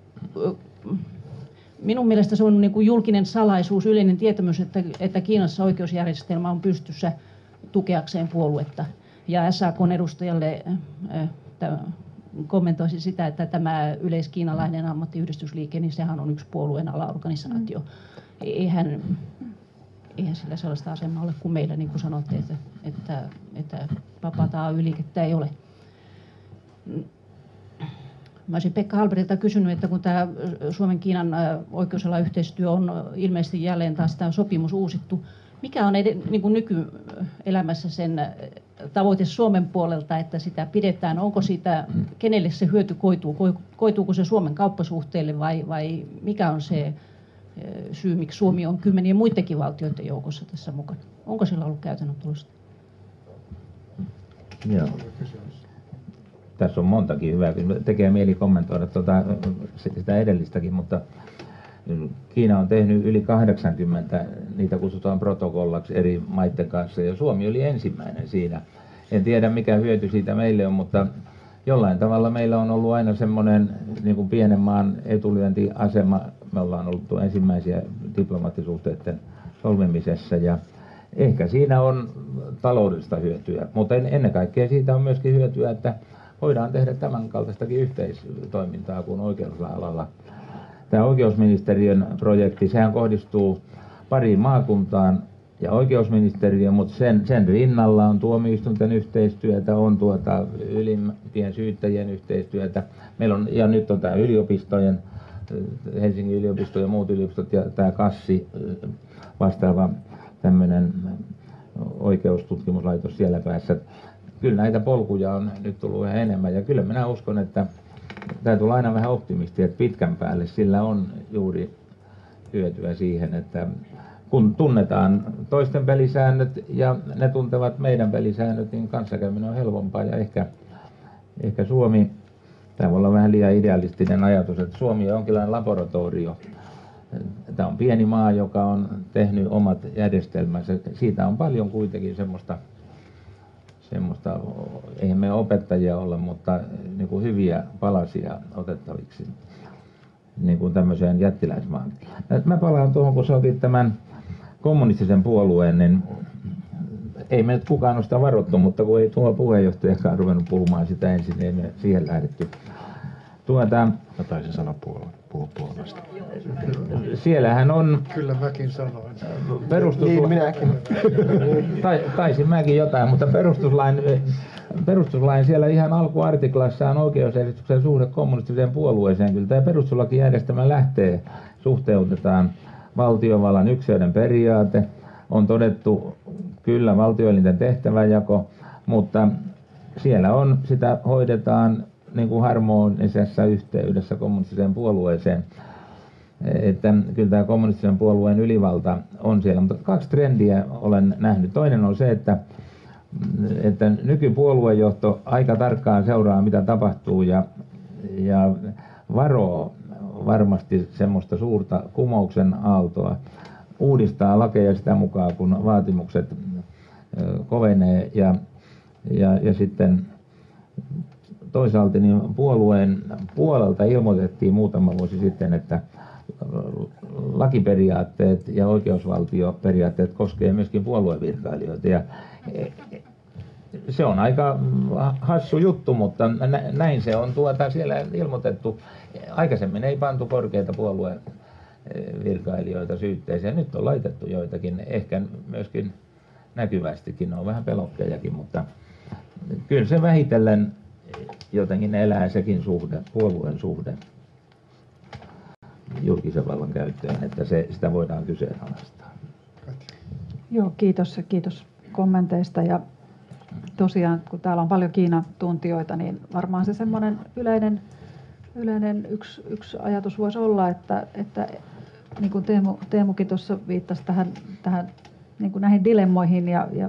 Minun mielestä se on niin kuin julkinen salaisuus, yleinen tietämys, että, että Kiinassa oikeusjärjestelmä on pystyssä tukeakseen puoluetta. Ja S A K:n edustajalle äh, kommentoisin sitä, että tämä yleiskiinalainen ammattiyhdistysliike, niin sehän on yksi puolueen alaorganisaatio. Mm. Eihän, eihän sillä sellaista asemaa ole kuin meillä, niin kuin sanotte, että, että, että vapaata A Y-liikettä ei ole. Mä olisin Pekka Hallbergilta kysynyt, että kun tämä Suomen-Kiinan oikeusalan yhteistyö on ilmeisesti jälleen taas tämä sopimus uusittu, mikä on ed- niin kuin nykyelämässä sen tavoite Suomen puolelta, että sitä pidetään? Onko siitä, kenelle se hyöty koituu? Koituuko se Suomen kauppasuhteelle vai, vai mikä on se syy, miksi Suomi on kymmenien muidenkin valtioiden joukossa tässä mukana? Onko sillä ollut käytännön tulosta? Joo. Tässä on montakin hyvää. Tekee mieli kommentoida tuota, sitä edellistäkin, mutta Kiina on tehnyt yli kahdeksankymmentä, niitä kutsutaan protokollaksi eri maiden kanssa, ja Suomi oli ensimmäinen siinä. En tiedä mikä hyöty siitä meille on, mutta jollain tavalla meillä on ollut aina semmoinen niin kuin pienen maan etulyöntiasema. Me ollaan ollut ensimmäisiä diplomaattisuhteiden solmimisessa, ja ehkä siinä on taloudellista hyötyä, mutta ennen kaikkea siitä on myöskin hyötyä, että voidaan tehdä tämän kaltaistakin yhteistoimintaa kuin oikeusalalla. Tämä oikeusministeriön projekti, sehän kohdistuu pariin maakuntaan ja oikeusministeriön, mutta sen, sen rinnalla on tuomioistuinten yhteistyötä, on tuota ylimpien syyttäjien yhteistyötä. Meillä on, ja nyt on tämä yliopistojen, Helsingin yliopisto ja muut yliopistot ja tämä Kassi vastaava tämmöinen oikeustutkimuslaitos siellä päässä. Kyllä näitä polkuja on nyt tullut vähän enemmän ja kyllä minä uskon, että täytyy olla aina vähän optimistia, että pitkän päälle sillä on juuri hyötyä siihen, että kun tunnetaan toisten pelisäännöt ja ne tuntevat meidän pelisäännöt, niin kanssakäyminen on helpompaa ja ehkä, ehkä Suomi, tämä voi olla vähän liian idealistinen ajatus, että Suomi on jonkinlainen laboratorio. Tämä on pieni maa, joka on tehnyt omat järjestelmänsä. Siitä on paljon kuitenkin semmoista, semmoista eihän me opettajia olla, mutta niin kuin hyviä palasia otettaviksi niin kuin tämmöiseen jättiläismaan. Mä palaan tuohon, kun sä otit tämän kommunistisen puolueen, niin ei me nyt kukaan ole sitä varoittu, mutta kun ei tuo puheenjohtajakaan ruvennut puhumaan sitä ensin, niin ei me siihen lähdetty. Tuota, mä taisin sanoa puolue, puhua puolueesta. Siellähän on... Kyllä mäkin sanoin. Perustusla... Niin minäkin. Taisin mäkin jotain, mutta perustuslain, perustuslain siellä ihan alkuartiklassa on oikeusjärjestyksen suhde kommunistiseen puolueeseen. Kyllä tämä perustuslakijärjestelmä lähtee, suhteutetaan valtiovallan yksilöiden periaate. On todettu kyllä valtioelinten tehtävänjako, mutta siellä on, sitä hoidetaan niin kuin harmonisessa yhteydessä kommunistiseen puolueeseen. Että kyllä tämä kommunistisen puolueen ylivalta on siellä, mutta kaksi trendiä olen nähnyt. Toinen on se, että, että nykypuoluejohto aika tarkkaan seuraa mitä tapahtuu ja, ja varoo varmasti semmoista suurta kumouksen aaltoa, uudistaa lakeja sitä mukaan kun vaatimukset kovenee ja, ja, ja sitten toisaalta niin puolueen puolelta ilmoitettiin muutama vuosi sitten, että lakiperiaatteet ja oikeusvaltioperiaatteet koskee myöskin puoluevirkailijoita. Ja se on aika hassu juttu, mutta näin se on tuota siellä ilmoitettu. Aikaisemmin ei pantu korkeita puoluevirkailijoita syytteeseen. Nyt on laitettu joitakin, ehkä myöskin näkyvästikin, on vähän pelokkejakin, mutta kyllä se vähitellen jotenkin elää sekin suhde, puolueen suhde julkisen vallan käyttöön, että se, sitä voidaan kyseenalaistaa. Joo, kiitos ja kiitos kommenteista. Ja tosiaan, kun täällä on paljon Kiina-tuntijoita, niin varmaan se semmoinen yleinen, yleinen yksi, yksi ajatus voisi olla, että, että niin kuin Teemu, Teemukin tuossa viittasi tähän, tähän niin kuin näihin dilemmoihin ja, ja,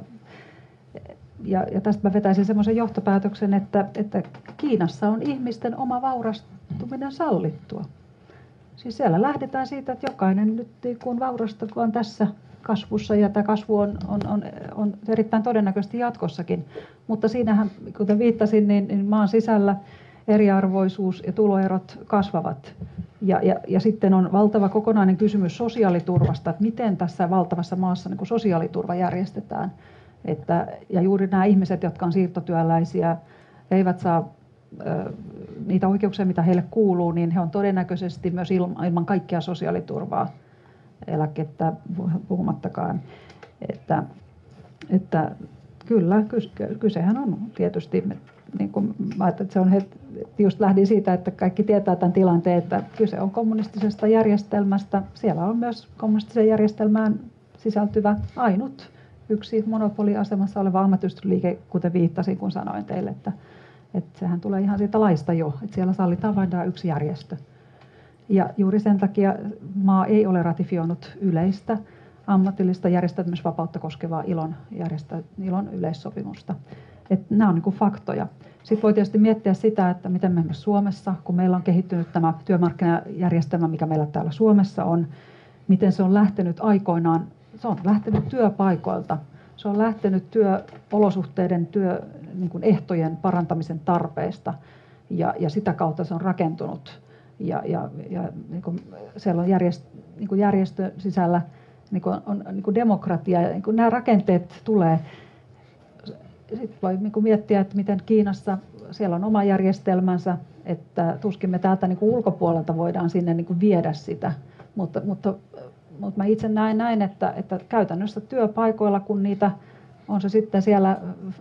ja, ja tästä mä vetäisin semmoisen johtopäätöksen, että, että Kiinassa on ihmisten oma vaurastuminen sallittua. Siis siellä lähdetään siitä, että jokainen nyt kun vaurastutaan tässä kasvussa ja tämä kasvu on, on, on, on erittäin todennäköisesti jatkossakin. Mutta siinähän, kuten viittasin, niin, niin maan sisällä eriarvoisuus ja tuloerot kasvavat. Ja, ja, ja sitten on valtava kokonainen kysymys sosiaaliturvasta, että miten tässä valtavassa maassa niin kuin sosiaaliturva järjestetään. Että, ja juuri nämä ihmiset, jotka on siirtotyöläisiä, eivät saa ö, niitä oikeuksia, mitä heille kuuluu, niin he on todennäköisesti myös ilman, ilman kaikkea sosiaaliturvaa, eläkettä puhumattakaan. Että, että kyllä, kysehän on tietysti, niin kuin mä että se on heti, just lähdin siitä, että kaikki tietää tämän tilanteen, että kyse on kommunistisesta järjestelmästä. Siellä on myös kommunistiseen järjestelmään sisältyvä ainut yksi monopoliasemassa oleva ammattiyhdistysliike, kuten viittasin, kun sanoin teille, että, että sehän tulee ihan siitä laista jo, että siellä sallitaan vain tämä yksi järjestö. Ja juuri sen takia maa ei ole ratifioinut yleistä ammatillista järjestäytymisvapautta koskevaa ilon, järjestä, ilon yleissopimusta. Että nämä on niin kuin faktoja. Sitten voi tietysti miettiä sitä, että miten me Suomessa, kun meillä on kehittynyt tämä työmarkkinajärjestelmä, mikä meillä täällä Suomessa on, miten se on lähtenyt aikoinaan, se on lähtenyt työpaikoilta. Se on lähtenyt työolosuhteiden, työ, niin kuin ehtojen parantamisen tarpeesta ja, ja sitä kautta se on rakentunut. Ja, ja, ja niin kuin siellä on järjestö, niin kuin järjestön sisällä niin kuin on niin kuin demokratia ja niin kuin nämä rakenteet tulee. Sitten voi niin kuin miettiä, että miten Kiinassa siellä on oma järjestelmänsä, että tuskin me täältä niin kuin ulkopuolelta voidaan sinne niin kuin viedä sitä. Mutta, mutta, mutta mä itse näen näin, että, että käytännössä työpaikoilla, kun niitä on se sitten siellä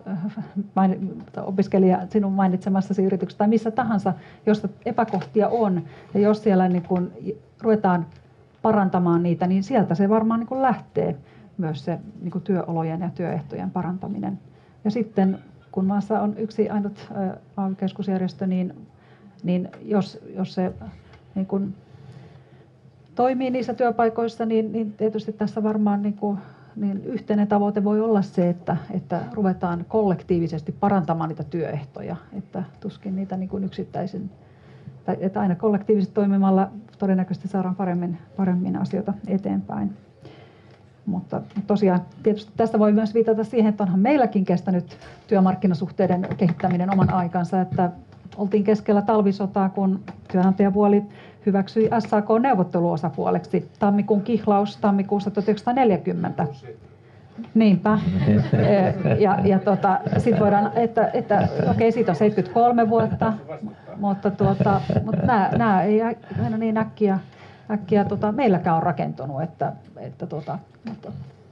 opiskelija sinun mainitsemassasi yrityksessä tai missä tahansa, josta epäkohtia on, ja jos siellä niin kuin ruvetaan parantamaan niitä, niin sieltä se varmaan niin kuin lähtee myös se niin kuin työolojen ja työehtojen parantaminen. Ja sitten kun maassa on yksi ainut A Y-keskusjärjestö, niin, niin jos, jos se niin kuin toimii niissä työpaikoissa, niin, niin tietysti tässä varmaan niin kuin niin yhteinen tavoite voi olla se, että, että ruvetaan kollektiivisesti parantamaan niitä työehtoja, että tuskin niitä niin kuin yksittäisin, tai että aina kollektiivisesti toimimalla todennäköisesti saadaan paremmin, paremmin asioita eteenpäin. Mutta tosiaan tietysti tästä voi myös viitata siihen, että onhan meilläkin kestänyt työmarkkinasuhteiden kehittäminen oman aikansa, että oltiin keskellä talvisotaa, kun työnantajapuoli hyväksyi S A K-neuvotteluosapuoleksi tammikuun kihlaus tammikuussa tuhatyhdeksänsataaneljäkymmentä. Niinpä. Ja, ja tota, sitten voidaan, että, että okei, siitä on seitsemänkymmentäkolme vuotta, mutta, tuota, mutta nämä, nämä ei aina niin äkkiä, äkkiä tota, meilläkään on rakentunut, että, että tota, mutta,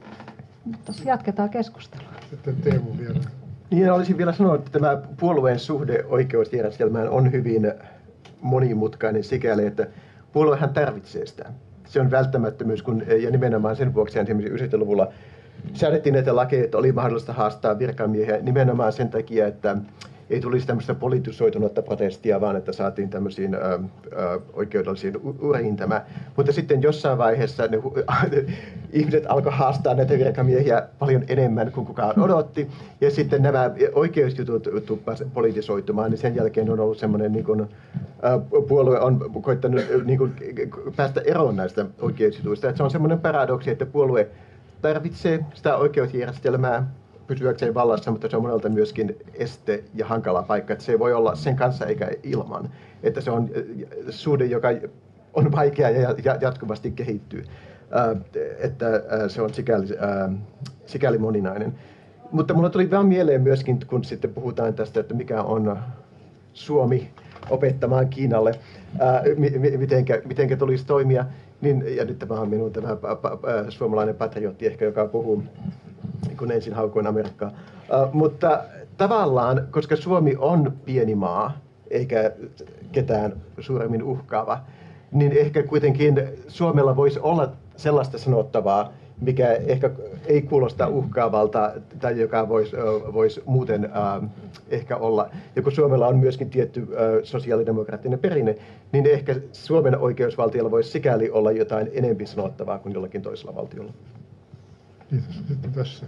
mutta jatketaan keskustelua. Sitten Teemu vielä. Niin, olisin vielä sanonut, että tämä puolueen suhde oikeusjärjestelmään on hyvin monimutkainen sikäli, että puoluehan tarvitsee sitä. Se on välttämättömyys, kun, ja nimenomaan sen vuoksi yhdeksänkymmentäluvulla säädettiin näitä lakeja, että oli mahdollista haastaa virkamiehiä nimenomaan sen takia, että ei tulisi tämmöistä politisoitunutta protestia, vaan että saatiin tämmöisiin ö, ö, oikeudellisiin uriin tämä. Mutta sitten jossain vaiheessa ne, ihmiset alkoi haastaa näitä virkamiehiä paljon enemmän kuin kukaan odotti. Ja sitten nämä oikeusjutut tuppasivat politisoitumaan, niin sen jälkeen on ollut semmoinen, niin kuin, ö, puolue on koittanut niin kuin, päästä eroon näistä oikeusjutuista. Että se on semmoinen paradoksi, että puolue tarvitsee sitä oikeusjärjestelmää pysyäkseen vallassa, mutta se on monelta myöskin este ja hankala paikka, että se ei voi olla sen kanssa eikä ilman. Että se on suhde, joka on vaikea ja jatkuvasti kehittyy. Että se on sikäli, sikäli moninainen. Mutta mulla tuli vaan mieleen myöskin, kun sitten puhutaan tästä, että mikä on Suomi opettamaan Kiinalle, ää, mitenkä, mitenkä tulisi toimia, niin, ja nyt tämä on minun tämä suomalainen patriotti ehkä, joka puhuu, kun ensin haukuin Amerikkaa. Ää, mutta tavallaan, koska Suomi on pieni maa, eikä ketään suuremmin uhkaava, niin ehkä kuitenkin Suomella voisi olla sellaista sanottavaa, mikä ehkä ei kuulosta uhkaavalta tai joka voisi vois muuten äh, ehkä olla. Ja kun Suomella on myöskin tietty äh, sosiaalidemokraattinen perinne, niin ehkä Suomen oikeusvaltiolla voisi sikäli olla jotain enemmän sanottavaa kuin jollakin toisella valtiolla. Kiitos. Sitten tässä.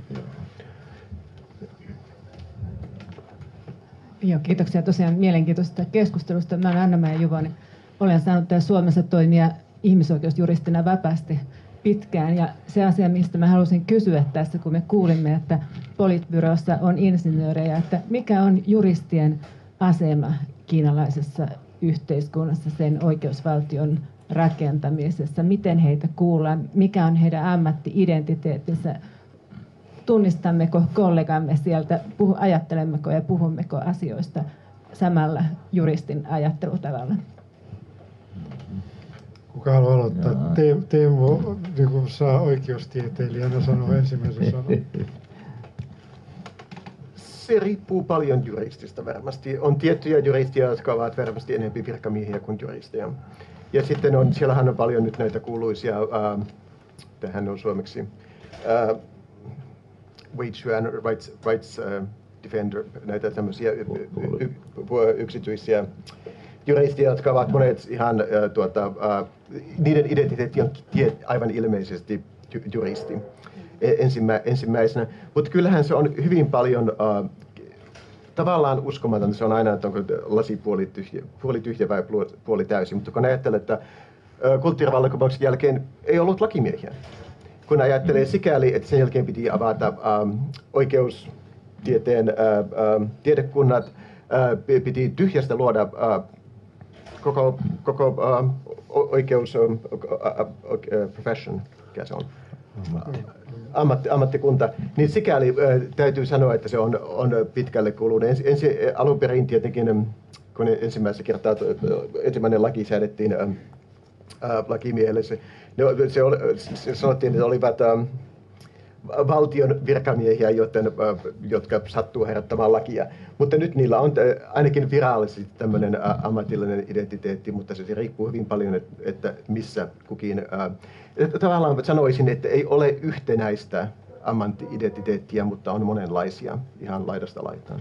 Joo, kiitoksia tosiaan mielenkiintoisesta keskustelusta. Mä olen Anna-Maija Juvonen. Olen saanut täällä Suomessa toimia ihmisoikeusjuristina vapaasti pitkään. Ja se asia, mistä mä halusin kysyä tässä, kun me kuulimme, että Politbyrossa on insinöörejä, että mikä on juristien asema kiinalaisessa yhteiskunnassa, sen oikeusvaltion rakentamisessa, miten heitä kuullaan, mikä on heidän ammatti-identiteettinsä, tunnistammeko kollegamme sieltä, puhu, ajattelemmeko ja puhummeko asioista samalla juristin ajattelutavalla. Kuka haluaa aloittaa? Te, Teemu niin saa oikeustieteilijänä sanoa ensimmäisen sanan. Se riippuu paljon juristista varmasti. On tiettyjä juristia, jotka ovat varmasti enemmän virkamiehiä kuin juristeja. Ja sitten on, siellähän on paljon nyt näitä kuuluisia, äh, tähän on suomeksi, äh, wage rights, rights uh, defender, näitä tämmöisiä y, y, y, yksityisiä juristia, jotka ovat monet ihan, uh, tuota, uh, niiden identiteetti on tie, aivan ilmeisesti juristi ensimmä, ensimmäisenä. Mutta kyllähän se on hyvin paljon uh, tavallaan uskomaton, se on aina, että onko lasi puoli tyhjä, puoli tyhjä vai puoli täysi, mutta kun ajattelee, että uh, kulttuurivallankumouksen jälkeen ei ollut lakimiehiä. Kun ajattelee sikäli, että sen jälkeen piti avata ähm, oikeustieteen äh, äh, tiedekunnat, äh, piti tyhjästä luoda äh, koko, koko äh, oikeus äh, äh, profession, mikä se on, Ammatti, ammattikunta, niin sikäli äh, täytyy sanoa, että se on, on pitkälle kulunut. Ensi, ensi, alun perin tietenkin, kun ensimmäistä kertaa ensimmäinen laki säädettiin äh, äh, lakimiehelle, se, Se, oli, se sanottiin, että olivat ähm, valtion virkamiehiä, joten, äh, jotka sattuu herättämään lakia. Mutta nyt niillä on äh, ainakin virallisesti tämmöinen äh, ammatillinen identiteetti, mutta se, se riippuu hyvin paljon, että, että missä kukin. Äh, tavallaan sanoisin, että ei ole yhtenäistä ammatti-identiteettiä, mutta on monenlaisia ihan laidasta laitaan.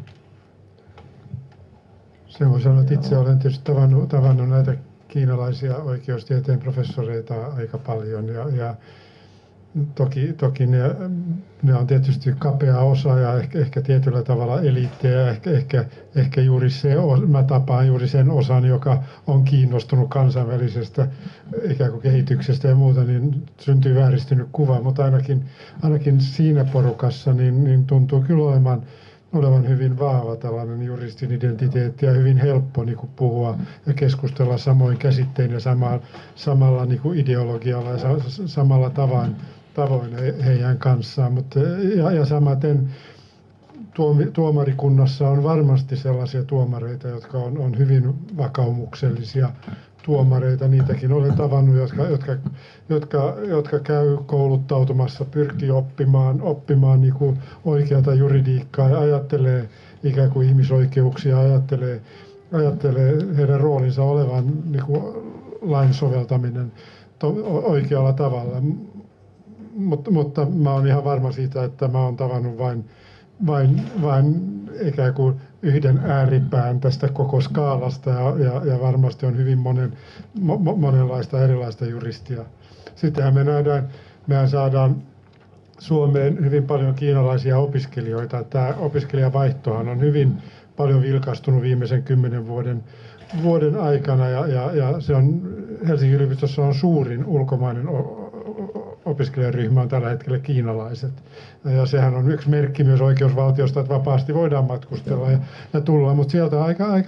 Se voi sanoa, että itse olen tietysti tavannut, tavannut näitä kiinalaisia oikeustieteen professoreita aika paljon ja, ja toki, toki ne, ne on tietysti kapea osa ja ehkä, ehkä tietyllä tavalla eliittejä, ehkä, ehkä, ehkä juuri se, mä tapaan juuri sen osan, joka on kiinnostunut kansainvälisestä ikään kuin kehityksestä ja muuta, niin syntyy vääristynyt kuva, mutta ainakin, ainakin siinä porukassa niin, niin tuntuu kyllä olemaan olevan hyvin vahva tällainen juristin identiteetti ja hyvin helppo niin kuin puhua ja keskustella samoin käsittein ja samalla, samalla niin kuin ideologialla ja samalla tavoin, tavoin heidän kanssaan. Mutta, ja, ja samaten tuomarikunnassa on varmasti sellaisia tuomareita, jotka on, on hyvin vakaumuksellisia tuomareita, niitäkin olen tavannut, jotka, jotka, jotka, jotka käy kouluttautumassa, pyrkii oppimaan, oppimaan niin kuin oikeata juridiikkaa ja ajattelee ikään kuin ihmisoikeuksia, ajattelee, ajattelee heidän roolinsa olevan niin kuin lain soveltaminen to, oikealla tavalla. Mutta, mutta mä olen ihan varma siitä, että mä olen tavannut vain, vain, vain ikään kuin yhden ääripään tästä koko skaalasta ja, ja, ja varmasti on hyvin monen, mo, monenlaista erilaista juristia. Sittenhän me nähdään, mehän saadaan Suomeen hyvin paljon kiinalaisia opiskelijoita. Tämä opiskelijavaihtohan on hyvin paljon vilkastunut viimeisen kymmenen vuoden, vuoden aikana ja, ja, ja se on, Helsingin yliopistossa on suurin ulkomainen opiskelijaryhmä on tällä hetkellä kiinalaiset. Ja sehän on yksi merkki myös oikeusvaltiosta, että vapaasti voidaan matkustella ja, ja tulla, mutta sieltä aika, aika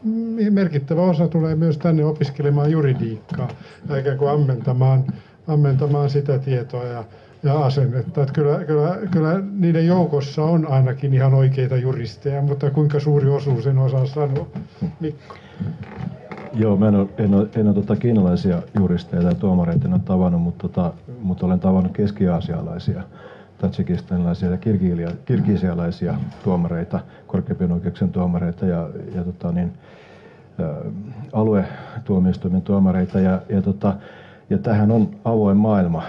merkittävä osa tulee myös tänne opiskelemaan juridiikkaa ja ikään kuin ammentamaan, ammentamaan sitä tietoa ja, ja asennetta. Että kyllä, kyllä, kyllä niiden joukossa on ainakin ihan oikeita juristeja, mutta kuinka suuri osuus en osaa sanoa. Mikko. Joo, mä en ole, en ole, en ole tota kiinalaisia juristeja tai tuomareita en ole tavannut, mutta, tota, mutta olen tavannut keski-aasialaisia, tadžikistanilaisia ja kirgisialaisia tuomareita, korkeimpien oikeuksien tuomareita ja, ja tota, niin, ä, aluetuomioistuimen tuomareita. Ja, ja, tota, ja tämähän on avoin maailma.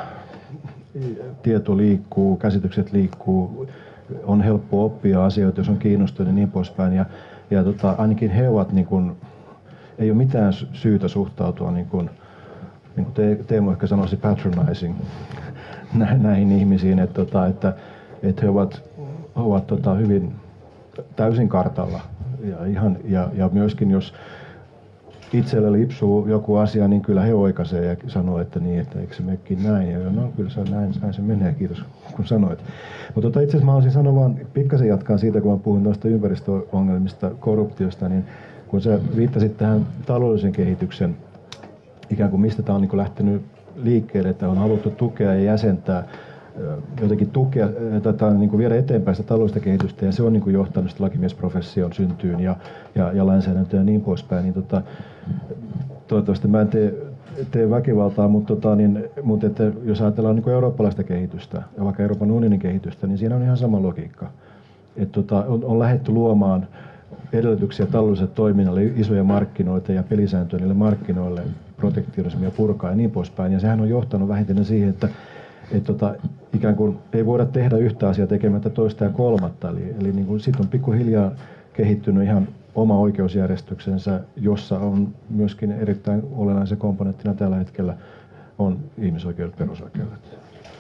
Tieto liikkuu, käsitykset liikkuu, on helppo oppia asioita, jos on kiinnostunut ja niin poispäin. Ja, ja tota, ainakin he ovat niin kuin, ei ole mitään syytä suhtautua, niin kuin, niin kuin te, Teemu ehkä sanoisi, patronizing näihin ihmisiin, että, tota, että, että he ovat, ovat tota, hyvin täysin kartalla. Ja, ihan, ja, ja myöskin jos itselle lipsuu joku asia, niin kyllä he oikaisee ja sanoo, että niin, että eikö se mekin näin. Ja no kyllä se näin, näin se menee, kiitos kun sanoit. Mutta tota, itse asiassa mä haluaisin sanoa vaan, pikkasen jatkaa siitä, kun mä puhun noista ympäristöongelmista, korruptiosta, niin kun sä viittasit tähän taloudellisen kehityksen, ikään kuin mistä tämä on niin lähtenyt liikkeelle, että on haluttu tukea ja jäsentää, jotenkin tukea, tätä niin viedä eteenpäin sitä taloudellista kehitystä, ja se on niin johtanut sitä lakimiesprofession syntyyn ja, ja, ja lainsäädäntöön ja niin poispäin. Niin tota, toivottavasti mä en tee, tee väkivaltaa, mutta, tota, niin, mutta että jos ajatellaan niin eurooppalaista kehitystä ja vaikka Euroopan unionin kehitystä, niin siinä on ihan sama logiikka. Että tota, on, on lähdetty luomaan edellytyksiä taloudelliselle toiminnalle, isoja markkinoita ja pelisääntöjä niille markkinoille, protektionismia purkaa ja niin poispäin. Ja sehän on johtanut vähintään siihen, että et tota, ikään kuin ei voida tehdä yhtä asiaa tekemättä toista ja kolmatta. Eli, eli niin sitten on pikkuhiljaa kehittynyt ihan oma oikeusjärjestyksensä, jossa on myöskin erittäin olennaisen komponenttina tällä hetkellä on ihmisoikeudet, perusoikeudet.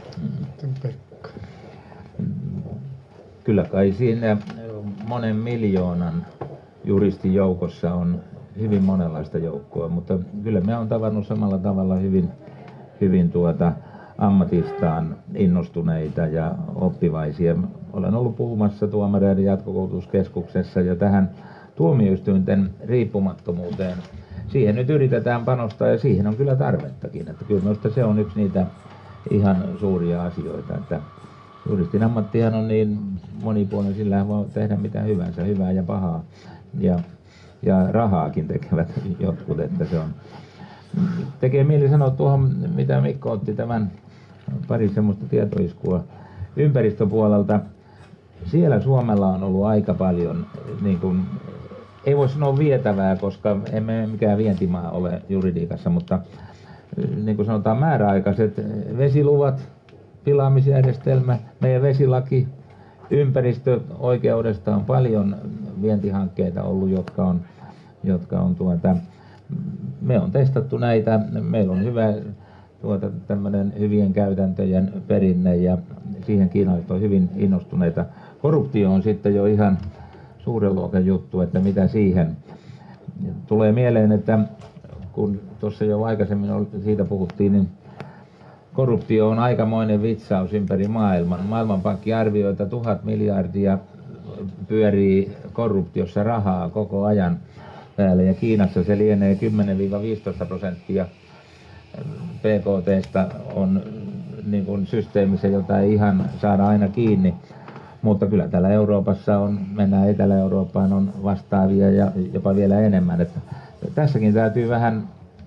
Kyllä kai siinä monen miljoonan juristin joukossa on hyvin monenlaista joukkoa, mutta kyllä me on tavannut samalla tavalla hyvin, hyvin tuota ammatistaan innostuneita ja oppivaisia. Olen ollut puhumassa tuomareiden jatkokoulutuskeskuksessa ja tähän tuomioistuinten riippumattomuuteen. Siihen nyt yritetään panostaa ja siihen on kyllä tarvettakin. Että kyllä minusta se on yksi niitä ihan suuria asioita, että juristin ammattihan on niin monipuolinen, sillä voi tehdä mitä hyvänsä, hyvää ja pahaa. Ja, ja rahaakin tekevät jotkut, että se on. Tekee mieli sanoa tuohon, mitä Mikko otti tämän pari semmoista tietoiskua ympäristöpuolelta. Siellä Suomella on ollut aika paljon, niin kuin, ei voi sanoa vietävää, koska emme mikään vientimaa ole juridiikassa, mutta niin kuin sanotaan määräaikaiset vesiluvat, pilaamisjärjestelmä, meidän vesilaki, ympäristöoikeudesta on paljon vientihankkeita ollut, jotka on, jotka on tuota, me on testattu näitä, meillä on hyvä tuota, tämmöinen hyvien käytäntöjen perinne ja siihen kiinalaiset on hyvin innostuneita. Korruptio on sitten jo ihan suuren luokan juttu, että mitä siihen tulee mieleen, että kun tuossa jo aikaisemmin siitä puhuttiin, niin korruptio on aikamoinen vitsaus ympäri maailman. Maailmanpankki arvioi, että tuhat miljardia pyörii korruptiossa rahaa koko ajan päälle ja Kiinassa se lienee kymmenen viisitoista prosenttia B K T:stä on niin kuin systeemissä, jota ei ihan saada aina kiinni. Mutta kyllä täällä Euroopassa on, mennään Etelä-Eurooppaan, on vastaavia ja jopa vielä enemmän. Että tässäkin täytyy vähän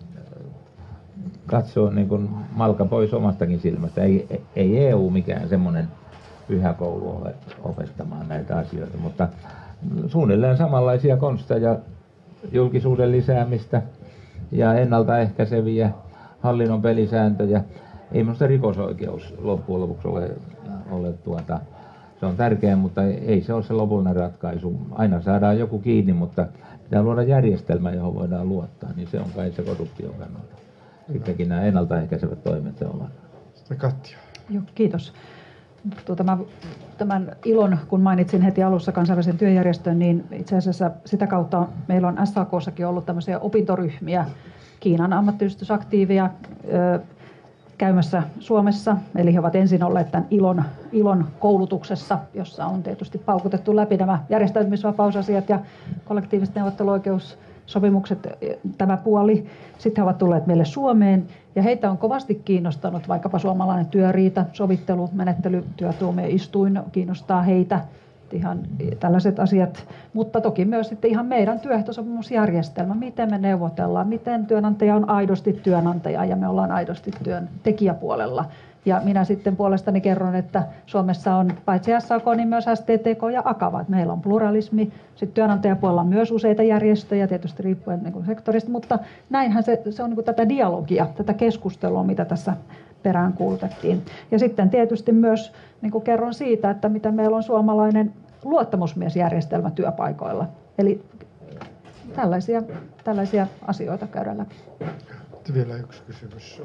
katsoa niin kuin malka pois omastakin silmästä. Ei, ei E U mikään semmoinen pyhä koulu ole opettamaan näitä asioita, mutta suunnilleen samanlaisia konsteja, julkisuuden lisäämistä ja ennaltaehkäiseviä hallinnon pelisääntöjä. Ei minusta rikosoikeus loppujen lopuksi ole, ole tuota, se on tärkeä, mutta ei se ole se lopullinen ratkaisu. Aina saadaan joku kiinni, mutta pitää luoda järjestelmä, johon voidaan luottaa, niin se on kai se korruption kannalta. Sittenkin nämä ennaltaehkäisevät toimet se ovat. Katja. Joo, kiitos. Tuota, mä, tämän ilon, kun mainitsin heti alussa kansainvälisen työjärjestön, niin itse asiassa sitä kautta meillä on S A K:ssakin ollut tämmöisiä opintoryhmiä, Kiinan ammattiyhdistysaktiivia ö, käymässä Suomessa. Eli he ovat ensin olleet tämän ilon, ilon koulutuksessa, jossa on tietysti paukutettu läpi nämä järjestäytymisvapausasiat ja kollektiiviset neuvotteluoikeus sopimukset, tämä puoli. Sitten he ovat tulleet meille Suomeen ja heitä on kovasti kiinnostanut vaikkapa suomalainen työriita, sovittelu, menettely, työtuomioistuin kiinnostaa heitä. Ihan tällaiset asiat, mutta toki myös sitten ihan meidän työehtosopimusjärjestelmä, miten me neuvotellaan, miten työnantaja on aidosti työnantaja ja me ollaan aidosti työntekijäpuolella. Ja minä sitten puolestani kerron, että Suomessa on paitsi S A K, niin myös S T T K ja Akava. Meillä on pluralismi, sitten työnantajapuolella on myös useita järjestöjä, tietysti riippuen niin kuin sektorista, mutta näinhän se, se on niin kuin tätä dialogia, tätä keskustelua, mitä tässä peräänkuulutettiin. Ja sitten tietysti myös niin kuin kerron siitä, että mitä meillä on suomalainen luottamusmiesjärjestelmä työpaikoilla. Eli tällaisia, tällaisia asioita käydään läpi. Vielä yksi kysymys.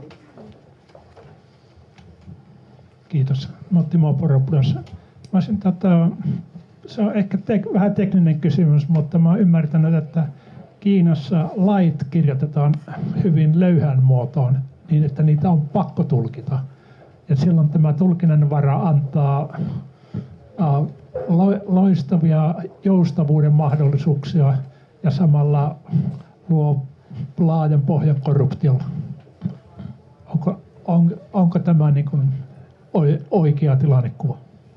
Kiitos. Timo Poropoulos. Tota, se on ehkä tek, vähän tekninen kysymys, mutta mä oon ymmärtänyt, että Kiinassa lait kirjoitetaan hyvin löyhään muotoon niin, että niitä on pakko tulkita. Ja silloin tämä tulkinnan vara antaa uh, loistavia joustavuuden mahdollisuuksia ja samalla luo laajan pohjan korruptiolla. Onko, on, onko tämä niin kuin oikea tilannekuva?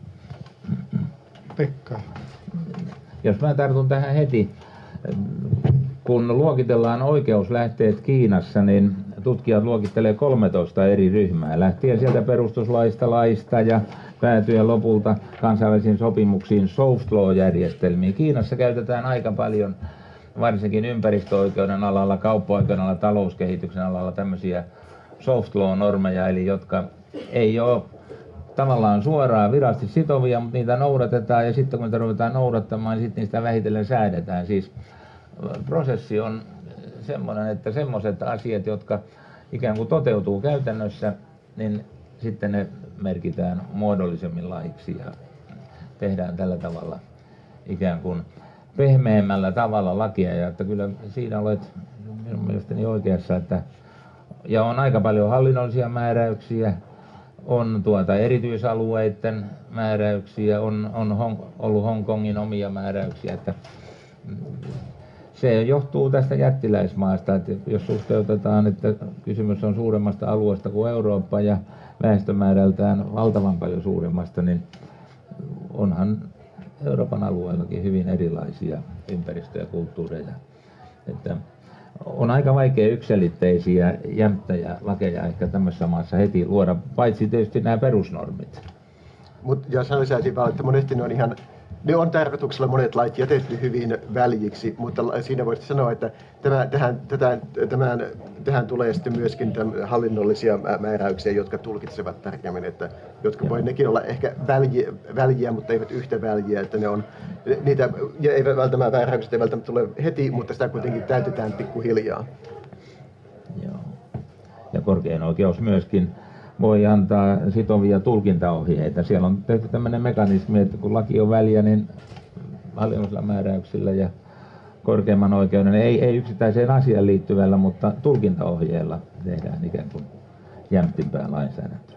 Pekka. Jos mä tartun tähän heti. Kun luokitellaan oikeuslähteet Kiinassa, niin tutkijat luokittelee kolmetoista eri ryhmää, lähtien sieltä perustuslaista, laista ja päätyen lopulta kansainvälisiin sopimuksiin soft law-järjestelmiin. Kiinassa käytetään aika paljon, varsinkin ympäristöoikeuden alalla, kauppa-oikeuden alalla, talouskehityksen alalla tämmöisiä soft law-normeja, eli jotka ei ole tavallaan suoraan virallisesti sitovia, mutta niitä noudatetaan ja sitten kun niitä ruvetaan noudattamaan, niin sitten niistä vähitellen säädetään. Siis prosessi on semmoinen, että semmoiset asiat, jotka ikään kuin toteutuu käytännössä, niin sitten ne merkitään muodollisemmin laiksi ja tehdään tällä tavalla ikään kuin pehmeämmällä tavalla lakia. Ja että kyllä siinä olet minun mielestäni oikeassa, että ja on aika paljon hallinnollisia määräyksiä, on tuota erityisalueiden määräyksiä, on, on Hong, ollut Hongkongin omia määräyksiä, että se johtuu tästä jättiläismaasta, että jos suhteutetaan, että kysymys on suuremmasta alueesta kuin Eurooppa ja väestömäärältään valtavan paljon suuremmasta, niin onhan Euroopan alueellakin hyvin erilaisia ympäristöjä ja kulttuureja. Että on aika vaikea yksiselitteisiä jämptäjä lakeja ehkä tämmöisessä maassa heti luoda, paitsi tietysti nämä perusnormit. Mutta jos lisäisin vaan, että monesti ne on ihan, ne on tarkoituksella monet lait jätetty hyvin väljiksi, mutta siinä voisi sanoa, että tämä, tähän, tähän, tämän, tähän tulee sitten myöskin hallinnollisia määräyksiä, jotka tulkitsevat tarkemmin, että jotka voi nekin olla ehkä väljiä, väljiä, mutta eivät yhtä väljiä, että ne on, niitä ja eivät välttämättä määräykset ei välttämättä tule heti, mutta sitä kuitenkin täytetään pikkuhiljaa. Joo. Ja korkein oikeus myöskin voi antaa sitovia tulkintaohjeita. Siellä on tehty tämmöinen mekanismi, että kun laki on väliä, niin hallinnollisilla määräyksillä ja korkeimman oikeuden, ei, ei yksittäiseen asiaan liittyvällä, mutta tulkintaohjeella tehdään ikään kuin jämptimpää lainsäädäntöä.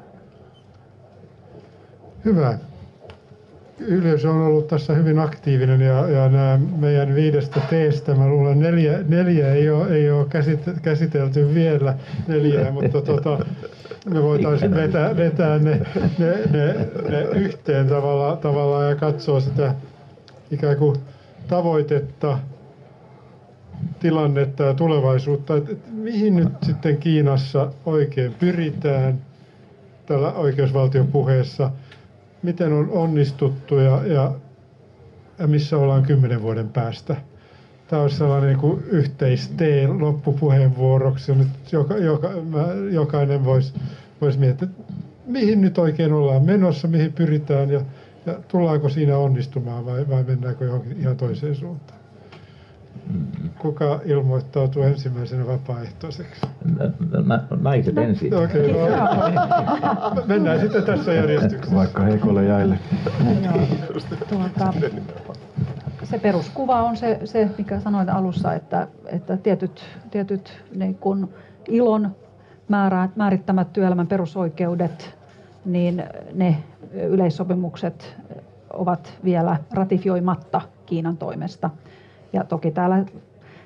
Hyvä. Yleisö on ollut tässä hyvin aktiivinen ja, ja nämä meidän viidestä teestä, mä luulen neljä, neljä ei ole, ei ole käsitelty vielä neljää, mutta tota, me voitaisiin vetää, vetää ne, ne, ne, ne yhteen tavalla, tavallaan ja katsoa sitä ikään kuin tavoitetta, tilannetta ja tulevaisuutta, että, että mihin nyt sitten Kiinassa oikein pyritään tällä oikeusvaltiopuheessa, miten on onnistuttu ja, ja, ja missä ollaan kymmenen vuoden päästä. Tämä olisi sellainen niin kuin yhteisteen loppupuheenvuoroksi, nyt joka, joka, jokainen voisi vois miettiä, mihin nyt oikein ollaan menossa, mihin pyritään ja, ja tullaanko siinä onnistumaan vai, vai mennäänkö johonkin ihan toiseen suuntaan. Kuka ilmoittautuu ensimmäisenä vapaaehtoiseksi? Naiset ensin. Okei, okay, no, mennään sitten tässä järjestyksessä. Vaikka heikolle jäille. Tuota, se peruskuva on se, se mikä sanoin alussa, että, että tietyt, tietyt niin kun ilon määrä, määrittämät työelämän perusoikeudet, niin ne yleissopimukset ovat vielä ratifioimatta Kiinan toimesta. Ja toki täällä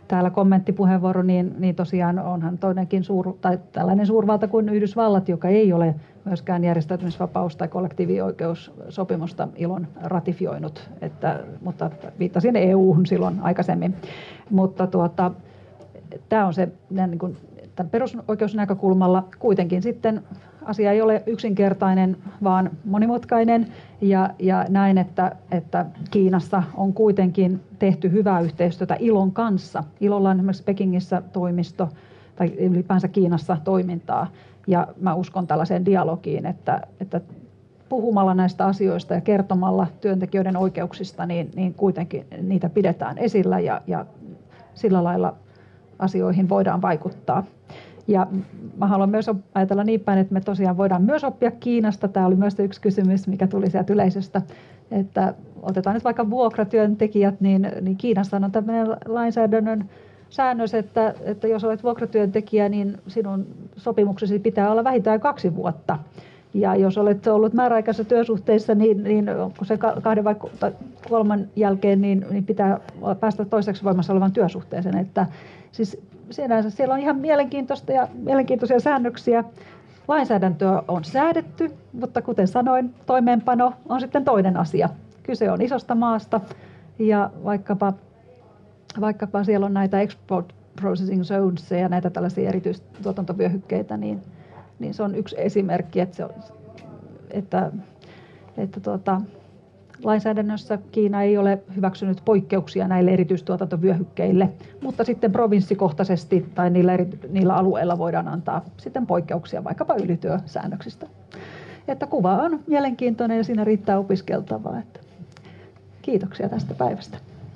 täällä kommenttipuheenvuoro, niin, niin tosiaan onhan toinenkin suur, tai tällainen suurvalta kuin Yhdysvallat, joka ei ole myöskään järjestäytymisvapaus- tai kollektiivioikeussopimusta ilon ratifioinut, että, mutta viittasin E U:hun silloin aikaisemmin. Mutta tuota, tämä on se niin kuin, tämän perusoikeusnäkökulmalla kuitenkin sitten asia ei ole yksinkertainen, vaan monimutkainen ja, ja näin, että, että Kiinassa on kuitenkin tehty hyvää yhteistyötä ILOn kanssa. ILOlla on esimerkiksi Pekingissä toimisto tai ylipäänsä Kiinassa toimintaa ja mä uskon tällaiseen dialogiin, että, että puhumalla näistä asioista ja kertomalla työntekijöiden oikeuksista, niin, niin kuitenkin niitä pidetään esillä ja, ja sillä lailla asioihin voidaan vaikuttaa. Ja mä haluan myös ajatella niin päin, että me tosiaan voidaan myös oppia Kiinasta. Tämä oli myös yksi kysymys, mikä tuli sieltä yleisöstä, että otetaan nyt vaikka vuokratyöntekijät, niin, niin Kiinassa on tämmöinen lainsäädännön säännös, että, että jos olet vuokratyöntekijä, niin sinun sopimuksesi pitää olla vähintään kaksi vuotta. Ja jos olet ollut määräaikaisessa työsuhteessa, niin, niin onko se kahden vai kolman jälkeen, niin, niin pitää päästä toiseksi voimassa olevan työsuhteeseen. Että siis sinänsä siellä on ihan mielenkiintoista ja mielenkiintoisia säännöksiä. Lainsäädäntöä on säädetty, mutta kuten sanoin, toimeenpano on sitten toinen asia. Kyse on isosta maasta ja vaikkapa, vaikkapa siellä on näitä export processing zones ja näitä tällaisia erityistuotantovyöhykkeitä, niin, niin se on yksi esimerkki, että, se on, että, että tuota, lainsäädännössä Kiina ei ole hyväksynyt poikkeuksia näille erityistuotantovyöhykkeille, mutta sitten provinssikohtaisesti tai niillä, eri, niillä alueilla voidaan antaa sitten poikkeuksia vaikkapa ylityösäännöksistä. Että kuva on mielenkiintoinen ja siinä riittää opiskeltavaa. Että kiitoksia tästä päivästä.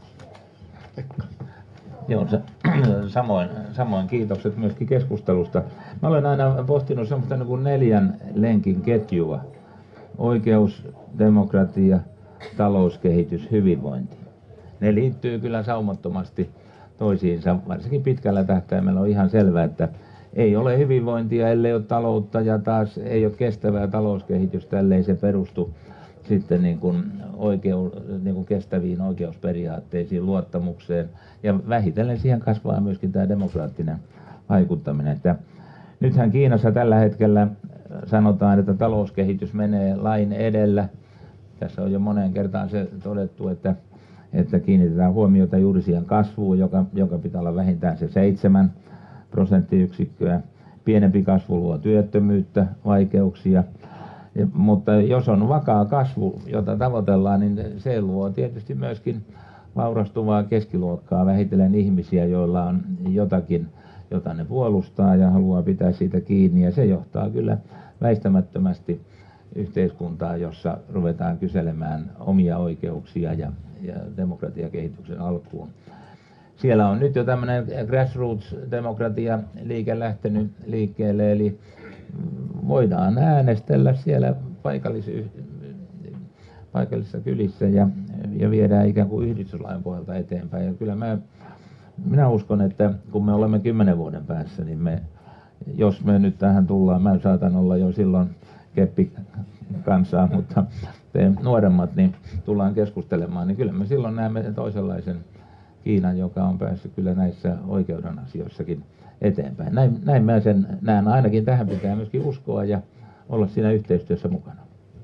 Joo, samoin, samoin kiitokset myöskin keskustelusta. Mä olen aina pohtinut semmoista niin kuin neljän lenkin ketjua. Oikeus, demokratia, talouskehitys, hyvinvointi. Ne liittyy kyllä saumattomasti toisiinsa, varsinkin pitkällä tähtäimellä on ihan selvää, että ei ole hyvinvointia, ellei ole taloutta ja taas ei ole kestävää talouskehitystä, ellei se perustu sitten niin kuin oikeu, niin kuin kestäviin oikeusperiaatteisiin, luottamukseen ja vähitellen siihen kasvaa myöskin tämä demokraattinen vaikuttaminen. Että nythän Kiinassa tällä hetkellä sanotaan, että talouskehitys menee lain edellä. Tässä on jo moneen kertaan se todettu, että, että kiinnitetään huomiota juuri siihen kasvuun, joka, joka pitää olla vähintään se seitsemän prosenttiyksikköä. Pienempi kasvu luo työttömyyttä, vaikeuksia. Ja, mutta jos on vakaa kasvu, jota tavoitellaan, niin se luo tietysti myöskin vaurastuvaa keskiluokkaa, vähitellen ihmisiä, joilla on jotakin, jota ne puolustaa ja haluaa pitää siitä kiinni. Ja se johtaa kyllä väistämättömästi yhteiskuntaa, jossa ruvetaan kyselemään omia oikeuksia ja, ja demokratiakehityksen alkuun. Siellä on nyt jo tämmöinen grassroots-demokratia liike lähtenyt liikkeelle, eli voidaan äänestellä siellä paikallis- paikallisissa kylissä ja, ja viedään ikään kuin yhdistyslain pohjalta eteenpäin. Ja kyllä mä, minä uskon, että kun me olemme kymmenen vuoden päässä, niin me, jos me nyt tähän tullaan, mä saatan olla jo silloin keppi kansaa, mutta te nuoremmat niin tullaan keskustelemaan, niin kyllä me silloin näemme toisenlaisen Kiinan, joka on päässyt kyllä näissä oikeuden asioissakin eteenpäin. Näin, näin mä sen näen, ainakin tähän pitää myöskin uskoa ja olla siinä yhteistyössä mukana.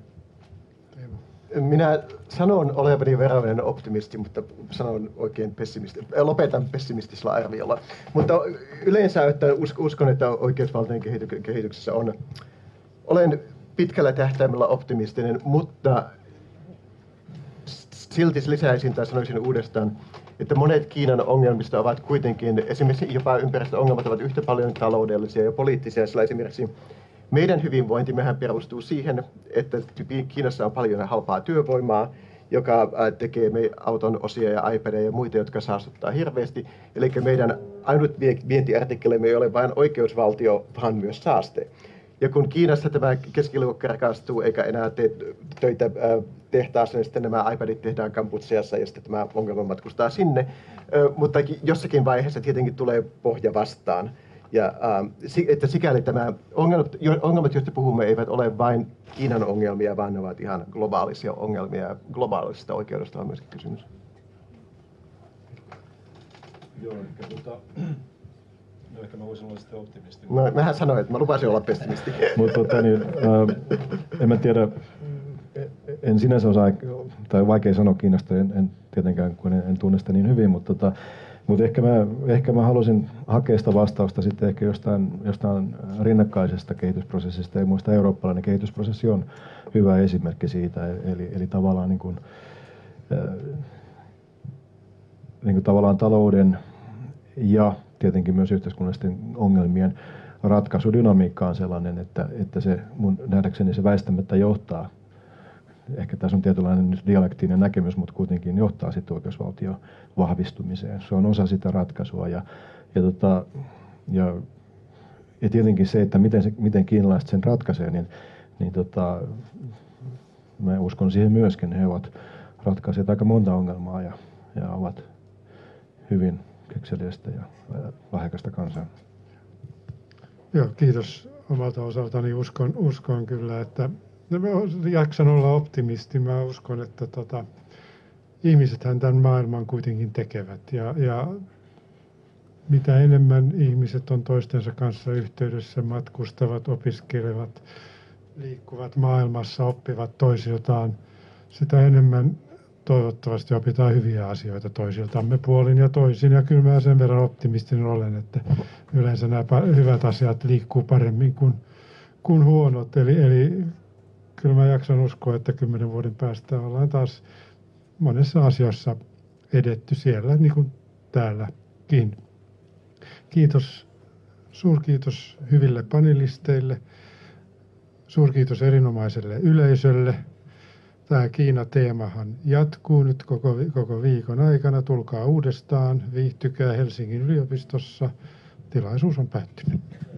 Minä sanon olevani verrallinen optimisti, mutta sanon oikein pessimisti, lopetan pessimistisellä arviolla. Mutta yleensä että uskon, että oikeusvaltion kehityksessä on, olen pitkällä tähtäimellä optimistinen, mutta silti lisäisin tai sanoisin uudestaan, että monet Kiinan ongelmista ovat kuitenkin, esimerkiksi jopa ympäristöongelmat ovat yhtä paljon taloudellisia ja poliittisia, sillä esimerkiksi meidän hyvinvointimmehän perustuu siihen, että Kiinassa on paljon halpaa työvoimaa, joka tekee auton osia ja iPadeja ja muita, jotka saastuttaa hirveästi. Eli meidän ainut vientiartikkelimme ei ole vain oikeusvaltio, vaan myös saaste. Ja kun Kiinassa tämä keskiluokka rakastuu eikä enää tee töitä tehtaassa, niin sitten nämä iPadit tehdään Kampucheassa ja sitten tämä ongelma matkustaa sinne. Mutta jossakin vaiheessa tietenkin tulee pohja vastaan. Ja että sikäli tämä ongelmat, ongelmat, joista puhumme, eivät ole vain Kiinan ongelmia, vaan ne ovat ihan globaalisia ongelmia. Globaalisesta oikeudesta on myöskin kysymys. Joo, ehkä, tota, no ehkä mä voisin olla sitten optimisti. No, mähän sanoin, että mä lupasin olla pessimisti. Mutta tota, niin, äh, en mä tiedä, en sinänsä osaa, tai vaikea sanoa Kiinasta, en, en tietenkään, kun en, en tunne sitä niin hyvin, mutta tota, mut ehkä, mä, ehkä mä halusin hakea sitä vastausta sitten ehkä jostain, jostain rinnakkaisesta kehitysprosessista, ja muista eurooppalainen kehitysprosessi on hyvä esimerkki siitä, eli, eli tavallaan niin kuin, äh, niin kuin tavallaan talouden ja tietenkin myös yhteiskunnallisten ongelmien ratkaisudynamiikka on sellainen, että, että se mun nähdäkseni se väistämättä johtaa, ehkä tässä on tietynlainen dialektinen näkemys, mutta kuitenkin johtaa sitten oikeusvaltion vahvistumiseen. Se on osa sitä ratkaisua ja, ja, tota, ja, ja tietenkin se, että miten, se, miten kiinalaiset sen ratkaisee, niin, niin tota, mä uskon siihen myöskin. He ovat ratkaiseet aika monta ongelmaa ja, ja ovat hyvin kekseliästä ja lahjakasta kansaa. Joo, kiitos omalta osaltani. Uskon, uskon kyllä, että no, mä jaksan olla optimisti. Mä uskon, että tota, ihmisethän tämän maailman kuitenkin tekevät. Ja, ja mitä enemmän ihmiset on toistensa kanssa yhteydessä, matkustavat, opiskelevat, liikkuvat maailmassa, oppivat toisiltaan, sitä enemmän toivottavasti opitaan hyviä asioita toisiltamme puolin ja toisin. Ja kyllä mä sen verran optimistinen olen, että yleensä nämä hyvät asiat liikkuu paremmin kuin, kuin huonot. Eli, eli kyllä mä jaksan uskoa, että kymmenen vuoden päästä ollaan taas monessa asiassa edetty siellä, niin kuin täälläkin. Kiitos, suurkiitos hyville panelisteille, suurkiitos erinomaiselle yleisölle. Tämä Kiina-teemahan jatkuu nyt koko, koko viikon aikana. Tulkaa uudestaan, viihtykää Helsingin yliopistossa. Tilaisuus on päättynyt.